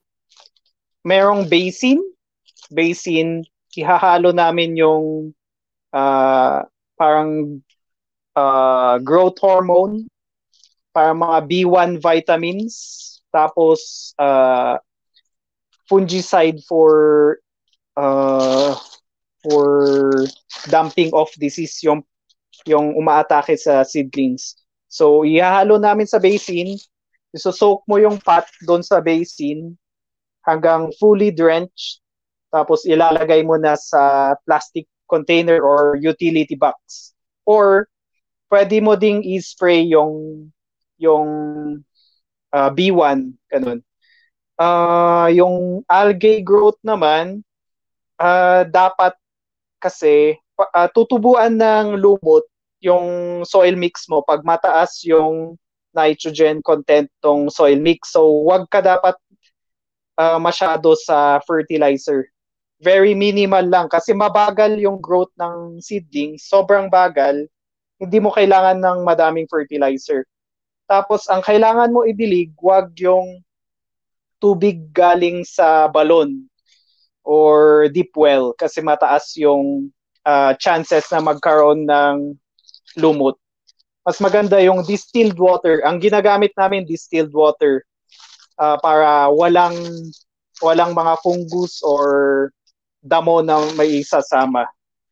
merong basin. Basin, ihahalo namin yung ah parang ah, growth hormone para mga B one vitamins. Tapos, ah fungicide for uh, for dumping of disease yung yung umaatake sa seedlings. So, ihahalo namin sa basin, isosoak mo yung pot doon sa basin hanggang fully drenched, tapos ilalagay mo na sa plastic container or utility box. Or, pwede mo ding i-spray yung yung uh, B one, ganun. Uh, yung algae growth naman, uh, dapat kasi uh, tutubuan ng lumot yung soil mix mo pag mataas yung nitrogen content ng soil mix. So, wag ka dapat uh, masyado sa fertilizer. Very minimal lang kasi mabagal yung growth ng seedlings. Sobrang bagal. Hindi mo kailangan ng madaming fertilizer. Tapos, ang kailangan mo idilig, wag yung tubig galing sa balon or deep well kasi mataas yung uh, chances na magkaroon ng lumot. Mas maganda yung distilled water. Ang ginagamit namin distilled water uh, para walang walang mga fungus or damo na may isasama.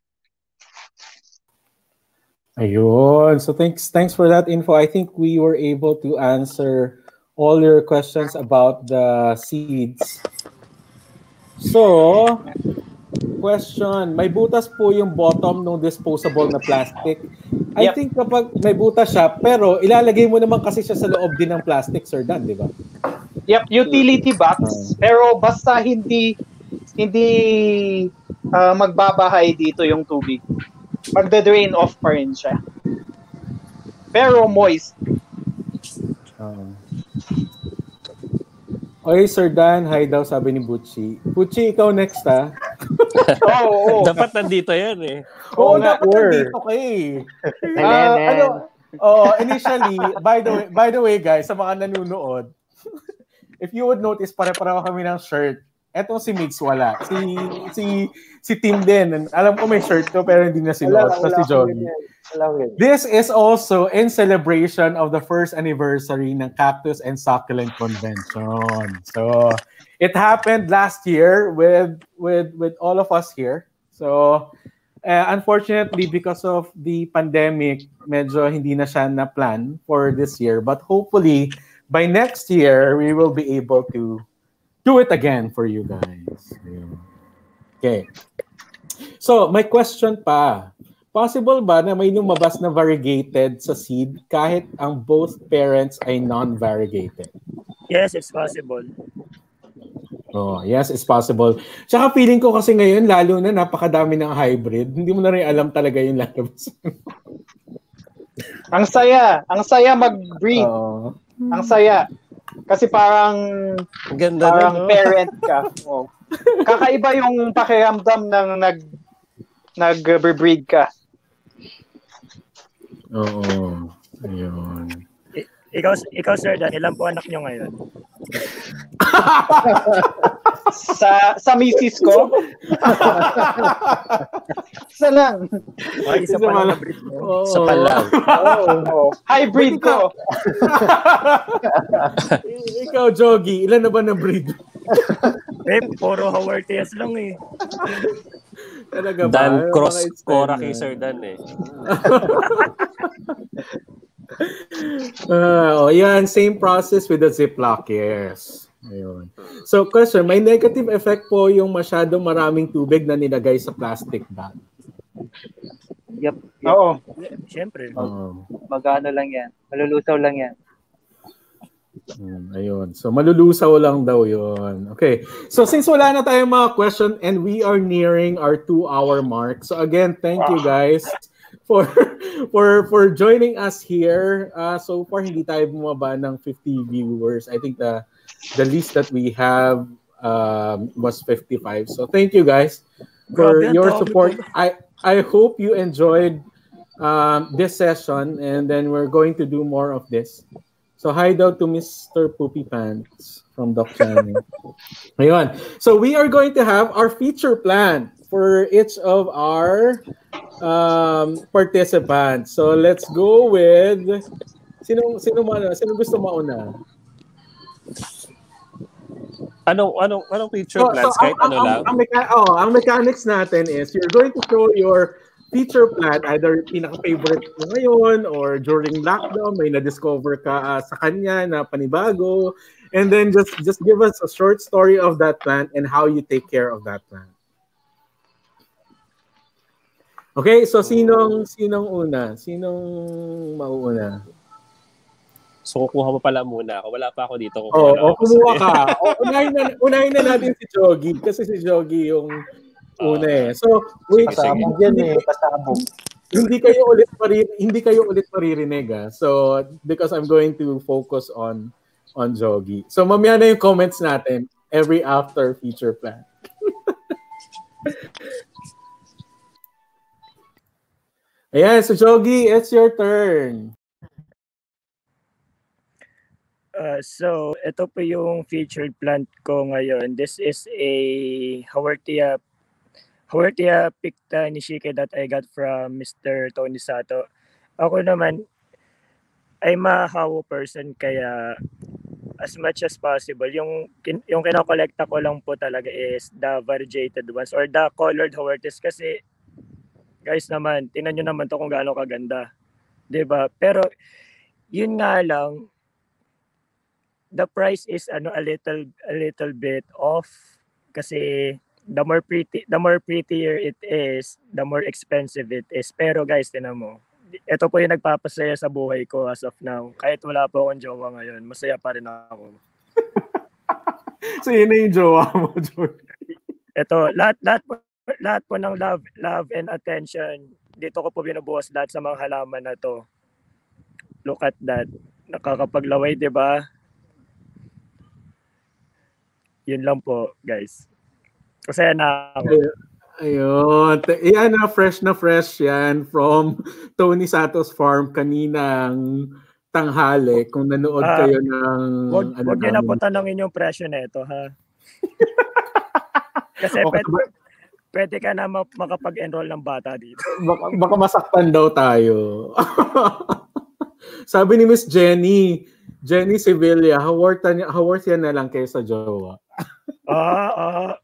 Ayun. So thanks thanks for that info. I think we were able to answer all your questions about the seeds. So, question, may butas po yung bottom ng disposable na plastic. I Yep. think kapag may butas siya, pero ilalagay mo naman kasi siya sa loob din ng plastic, Sir Dan, di ba? Yep, utility box. Pero basta hindi hindi uh, magbabahay dito yung tubig. Magde-drain off pa rin siya. Pero moist. Uh, Oy, Sir Dan, hi daw, sabi ni Butchie. Butchie, ikaw next, ha? Oo, oh, Dapat nandito yan eh. Oo, Oo nga, dapat sure. nandito ka eh. Hi, Ah, Nen, ano, Nen. oh, initially, by the way, by the way, guys, sa mga nanonood, if you would notice, pare-pareho kami ng shirt. Etong si Migs wala. Si si si Tim din. Alam ko may shirt to pero hindi na sinuot. Wala, So si wala akong Jhogi. ganyan. Wala akong ganyan. This is also in celebration of the first anniversary ng Cactus and Succulent Convention. So it happened last year with with with all of us here. So uh, unfortunately, because of the pandemic, medyo hindi na siya na plan for this year. But hopefully, by next year, we will be able to do it again for you guys. Okay. So, my question pa. Possible ba na may lumabas na variegated sa seed kahit ang both parents ay non-variegated? Yes, it's possible. Oh, yes, it's possible. Tsaka feeling ko kasi ngayon, lalo na napakadami ng hybrid, hindi mo na rin alam talaga yung lalabas. Ang saya. Ang saya mag-breed. Oo. Ang saya. Kasi parang Ganda parang na, no? parent ka. Oh. Kakaiba yung pakiramdam ng nag nag-breed ka. Oo. Ayun. I- ikaw, ikaw sir Dan, ilan po anak nyo ngayon? sa sa misis ko. Isa lang. Ay, isa Isa pa lang pala. na breed mo. Oo. Sa palang. Oh, hybrid ko. Ikaw, Jhogi, ilan na ba na breed? Eh, puro Hawartias lang eh. Talaga ba? Dan Mga cross extend Cora na. kay Sir Dan eh. Uh, oh, yan, same process with the Ziploc, yes. Ayun. So, question, may negative effect po yung masyadong maraming tubig na nilagay sa plastic bag? Yep. yep. Oo. Siyempre. Oo. Magano lang yan. Malulusaw lang yan. Hmm, ayun. So malulusaw lang daw yon. Okay. So since wala na tayong mga question and we are nearing our two-hour mark. So again, thank you guys for for for joining us here. Uh, so far hindi tayo bumaba ng fifty viewers. I think the the least that we have um, was fifty-five. So thank you guys for Grabe, ang your dami support. po. I I hope you enjoyed um, this session and then we're going to do more of this. So hi daw to Mister Poopy Pants from Doc Channing. Ayun. So we are going to have our feature plan for each of our um, participants. So let's go with sino sino mana sino gusto mauna? Anong, anong, anong feature So, so plans? ang Kahit ang ano ang, lang? ang, mecha- oh, ang mechanics natin is you're going to show your feature plan, either pinaka-favorite mo ngayon or during lockdown may na-discover ka uh, sa kanya na panibago, and then just just give us a short story of that plan and how you take care of that plan. Okay, so sinong sinong una? Sinong mauuna? So, kukuha mo pala muna ako. Wala pa ako dito. Oh, Kukuha lang oh ako. kumuha ka. Oh, unahin na unahin na natin si Jhogi kasi si Jhogi yung una eh. So, wait, Sige, sige. Pasabog yan hindi, eh, pasabog. hindi kayo ulit pari, hindi kayo ulit maririnig ah. So, because I'm going to focus on on Jhogi. So, mamaya na yung comments natin every after feature plan. Ayan, so Jhogi, it's your turn. Uh, so, ito po yung featured plant ko ngayon. This is a Haworthia Haworthia picta nishike that I got from Mister Tony Sato. Ako naman ay mahawo person kaya as much as possible yung kin- yung kinokolekta ko lang po talaga is the variegated ones or the colored Haworthias kasi guys naman, tingnan nyo naman to kung gaano kaganda. 'Di ba? Pero yun nga lang the price is ano a little a little bit off kasi the more pretty the more prettier it is, the more expensive it is. Pero guys, tinan mo. Ito po yung nagpapasaya sa buhay ko as of now. Kahit wala po akong jowa ngayon, masaya pa rin ako. So, yun na yung jowa mo, Jhogi. Ito, lahat lahat po, lahat po ng love love and attention dito ko po binubuhos lahat sa mga halaman na to. Look at that. Nakakapaglaway, 'di ba? Yun lang po, guys. Masaya na ako. Ayun. Yan na, fresh na fresh yan from Tony Sato's farm kaninang tanghali. Kung nanood Ah, kayo ng... Wag, ano wag niyo na namin. po tanongin yung presyo nito, ha? Kasi Okay, pwede, pwede ka na ma- makapag-enroll ng bata dito. Baka, baka masaktan daw tayo. Sabi ni Miss Jenny, Jenny Sevilla, how worth, how worth yan na lang kayo sa jowa. Ah, ah.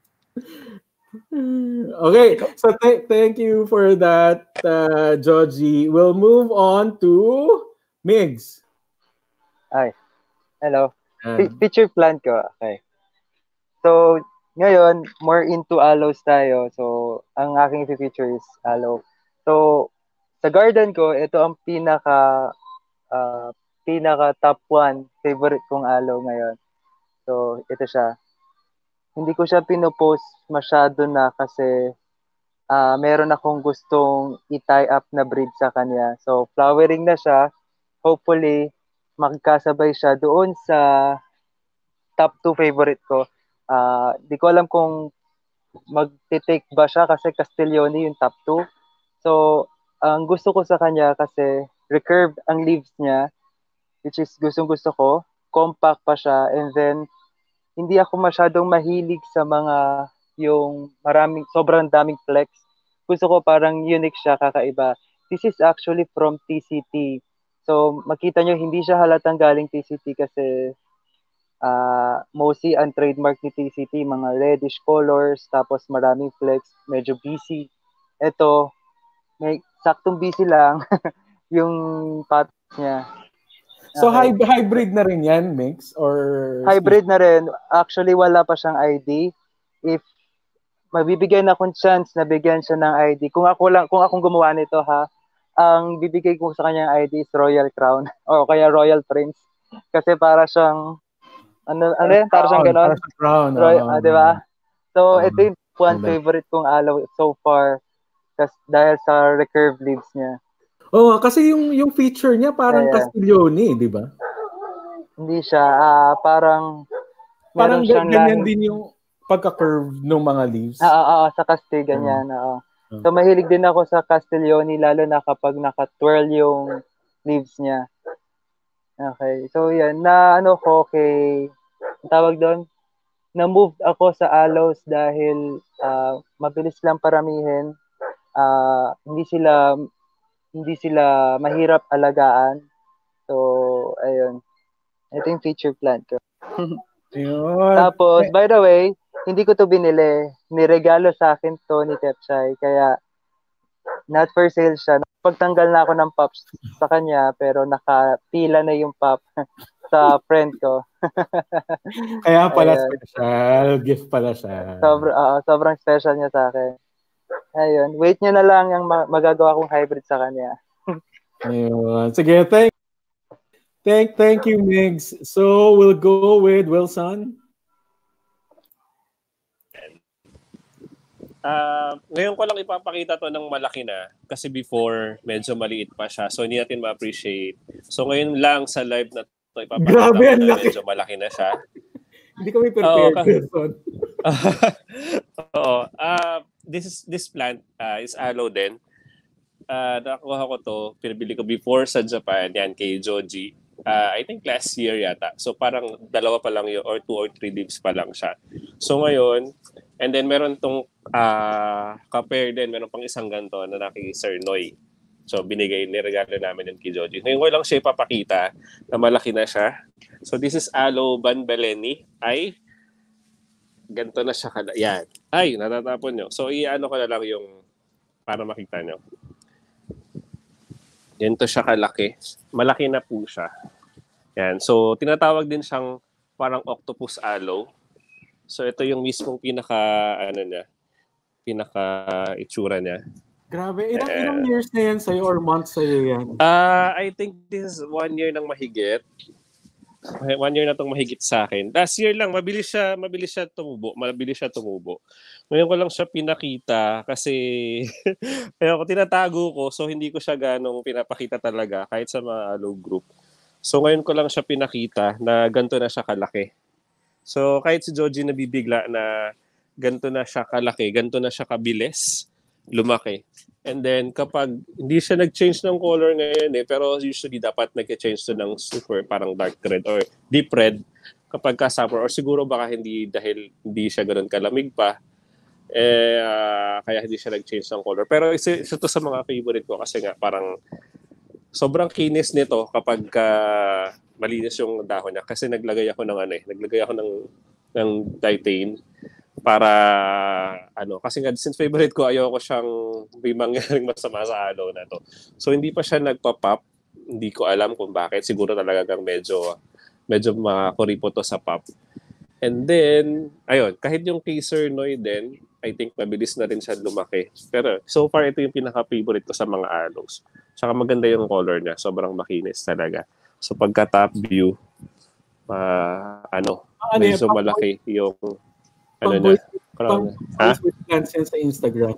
Okay, so th- thank you for that, uh, Jhogi. We'll move on to Migs. Ay, hello. Yan. Fe- feature plan ko. Okay. So, ngayon, more into aloes tayo. So, ang aking feature is aloe. So, sa garden ko, ito ang pinaka uh, pinaka top one favorite kong aloe ngayon. So, ito siya. Hindi ko siya pinopost masyado na kasi uh, meron akong gustong i-tie up na breed sa kanya. So, flowering na siya. Hopefully, magkasabay siya doon sa top two favorite ko. Uh, di ko alam kung mag-take ba siya kasi Castiglione yung top two. So, ang gusto ko sa kanya kasi recurved ang leaves niya, which is gustong gusto ko. Compact pa siya, and then hindi ako masyadong mahilig sa mga yung maraming, sobrang daming flex. Gusto ko parang unique siya, kakaiba. This is actually from T C T. So, makita nyo, hindi siya halatang galing T C T kasi uh, mostly ang trademark ni T C T, mga reddish colors, tapos maraming flex, medyo busy. Ito, may saktong busy lang yung pot niya. So Okay. hy- hybrid na rin yan, Mix? Or Hybrid na rin. Actually, wala pa siyang I D. If mabibigyan akong chance na bigyan siya ng I D, kung ako lang, kung akong gumawa nito ha, ang bibigay ko sa kanyang I D is Royal Crown o kaya Royal Prince. Kasi para siyang, ano, ano yan? Para siyang Brown, ganon. para sa brown. Roy, oo. ah, di ba? So, Oo. ito yung one favorite kong aloe so far. Kasi dahil sa recurved leaves niya. Oo, kasi yung yung feature niya parang Ayan. Castiglione, di ba? Hindi siya, ah, parang, Parang meron siyang ganyan lahing, din yung pagka-curve ng mga leaves. ah, ah, ah, sa Castille, ganyan, oo. Hmm. So, mahilig din ako sa Castiglione, lalo na kapag naka-twirl yung leaves niya. Okay. So, yan. Na, ano ko, kay, ang tawag doon, na-move ako sa aloes dahil ah, mabilis lang paramihin. Ah, hindi sila, hindi sila mahirap alagaan. So, ayun. Ito yung feature plant ko. Ayun. Tapos, by the way, hindi ko to binili. Niregalo sa akin to ni Tepchay. Kaya, not for sale siya. Pagtanggal na ako ng pops sa kanya, pero nakapila na yung pop sa friend ko. Kaya pala Ayan. special. Gift pala siya. Sobra, uh, sobrang special niya sa akin. Ayun. Wait niya na lang yung ma- magagawa kong hybrid sa kanya. Ayun. Sige, thank Thank, thank you, Migs. So we'll go with Wilson. Uh, ngayon ko lang ipapakita to ng malaki na kasi before medyo maliit pa siya. So hindi natin ma-appreciate. So ngayon lang sa live na to ipapakita Grabe, ko ang na laki. medyo malaki na siya. Hindi kami prepared, Oo, Wilson. Oo. Uh, this is this plant uh, is aloe din. Uh, nakuha ko to, pinabili ko before sa Japan, yan kay Jhogi. Uh, I think last year yata. So parang dalawa pa lang yun or two or three leaves pa lang siya. So ngayon, and then meron tong uh, ka-pair din, meron pang isang ganito na naki Sir Noy. So binigay, niregalo namin yun kay Jhogi. Ngayon ko lang siya ipapakita na malaki na siya. So this is aloe banbaleni. Ay, ganito na siya. Kala- yan. Ay, natatapon nyo. So i-ano ko na lang yung para makita nyo. Ganito siya kalaki. Malaki na po siya. Yan. So, tinatawag din siyang parang octopus aloe. So, ito yung mismong pinaka, ano niya, pinaka itsura niya. Grabe. Ilang, Eh, ilang years na yan sa'yo or months sa'yo yan? Uh, I think this is one year nang mahigit. One year na itong mahigit sa akin. Last year lang, mabilis siya, mabilis siya tumubo. Mabilis siya tumubo. Ngayon ko lang siya pinakita kasi ayun ko, tinatago ko so hindi ko siya ganong pinapakita talaga kahit sa mga aloe group. So ngayon ko lang siya pinakita na ganito na siya kalaki. So kahit si Jhogi nabibigla na ganito na siya kalaki, ganito na siya kabilis lumaki. And then kapag hindi siya nag-change ng color ngayon eh, pero usually dapat nag-change to ng super parang dark red or deep red kapag ka summer or siguro baka hindi dahil hindi siya ganoon kalamig pa eh uh, kaya hindi siya nag-change ng color. Pero isa, isa to sa mga favorite ko kasi nga parang sobrang kinis nito kapag ka malinis yung dahon niya kasi naglagay ako ng ano eh, naglagay ako ng ng dietane para ano kasi nga since favorite ko ayoko siyang may mangyaring masama sa aloe na to. So hindi pa siya nagpa-pop. Hindi ko alam kung bakit. Siguro talaga kang medyo medyo makakuripo to sa pop. And then ayun, kahit yung kay Sir Noy din, I think mabilis na rin siya lumaki. Pero so far ito yung pinaka-favorite ko sa mga aloes. Saka maganda yung color niya, sobrang makinis talaga. So pagka top view uh, ano, Ano medyo yan? malaki yung ano Pang na. boys, Parang, pang ha? boys with plants yan sa Instagram.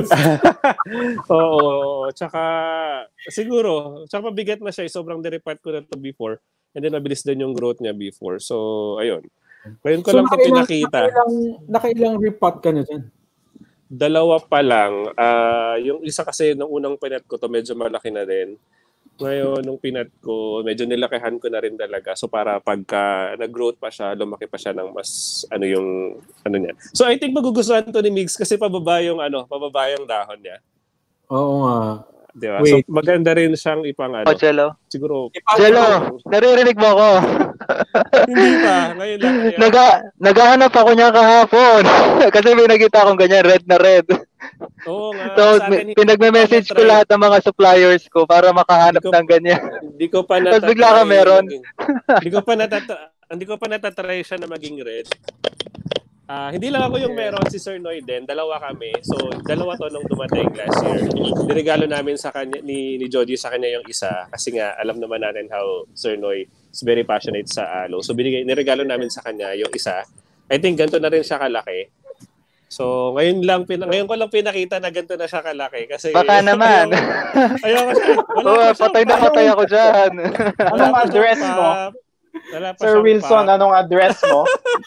Oo, tsaka siguro, tsaka mabigat na siya, eh. Sobrang diripat ko na to before. And then mabilis din yung growth niya before. So, ayun. Ngayon ko So, lang to nakailang, pinakita. nakailang, nakailang repot ka na dyan? Dalawa pa lang. Uh, yung isa kasi, nung unang pinat ko to, medyo malaki na din. Ngayon, nung pinat ko, medyo nilakihan ko na rin talaga. So, para pagka nag-growth pa siya, lumaki pa siya ng mas, ano yung, ano niya. So, I think magugustuhan to ni Migs kasi pababa yung, ano, pababa yung dahon niya. Oo nga. Diba? Wait. So, maganda rin siyang ipang, ano. Oh, Jello. Siguro. Jello, naririnig mo ako. Hindi pa. Ngayon lang. Ngayon. Naga, naghahanap ako niya kahapon. Kasi may nakita akong ganyan, red na red. Oo nga. So, pinagme-message ko lahat ng mga suppliers ko para makahanap ko, ng ganyan. Hindi ko pa natatry. Tapos bigla ka meron. Hindi ko pa natatry. Hindi ko pa natatry siya na maging red. Uh, hindi lang ako yung meron, si Sir Noy din. Dalawa kami. So, dalawa to nung dumating last year. Niregalo namin sa kanya, ni, ni Jhogi sa kanya yung isa. Kasi nga, alam naman natin how Sir Noy is very passionate sa aloe. So binigay, niregalo namin sa kanya yung isa. I think ganito na rin siya kalaki. So ngayon lang pina, ngayon ko lang pinakita na ganito na siya kalaki kasi Baka naman. Ayoko siya. Wala Oh, pa siyang patay na pop. patay ako dyan. Wala Anong pa siyang address mo? pop. Wala pa Sir siyang Wilson, pop. anong address mo?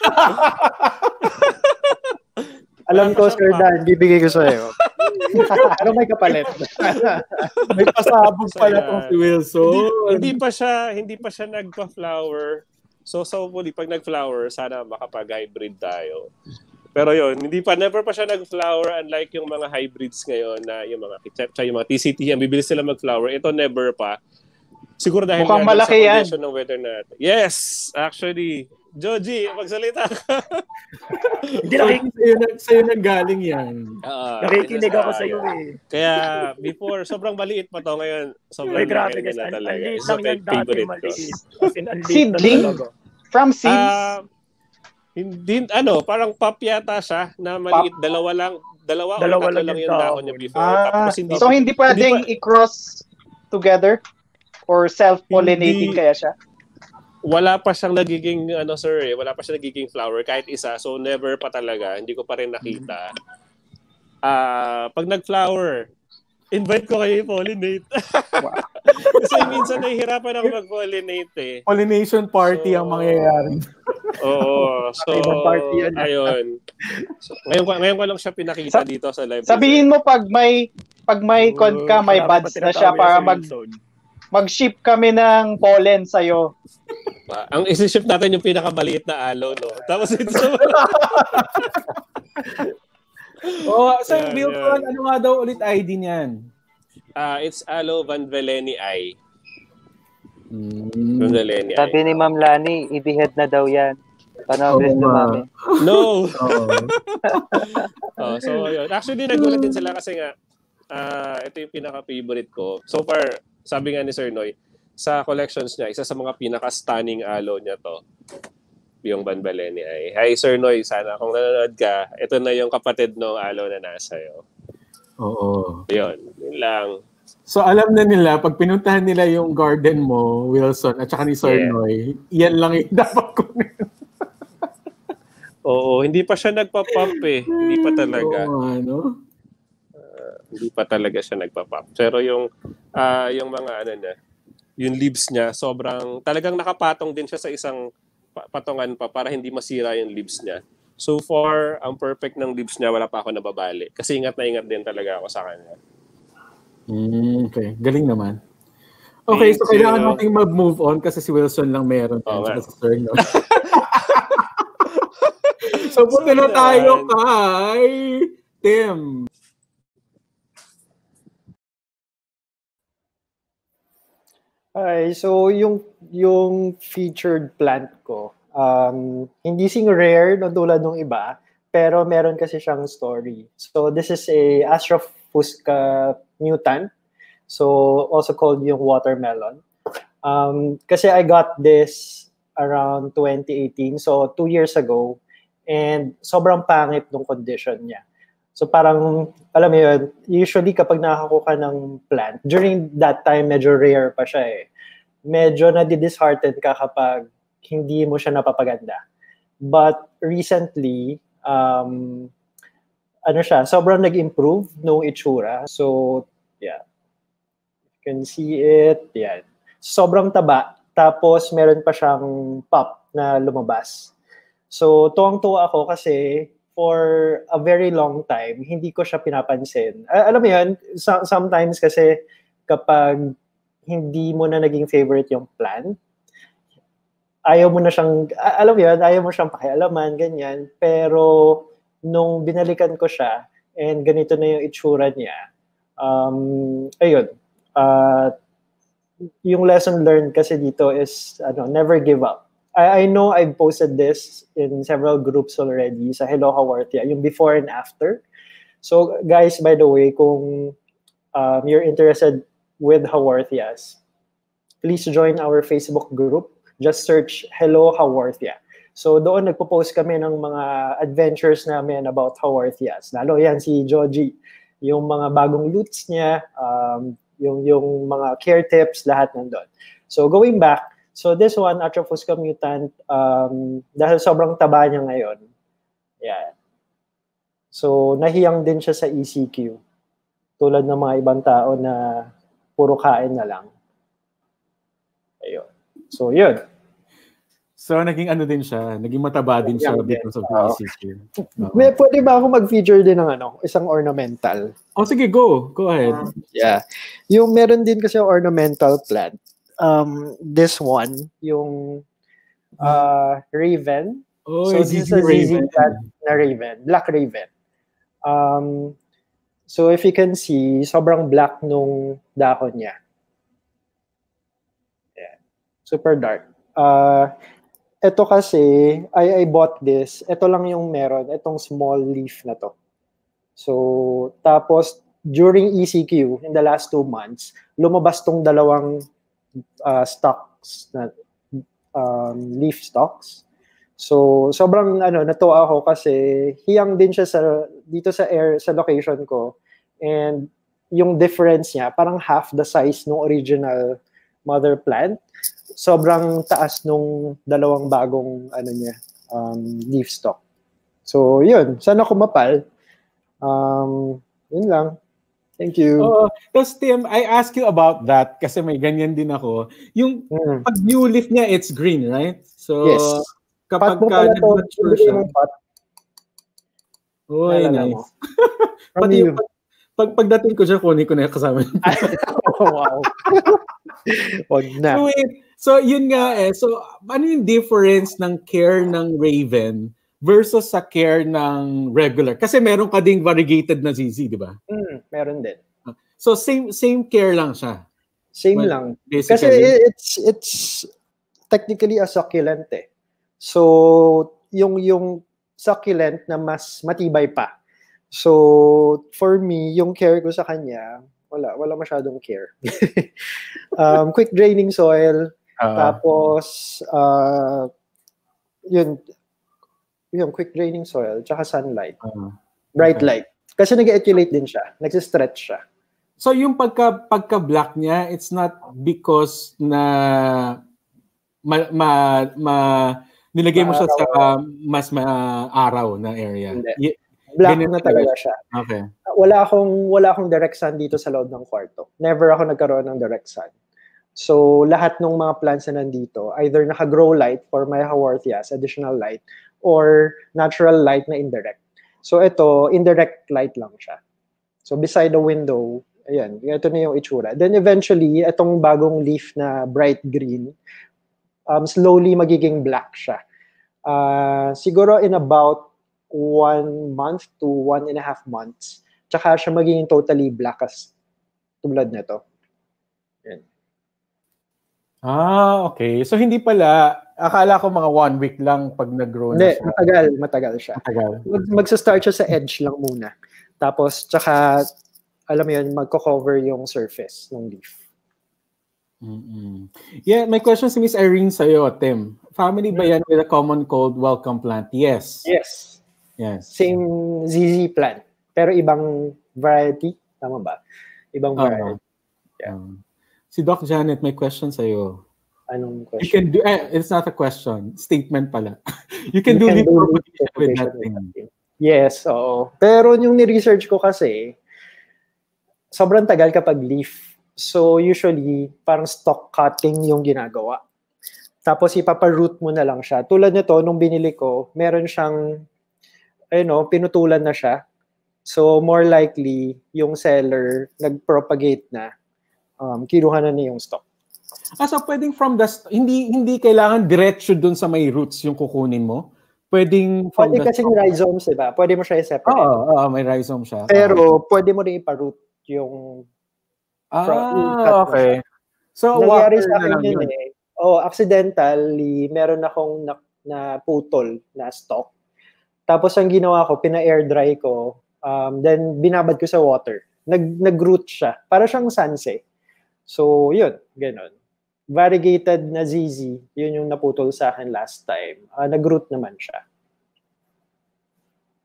Alam Wala pa ko, siyang Sir pop. Dan, bibigay ko sa'yo. Pero may kapalit. May pasabog So, pala yan. tong si Wilson. Hindi, hindi pa siya, hindi pa siya nagpa-flower. So, so hopefully, pag nag-flower, sana makapag-hybrid tayo. Pero yon, hindi pa, never pa siya nag-flower, unlike yung mga hybrids ngayon na yung mga kitsa, yung mga T C T, ang bibilis sila mag-flower. Ito never pa. Siguro dahil Mukhang nga sa malaki yan. condition ng weather natin. Yes, actually. Joji, magsalita ka. Hindi So, nakik- sa'yo, na, sa'yo nang galing yan. Ah, nakikinig yun ako na sa iyo yun. eh. Kaya before, sobrang maliit pa to ngayon. Sobrang Ay, grabe laki guys. na Ang, talaga. ang liit It's lang my yan dati, favorite ko. maliit. As in, ang liit na Seedling? talaga. From seeds? Ah, hindi, ano, parang pop yata siya na maliit. Dalawa lang, dalawa, Dalawa o tatlo lang lang yung yung dahon dahon. niya before. ah, Tapos hindi, so hindi pwedeng hindi pa- i-cross together? Or self-pollinating Hindi. kaya siya? wala pa siyang nagiging, ano sir eh, wala pa siyang nagiging flower kahit isa. So never pa talaga. Hindi ko pa rin nakita. Ah, pag nag-flower, invite ko kayo i-pollinate. Kasi minsan nahihirapan ako mag-pollinate eh. Pollination party So, ang mangyayari. Oo. So, Ibang party yan. ayun. So, ngayon, ko- ngayon ko lang siya pinakita Sa- dito sa live. Sabihin mo pag may pag may con ka, may Marami pa buds na siya tinatawag para yan si mag Wilson. mag-ship kami ng pollen sa'yo. Ah, ang isi-ship natin yung pinakamaliit na aloe, no? Tapos ito sa Oh, Sir Yan, Wilson, yan. ano nga daw ulit I D niyan? Ah, it's aloe van Veleni I. Mm. Van Veleni Sabi I. ni Ma'am Lani, ibihead na daw yan. Paano Oo gusto nga. mami? No! Oo. Oh, so, ayun. Actually, nagulat din sila kasi nga, ah, ito yung pinaka-favorite ko. So far, sabi nga ni Sir Noy, sa collections niya, isa sa mga pinaka-stunning aloe niya to, yung Van Veleni ay. Hi Sir Noy, sana kung nanonood ka, ito na yung kapatid ng aloe na nasa iyo. Oo. Yun, yun lang. So alam na nila, pag pinuntahan nila yung garden mo, Wilson, at saka ni Sir Yeah. Noy, yan lang yung dapat kunin. Oo, hindi pa siya nagpa-pop eh. Hindi pa talaga. Oo, ano? Hindi pa talaga siya nagpa-pop. Pero yung, ah yung mga ano na, yung leaves niya, sobrang, talagang nakapatong din siya sa isang pa- patungan pa para hindi masira yung leaves niya. So far, ang perfect ng leaves niya, wala pa ako nababali. Kasi ingat na ingat din talaga ako sa kanya. Mm, okay, galing naman. Okay, Thank so kailangan you. nating mag-move on kasi si Wilson lang meron. Oo nga. Yan, si Sir Noy. So punta na So, tayo yan. kay Tim. Ay, so yung yung featured plant ko, um, hindi sing rare no tulad ng iba, pero meron kasi siyang story. So this is a Astrofusca mutant, so also called yung watermelon. Um, kasi I got this around twenty eighteen, so two years ago, and sobrang pangit ng condition niya. So parang, alam mo yun, usually kapag nakakuha ka ng plant, during that time, medyo rare pa siya eh. Medyo nadi-dishearten ka kapag hindi mo siya napapaganda. But recently, um, ano siya, sobrang nag-improve nung itsura. So, yeah. You can see it. Yan. Sobrang taba. Tapos, meron pa siyang pop na lumabas. So, tuwang-tuwa ako kasi for a very long time, hindi ko siya pinapansin. Uh, alam mo yun, so, sometimes kasi kapag hindi mo na naging favorite yung plant, ayaw mo na siyang, uh, alam mo yun, ayaw mo siyang pakialaman, ganyan. Pero nung binalikan ko siya, and ganito na yung itsura niya, um, ayun, uh, yung lesson learned kasi dito is, ano, never give up. I, I know I've posted this in several groups already sa Hello Hawartia, yung before and after. So guys, by the way, kung um, you're interested with Hawartias, please join our Facebook group. Just search Hello Hawartia. So doon nagpo-post kami ng mga adventures namin about Hawartias. Lalo yan si Jhogi, yung mga bagong loots niya, um, yung, yung mga care tips, lahat nandun. So going back, So this one, Atrofusca mutant, um, dahil sobrang taba niya ngayon, yeah. So nahiyang din siya sa E C Q. Tulad ng mga ibang tao na puro kain na lang. Ayun. So yun. So, naging ano din siya, naging mataba din siya Young din. because of the Oo. E C Q. Oo. May, pwede ba ako mag-feature din ng ano, isang ornamental? Oh, sige, go. Go ahead. Yeah. Yung meron din kasi ornamental plant. Um, this one, yung uh, raven. Oh, So Z Z this is a Z Z Raven. plant na raven, black raven. Um, so if you can see, sobrang black nung dahon niya. Yeah. Super dark. Uh, ito kasi, I, I bought this. Ito lang yung meron. Itong small leaf na to. So, tapos, during E C Q, in the last two months, lumabas tong dalawang uh, stalks, na, um, leaf stalks. So, sobrang ano, natuwa ako kasi hiyang din siya sa, dito sa air, sa location ko. And yung difference niya, parang half the size ng original mother plant. Sobrang taas nung dalawang bagong ano niya, um, leaf stalk. So, yun. Sana kumapal. Um, yun lang. Thank you. Oo. Tapos, Tim, I ask you about that kasi may ganyan din ako. Yung Mm. pag new leaf niya, it's green, right? So, Yes. kapag Pat mo ka pala to. nag-mature Bibigay siya, mong pat. uy, Naalala nice. mo. From Pati you. yung pag, pag, pagdating ko siya, kunin ko na yung kasama niya. Oh, wow. Wag na. So, wait. So, yun nga eh. So, ano yung difference ng care ng Raven versus sa care ng regular? Kasi meron ka ding variegated na Z Z, di ba? Mm, meron din. So, same same care lang siya. Same But lang. basically- Kasi it's it's technically a succulent eh. So, yung yung succulent na mas matibay pa. So, for me, yung care ko sa kanya, wala wala masyadong care. um, quick draining soil, Ah. tapos uh, yun yung quick draining soil, tsaka sunlight. Ah. Bright Okay. light. Kasi nag-etulate din siya. Nag-stretch siya. So, yung pagka, pagka-black niya, it's not because na ma, ma, ma nilagay mo siya sa mas maaraw na area. Hindi. Y- Black ganun na talaga siya. Okay. Wala akong wala akong direct sun dito sa loob ng kwarto. Never ako nagkaroon ng direct sun. So, lahat ng mga plants na nandito, either naka-grow light for my haworthias, additional light, or natural light na indirect. So, ito, indirect light lang siya. So, beside the window, ayan, ito na yung itsura. Then, eventually, itong bagong leaf na bright green, um, slowly magiging black siya. Uh, siguro in about one month to one and a half months, tsaka siya magiging totally black as tulad nito. Yan. Ah, okay. So, hindi pala, akala ko mga one week lang pag nag-grow na Hindi, siya. matagal, matagal siya. Matagal. Mag, magsa-start siya sa edge lang muna. Tapos, tsaka, alam mo yun, magko-cover yung surface ng leaf. Mm-mm. Yeah, my question si Miss Irene sa'yo, Tim. Family ba yan with a common cold welcome plant? Yes. Yes. Yes. Same Z Z plant. Pero ibang variety. Tama ba? Ibang Oo. variety. Yeah. Um, si Doc Janet, may question sa'yo. Anong You question? can do, eh, it's not a question. Statement pala. You can You do can leaf do leaf propagation with propagation that with thing. that thing. Yes, oo. Pero yung ni-research ko kasi, sobrang tagal kapag leaf. So usually, parang stock cutting yung ginagawa. Tapos ipaparoot mo na lang siya. Tulad nito, nung binili ko, meron siyang, ayun know, pinutulan na siya. So more likely, yung seller nag-propagate na, um, kinuha na niya yung stock. Ah, so pwedeng from the, st- hindi hindi kailangan diretso dun sa may roots yung kukunin mo? Pwedeng from Pwede the kasing rhizomes, diba? Pwede mo siya i-separate. Oo, oo, may rhizome siya. Pero pwede mo rin ipa-root yung Ah, yung cut mo okay. siya. So, Nangyari water sa na akin lang yun yun. eh. Oh, accidentally, meron akong na, na putol na stock. Tapos ang ginawa ko, pina-air dry ko, um, then binabad ko sa water. Nag, nag-root siya. Para siyang sanse. So, yun, ganun. Variegated na Z Z, yun yung naputol sa akin last time. Uh, nag-root naman siya.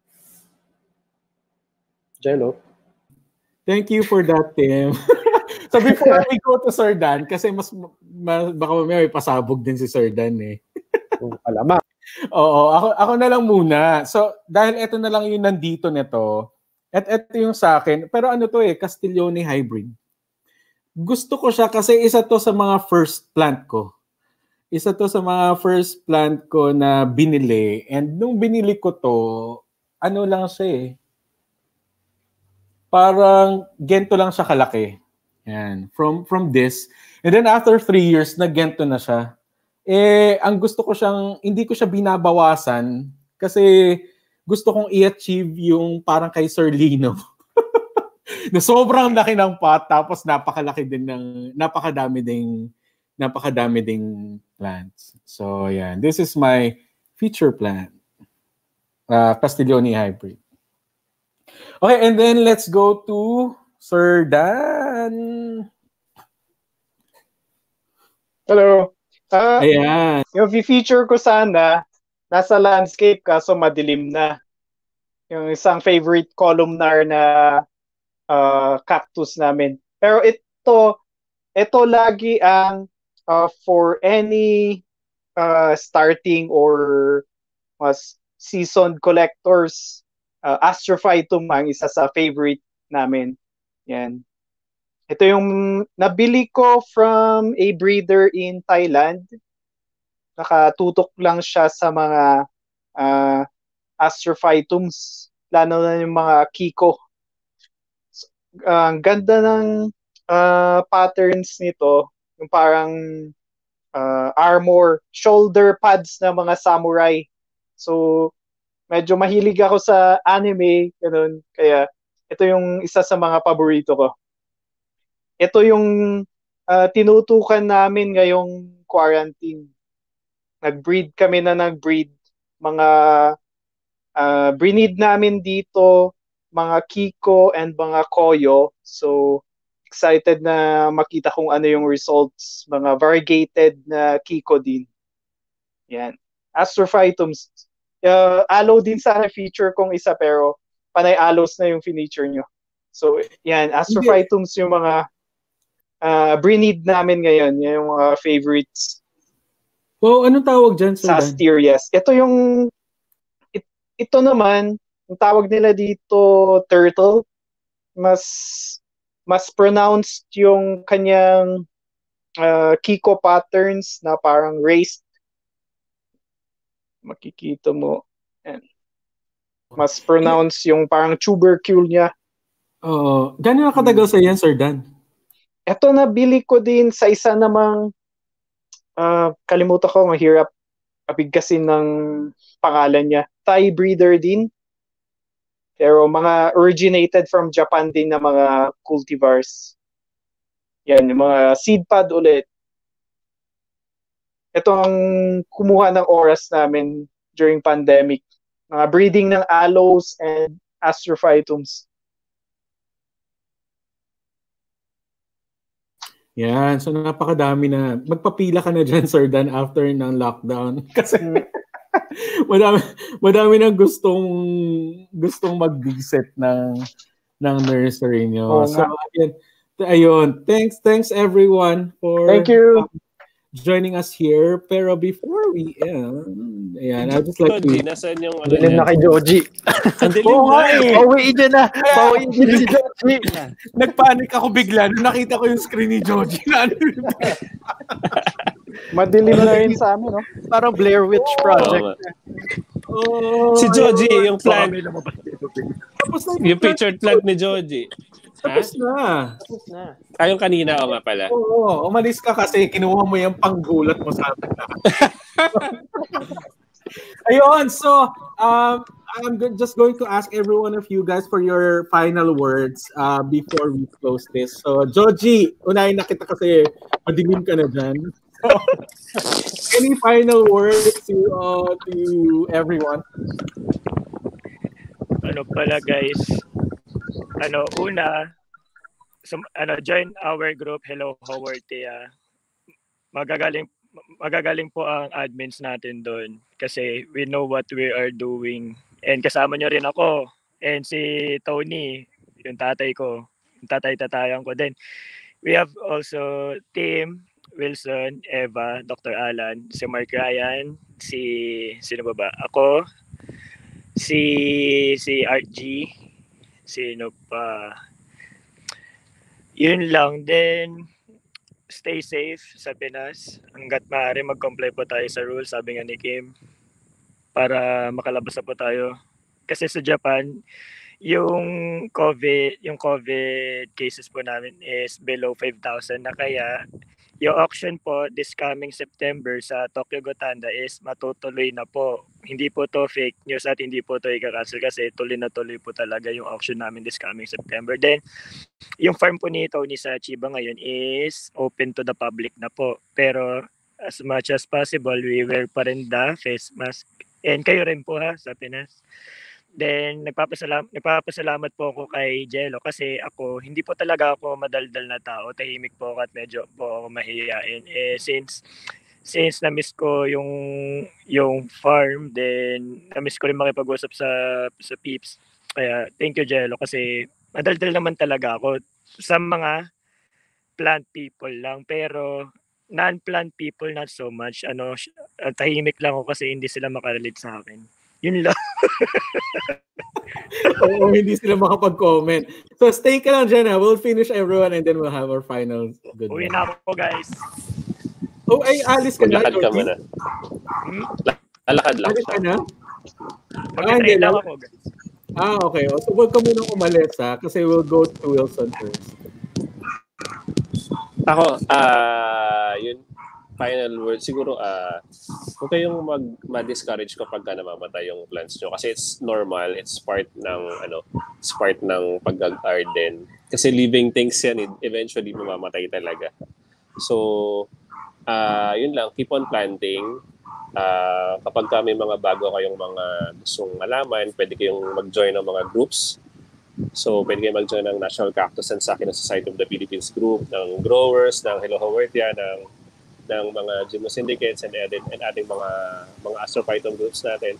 Jello? Thank you for that, Tim. So before we go to Sir Dan, kasi mas, mas baka may pasabog din si Sir Dan eh. Alamak. Oo, ako, ako na lang muna. So dahil ito na lang yung nandito nito, at ito yung sa akin, pero ano to eh, Castiglione Hybrid. Gusto ko siya kasi isa to sa mga first plant ko. Isa to sa mga first plant ko na binili. And nung binili ko to, ano lang siya eh, parang gento lang siya kalaki. Yan. From from this. And then after three years, nag-gento na siya. Eh, ang gusto ko siyang, hindi ko siya binabawasan kasi gusto kong i-achieve yung parang kay Sir Lino. Na sobrang laki ng pot, tapos napakalaki din ng, napakadami ding, napakadami ding plants. So, yan. This is my feature plant. Uh, Castiglione Hybrid. Okay, and then let's go to Sir Dan. Hello. Uh, Ayan. Yung feature ko sana, nasa landscape kaso madilim na. Yung isang favorite columnar na uh, cactus namin. Pero ito, ito lagi ang uh, for any uh, starting or uh, seasoned collectors, uh, Astrophytum ang isa sa favorite namin. Yan. Ito yung nabili ko from a breeder in Thailand. Nakatutok lang siya sa mga uh, Astrophytums, lalo na yung mga Kiko. Uh, ang ganda ng uh, patterns nito, yung parang uh, armor, shoulder pads na mga samurai. So, medyo mahilig ako sa anime, ganun. Kaya, ito yung isa sa mga paborito ko. Ito yung uh, tinutukan namin ngayong quarantine. Nag-breed kami na nag-breed. Mga uh, breed namin dito, mga Kiko and mga Koyo. So, excited na makita kung ano yung results. Mga variegated na Kiko din. Yan. Astrophytums. Uh, aloe din sana feature kong isa pero panay alos na yung feature nyo. So, yan. Astrophytums yung mga Uh, breed namin ngayon, yung mga uh, favorites. Wow, anong tawag dyan, Sir Dan? Sasterias. Ito yung, it, ito naman, yung tawag nila dito, turtle. Mas, mas pronounced yung kanyang uh, Kiko patterns na parang raised. Makikita mo. Yan. Mas pronounced yung parang tubercule niya. Oo. Uh, gano'n nakatagal sa yan, Sir Dan? Ito nabili ko din sa isa namang uh, kalimutan ko, mahirap abigkasin ng pangalan niya. Thai breeder din. Pero mga originated from Japan din na mga cultivars. Yan, yung mga seed pod ulit. Ito ang kumuha ng oras namin during pandemic. Mga breeding ng aloes and astrophytums. Yan, so napakadami na. Magpapila ka na dyan, Sir Dan, after ng lockdown. Kasi madami, madami na gustong gustong mag-visit ng, ng nursery nyo. Oh, so, ayun, ayun. Thanks, thanks everyone for Thank you. Um, joining us here. Pero before we end, ayan, I'd just like Jhogi, to... nasaan yung ano Dilim na kay Jhogi. Ang dilim Oo nga na. eh. Pauwiin dyan na. Pauwiin dyan si Jhogi. Nagpanik ako bigla nung nakita ko yung screen ni Jhogi. Madilim na rin sa amin, no? Parang Blair Witch Project. Oh, si Jhogi, yung plant. Tapos na Yung pictured plant ni Jhogi. Tapos na. Tapos na. Ah, yung kanina o nga pala. Oo, umalis ka kasi kinuha mo yung panggulat mo sa atin. Ayun, so um, I'm just going to ask every one of you guys for your final words uh, before we close this. So, Jhogi, unahin na kita kasi madilim ka na dyan. So, any final words to, uh, to everyone? Ano pala guys, ano una, sum, ano join our group. Hello, Howard Tia. Magagaling magagaling po ang admins natin doon kasi we know what we are doing. And kasama nyo rin ako and si Tony, yung tatay ko, yung tatay-tatayan ko din. We have also Tim, Wilson, Eva, Doctor Alan, si Mark Ryan, si sino ba ba? Ako, si si Art G, sino pa? Yun lang. Then, stay safe sa Pinas. Hanggat maaari mag-comply po tayo sa rules, sabi nga ni Kim, para makalabas na po tayo. Kasi sa Japan, yung COVID, yung COVID cases po namin is below five thousand na, kaya yung auction po this coming September sa Tokyo Gotanda is matutuloy na po. Hindi po to fake news at hindi po to ika-cancel kasi tuloy na tuloy po talaga yung auction namin this coming September. Then, yung farm po ni Tony sa Chiba ngayon is open to the public na po. Pero as much as possible, we wear pa rin the face mask. And kayo rin po ha, sa Pinas. Then, nagpapasalam nagpapasalamat po ako kay Jello kasi ako, hindi po talaga ako madaldal na tao. Tahimik po ako at medyo po ako mahihain. Eh, since since na-miss ko yung yung farm, then na-miss ko rin makipag-usap sa sa peeps. Kaya thank you Jello kasi madaldal naman talaga ako sa mga plant people lang, pero non-plant people not so much. Ano, tahimik lang ako kasi hindi sila makarelate sa akin. Yun lang. Oo, hindi sila makapag-comment. So stay ka lang dyan ha. We'll finish everyone and then we'll have our final goodbye. Uwi na ako guys. Oh, ay, alis ka na. Maglakad ka muna. Hmm? Lalakad lang Alis siya. ka na? Mag-train lang ako guys. Ah, okay. So huwag ka munang umalis ha kasi we'll go to Wilson first. Ako, ah, yun, final word, siguro, ah, huwag kayong mag, ma-discourage kapag ka namamatay yung plants nyo. Kasi it's normal, it's part ng, ano, it's part ng pag-garden. Kasi living things yan, eventually mamamatay talaga. So, ah, yun lang, keep on planting. Ah, kapag ka may mga bago kayong mga gustong malaman, pwede kayong mag-join ng mga groups. So, pwede kayo mag-join ng National Cactus and Succulent Society of the Philippines group, ng growers, ng Hello Haworthia, ng ng mga Gymno syndicates and, and, and ating mga mga astrophyton groups natin.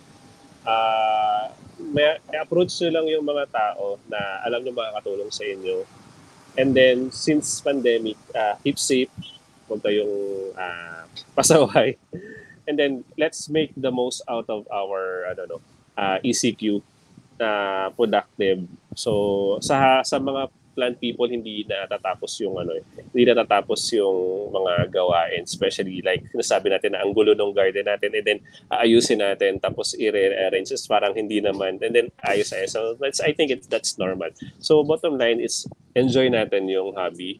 Uh, may, approach nyo lang yung mga tao na alam nyo makakatulong sa inyo. And then, since pandemic, uh, keep safe, huwag kayong uh, pasaway. And then, let's make the most out of our, I don't know, uh, E C Q na uh, productive. So sa sa mga plant people hindi natatapos yung ano eh, hindi natatapos yung mga gawain, especially like sinasabi natin na ang gulo ng garden natin and then aayusin natin tapos i-rearrange parang hindi naman and then ayos ayos. So that's, I think it's that's normal. So bottom line is enjoy natin yung hobby.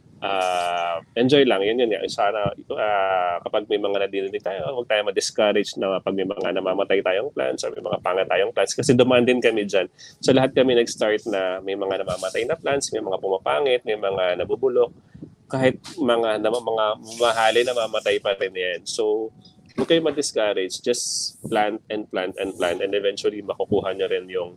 Uh, enjoy lang, yun yun. Sana uh, kapag may mga nadidinig tayo, huwag tayo ma-discourage na pag may mga namamatay tayong plants or may mga panga tayong plants kasi dumaan din kami dyan. So lahat kami nag-start na may mga namamatay na plants, may mga pumapangit, may mga nabubulok, kahit mga, na, mga mahali na mamatay pa rin yan. So huwag kayo ma-discourage, just plant and plant and plant and eventually makukuha nyo rin yung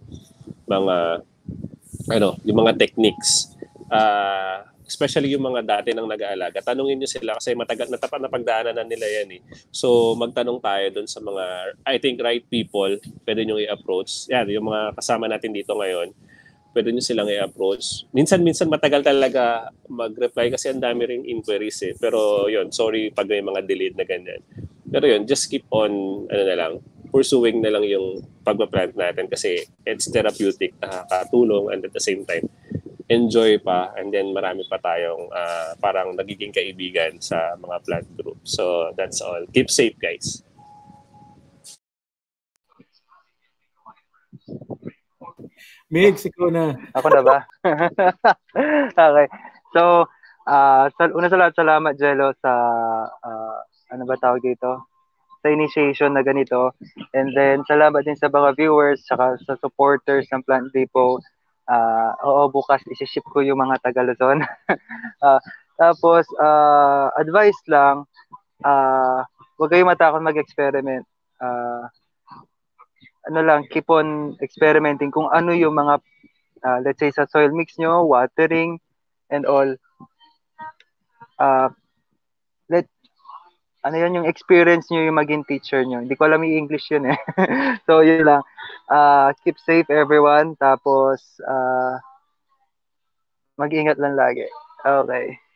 mga ano, yung mga techniques. Uh, especially yung mga dati nang nag-aalaga, tanungin nyo sila kasi matagal na tapat na pagdaanan na nila yan eh. So magtanong tayo dun sa mga, I think, right people, pwede nyo i-approach. Yan, yung mga kasama natin dito ngayon, pwede nyo silang i-approach. Minsan-minsan matagal talaga mag-reply kasi ang dami ring inquiries eh. Pero yun, sorry pag may mga delayed na ganyan. Pero yun, just keep on, ano na lang, pursuing na lang yung pagpa-plant natin kasi it's therapeutic, nakakatulong and at the same time, enjoy pa and then marami pa tayong uh, parang nagiging kaibigan sa mga plant group. So that's all. Keep safe guys. Migs, ikaw na. Ako na ba? Okay. So, uh, sa, una sa lahat, salamat Jello sa uh, ano ba tawag dito? Sa initiation na ganito. And then, salamat din sa mga viewers saka sa supporters ng Plant Depot. Uh, oo, bukas isi-ship ko yung mga taga Luzon. uh, tapos, uh, advice lang, uh, huwag kayong matakot mag-experiment. Uh, ano lang, keep on experimenting kung ano yung mga, uh, let's say, sa soil mix nyo, watering, and all. Uh, let ano yun, yung experience nyo yung maging teacher nyo. Hindi ko alam yung English yun eh. So, yun lang. Uh, keep safe everyone. Tapos, uh, mag-ingat lang lagi. Okay.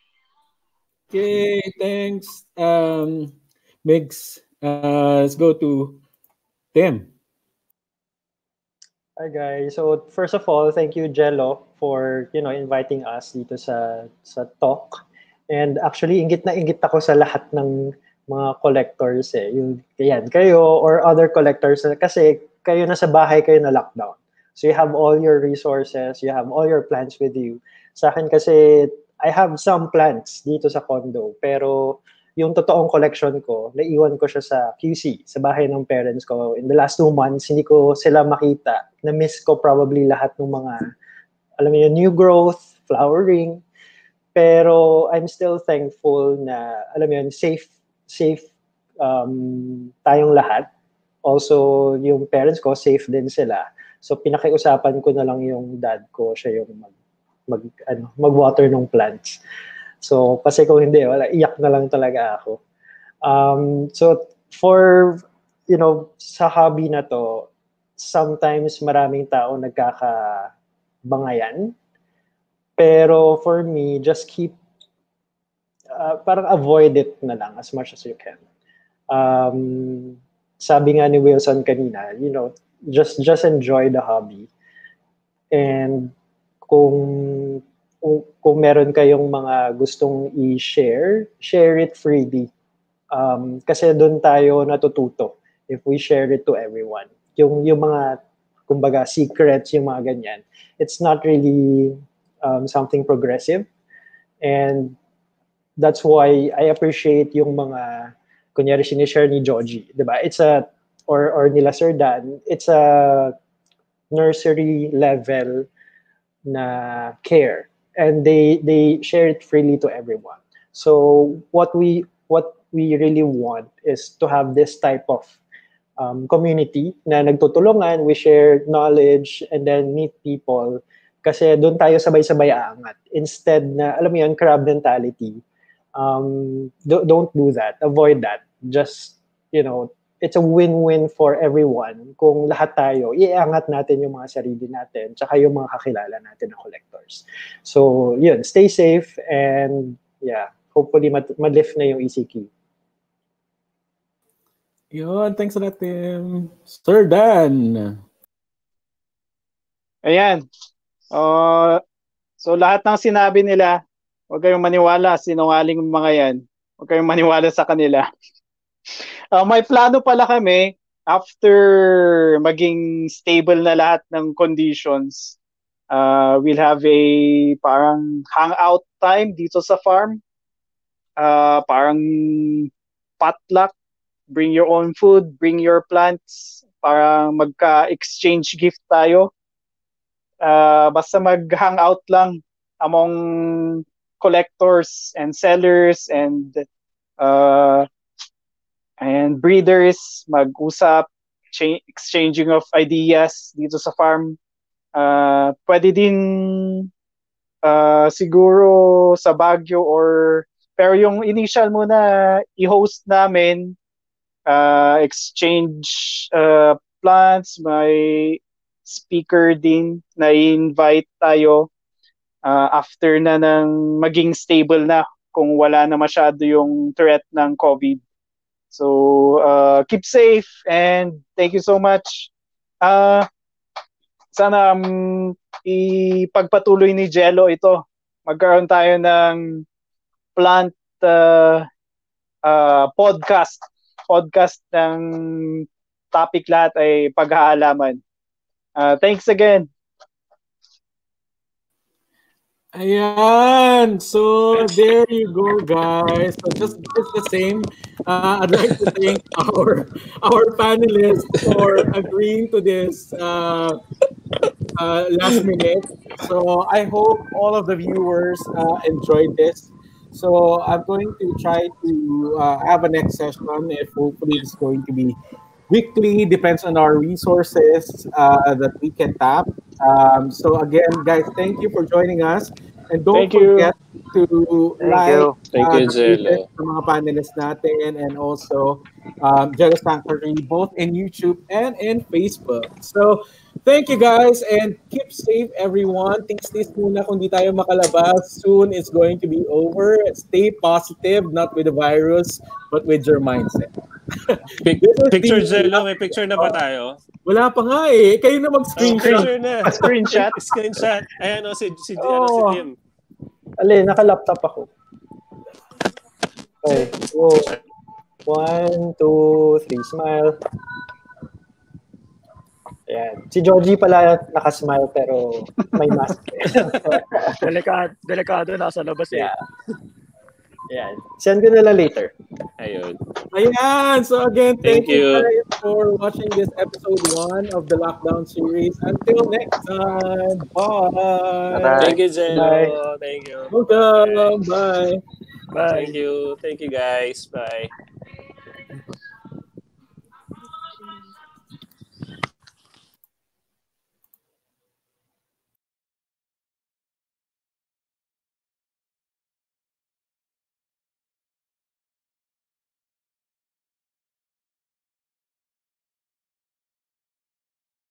Okay, thanks. Um, Migs, uh, let's go to Tim. Hi guys. So first of all, thank you Jello for, you know, inviting us dito sa sa talk. And actually, inggit na inggit ako sa lahat ng mga collectors eh. Yung yan, kayo or other collectors na- kasi kayo na sa bahay kayo na lockdown. So you have all your resources, you have all your plants with you. Sa akin kasi I have some plants dito sa condo, pero yung totoong collection ko, naiwan ko siya sa Q C, sa bahay ng parents ko. In the last two months, hindi ko sila makita. Na-miss ko probably lahat ng mga, alam mo yun, new growth, flowering. Pero I'm still thankful na, alam mo yun, safe, safe um, tayong lahat. Also, yung parents ko, safe din sila. So, pinakiusapan ko na lang yung dad ko, siya yung mag, mag, ano, mag-water ng plants. So, kasi kung hindi, wala, iyak na lang talaga ako. Um, so, for, you know, sa hobby na to, sometimes maraming tao nagkakabangayan. Pero for me, just keep, uh, parang avoid it na lang as much as you can. Um, sabi nga ni Wilson kanina, you know, just just enjoy the hobby. And kung kung, kung meron kayong mga gustong i-share, share it freely. Um, kasi doon tayo natututo if we share it to everyone. Yung, yung mga, kumbaga, secrets, yung mga ganyan, it's not really um, something progressive. And that's why I appreciate yung mga, kunyari sinishare ni Jhogi, di ba? It's a, or, or nila Sir Dan, it's a nursery level na care, and they they share it freely to everyone. So what we what we really want is to have this type of um, community na nagtutulungan, we share knowledge and then meet people, kasi doon tayo sabay-sabay aangat instead na, alam mo yun, crab mentality. Um, do, don't do that, avoid that. Just, you know, it's a win-win for everyone kung lahat tayo, iangat natin yung mga sarili natin tsaka yung mga kakilala natin na collectors. So, yun, stay safe and yeah, hopefully mat- lift na yung E C Q. Yun, thanks a lot, Tim. Sir Dan. Ayan. Uh, so lahat ng sinabi nila, huwag kayong maniwala, sinungaling mga yan. Huwag kayong maniwala sa kanila. Uh, may plano pala kami after maging stable na lahat ng conditions. Uh, we'll have a parang hangout time dito sa farm. Uh, parang potluck. Bring your own food, bring your plants. Parang magka-exchange gift tayo. Uh, basta mag-hangout lang among collectors and sellers and uh, and breeders, mag-usap, cha- exchanging of ideas dito sa farm. Uh, pwede din uh, siguro sa Baguio or pero yung initial muna i-host namin, uh, exchange uh, plans, may speaker din na invite tayo uh, after na ng maging stable na kung wala na masyado yung threat ng COVID. So, uh, keep safe and thank you so much. Uh, sana um, ipagpatuloy ni Jello ito. Magkaroon tayo ng plant uh, uh, podcast. Podcast ng topic lahat ay pag-aalaman. Uh, thanks again. Ayan. So, there you go, guys. So, just, just the same, uh, I'd like to thank our our panelists for agreeing to this uh, uh, last minute. So, I hope all of the viewers uh, enjoyed this. So, I'm going to try to uh, have a next session if hopefully it's going to be weekly, depends on our resources uh, that we can tap. Um, so again, guys, thank you for joining us. And don't Thank you. forget to Thank like you. Thank uh, you, the pages Jello. ng mga panelists natin and also um, Jello Sanctuary, both in YouTube and in Facebook. So Thank you guys and keep safe everyone. Tis-tis muna kung di tayo makalabas. Soon it's going to be over. Stay positive, not with the virus, but with your mindset. Pic- This is picture, the Jello. May picture na ba tayo? Wala pa nga eh. Kayo na Oh, mag-screenshot. picture na. Screenshot. Screenshot. Ayan o, si, si, ano, si Oh. Tim. Ali, naka-laptop ako. Okay. Go. One, two, three. Smile. Ayan. Si Jhogi pala nakasmile pero may mask. Delikado, delikado nasa labas eh. Yeah. Ayan. Send ko na lang later. Ayun. Ayan. So again, thank, Thank you you. guys for watching this episode one of the Lockdown series. Until next time. Bye. Bye-bye. Thank you, Jello. Thank you. Welcome. Bye. Bye. Thank you. Thank you, guys. Bye.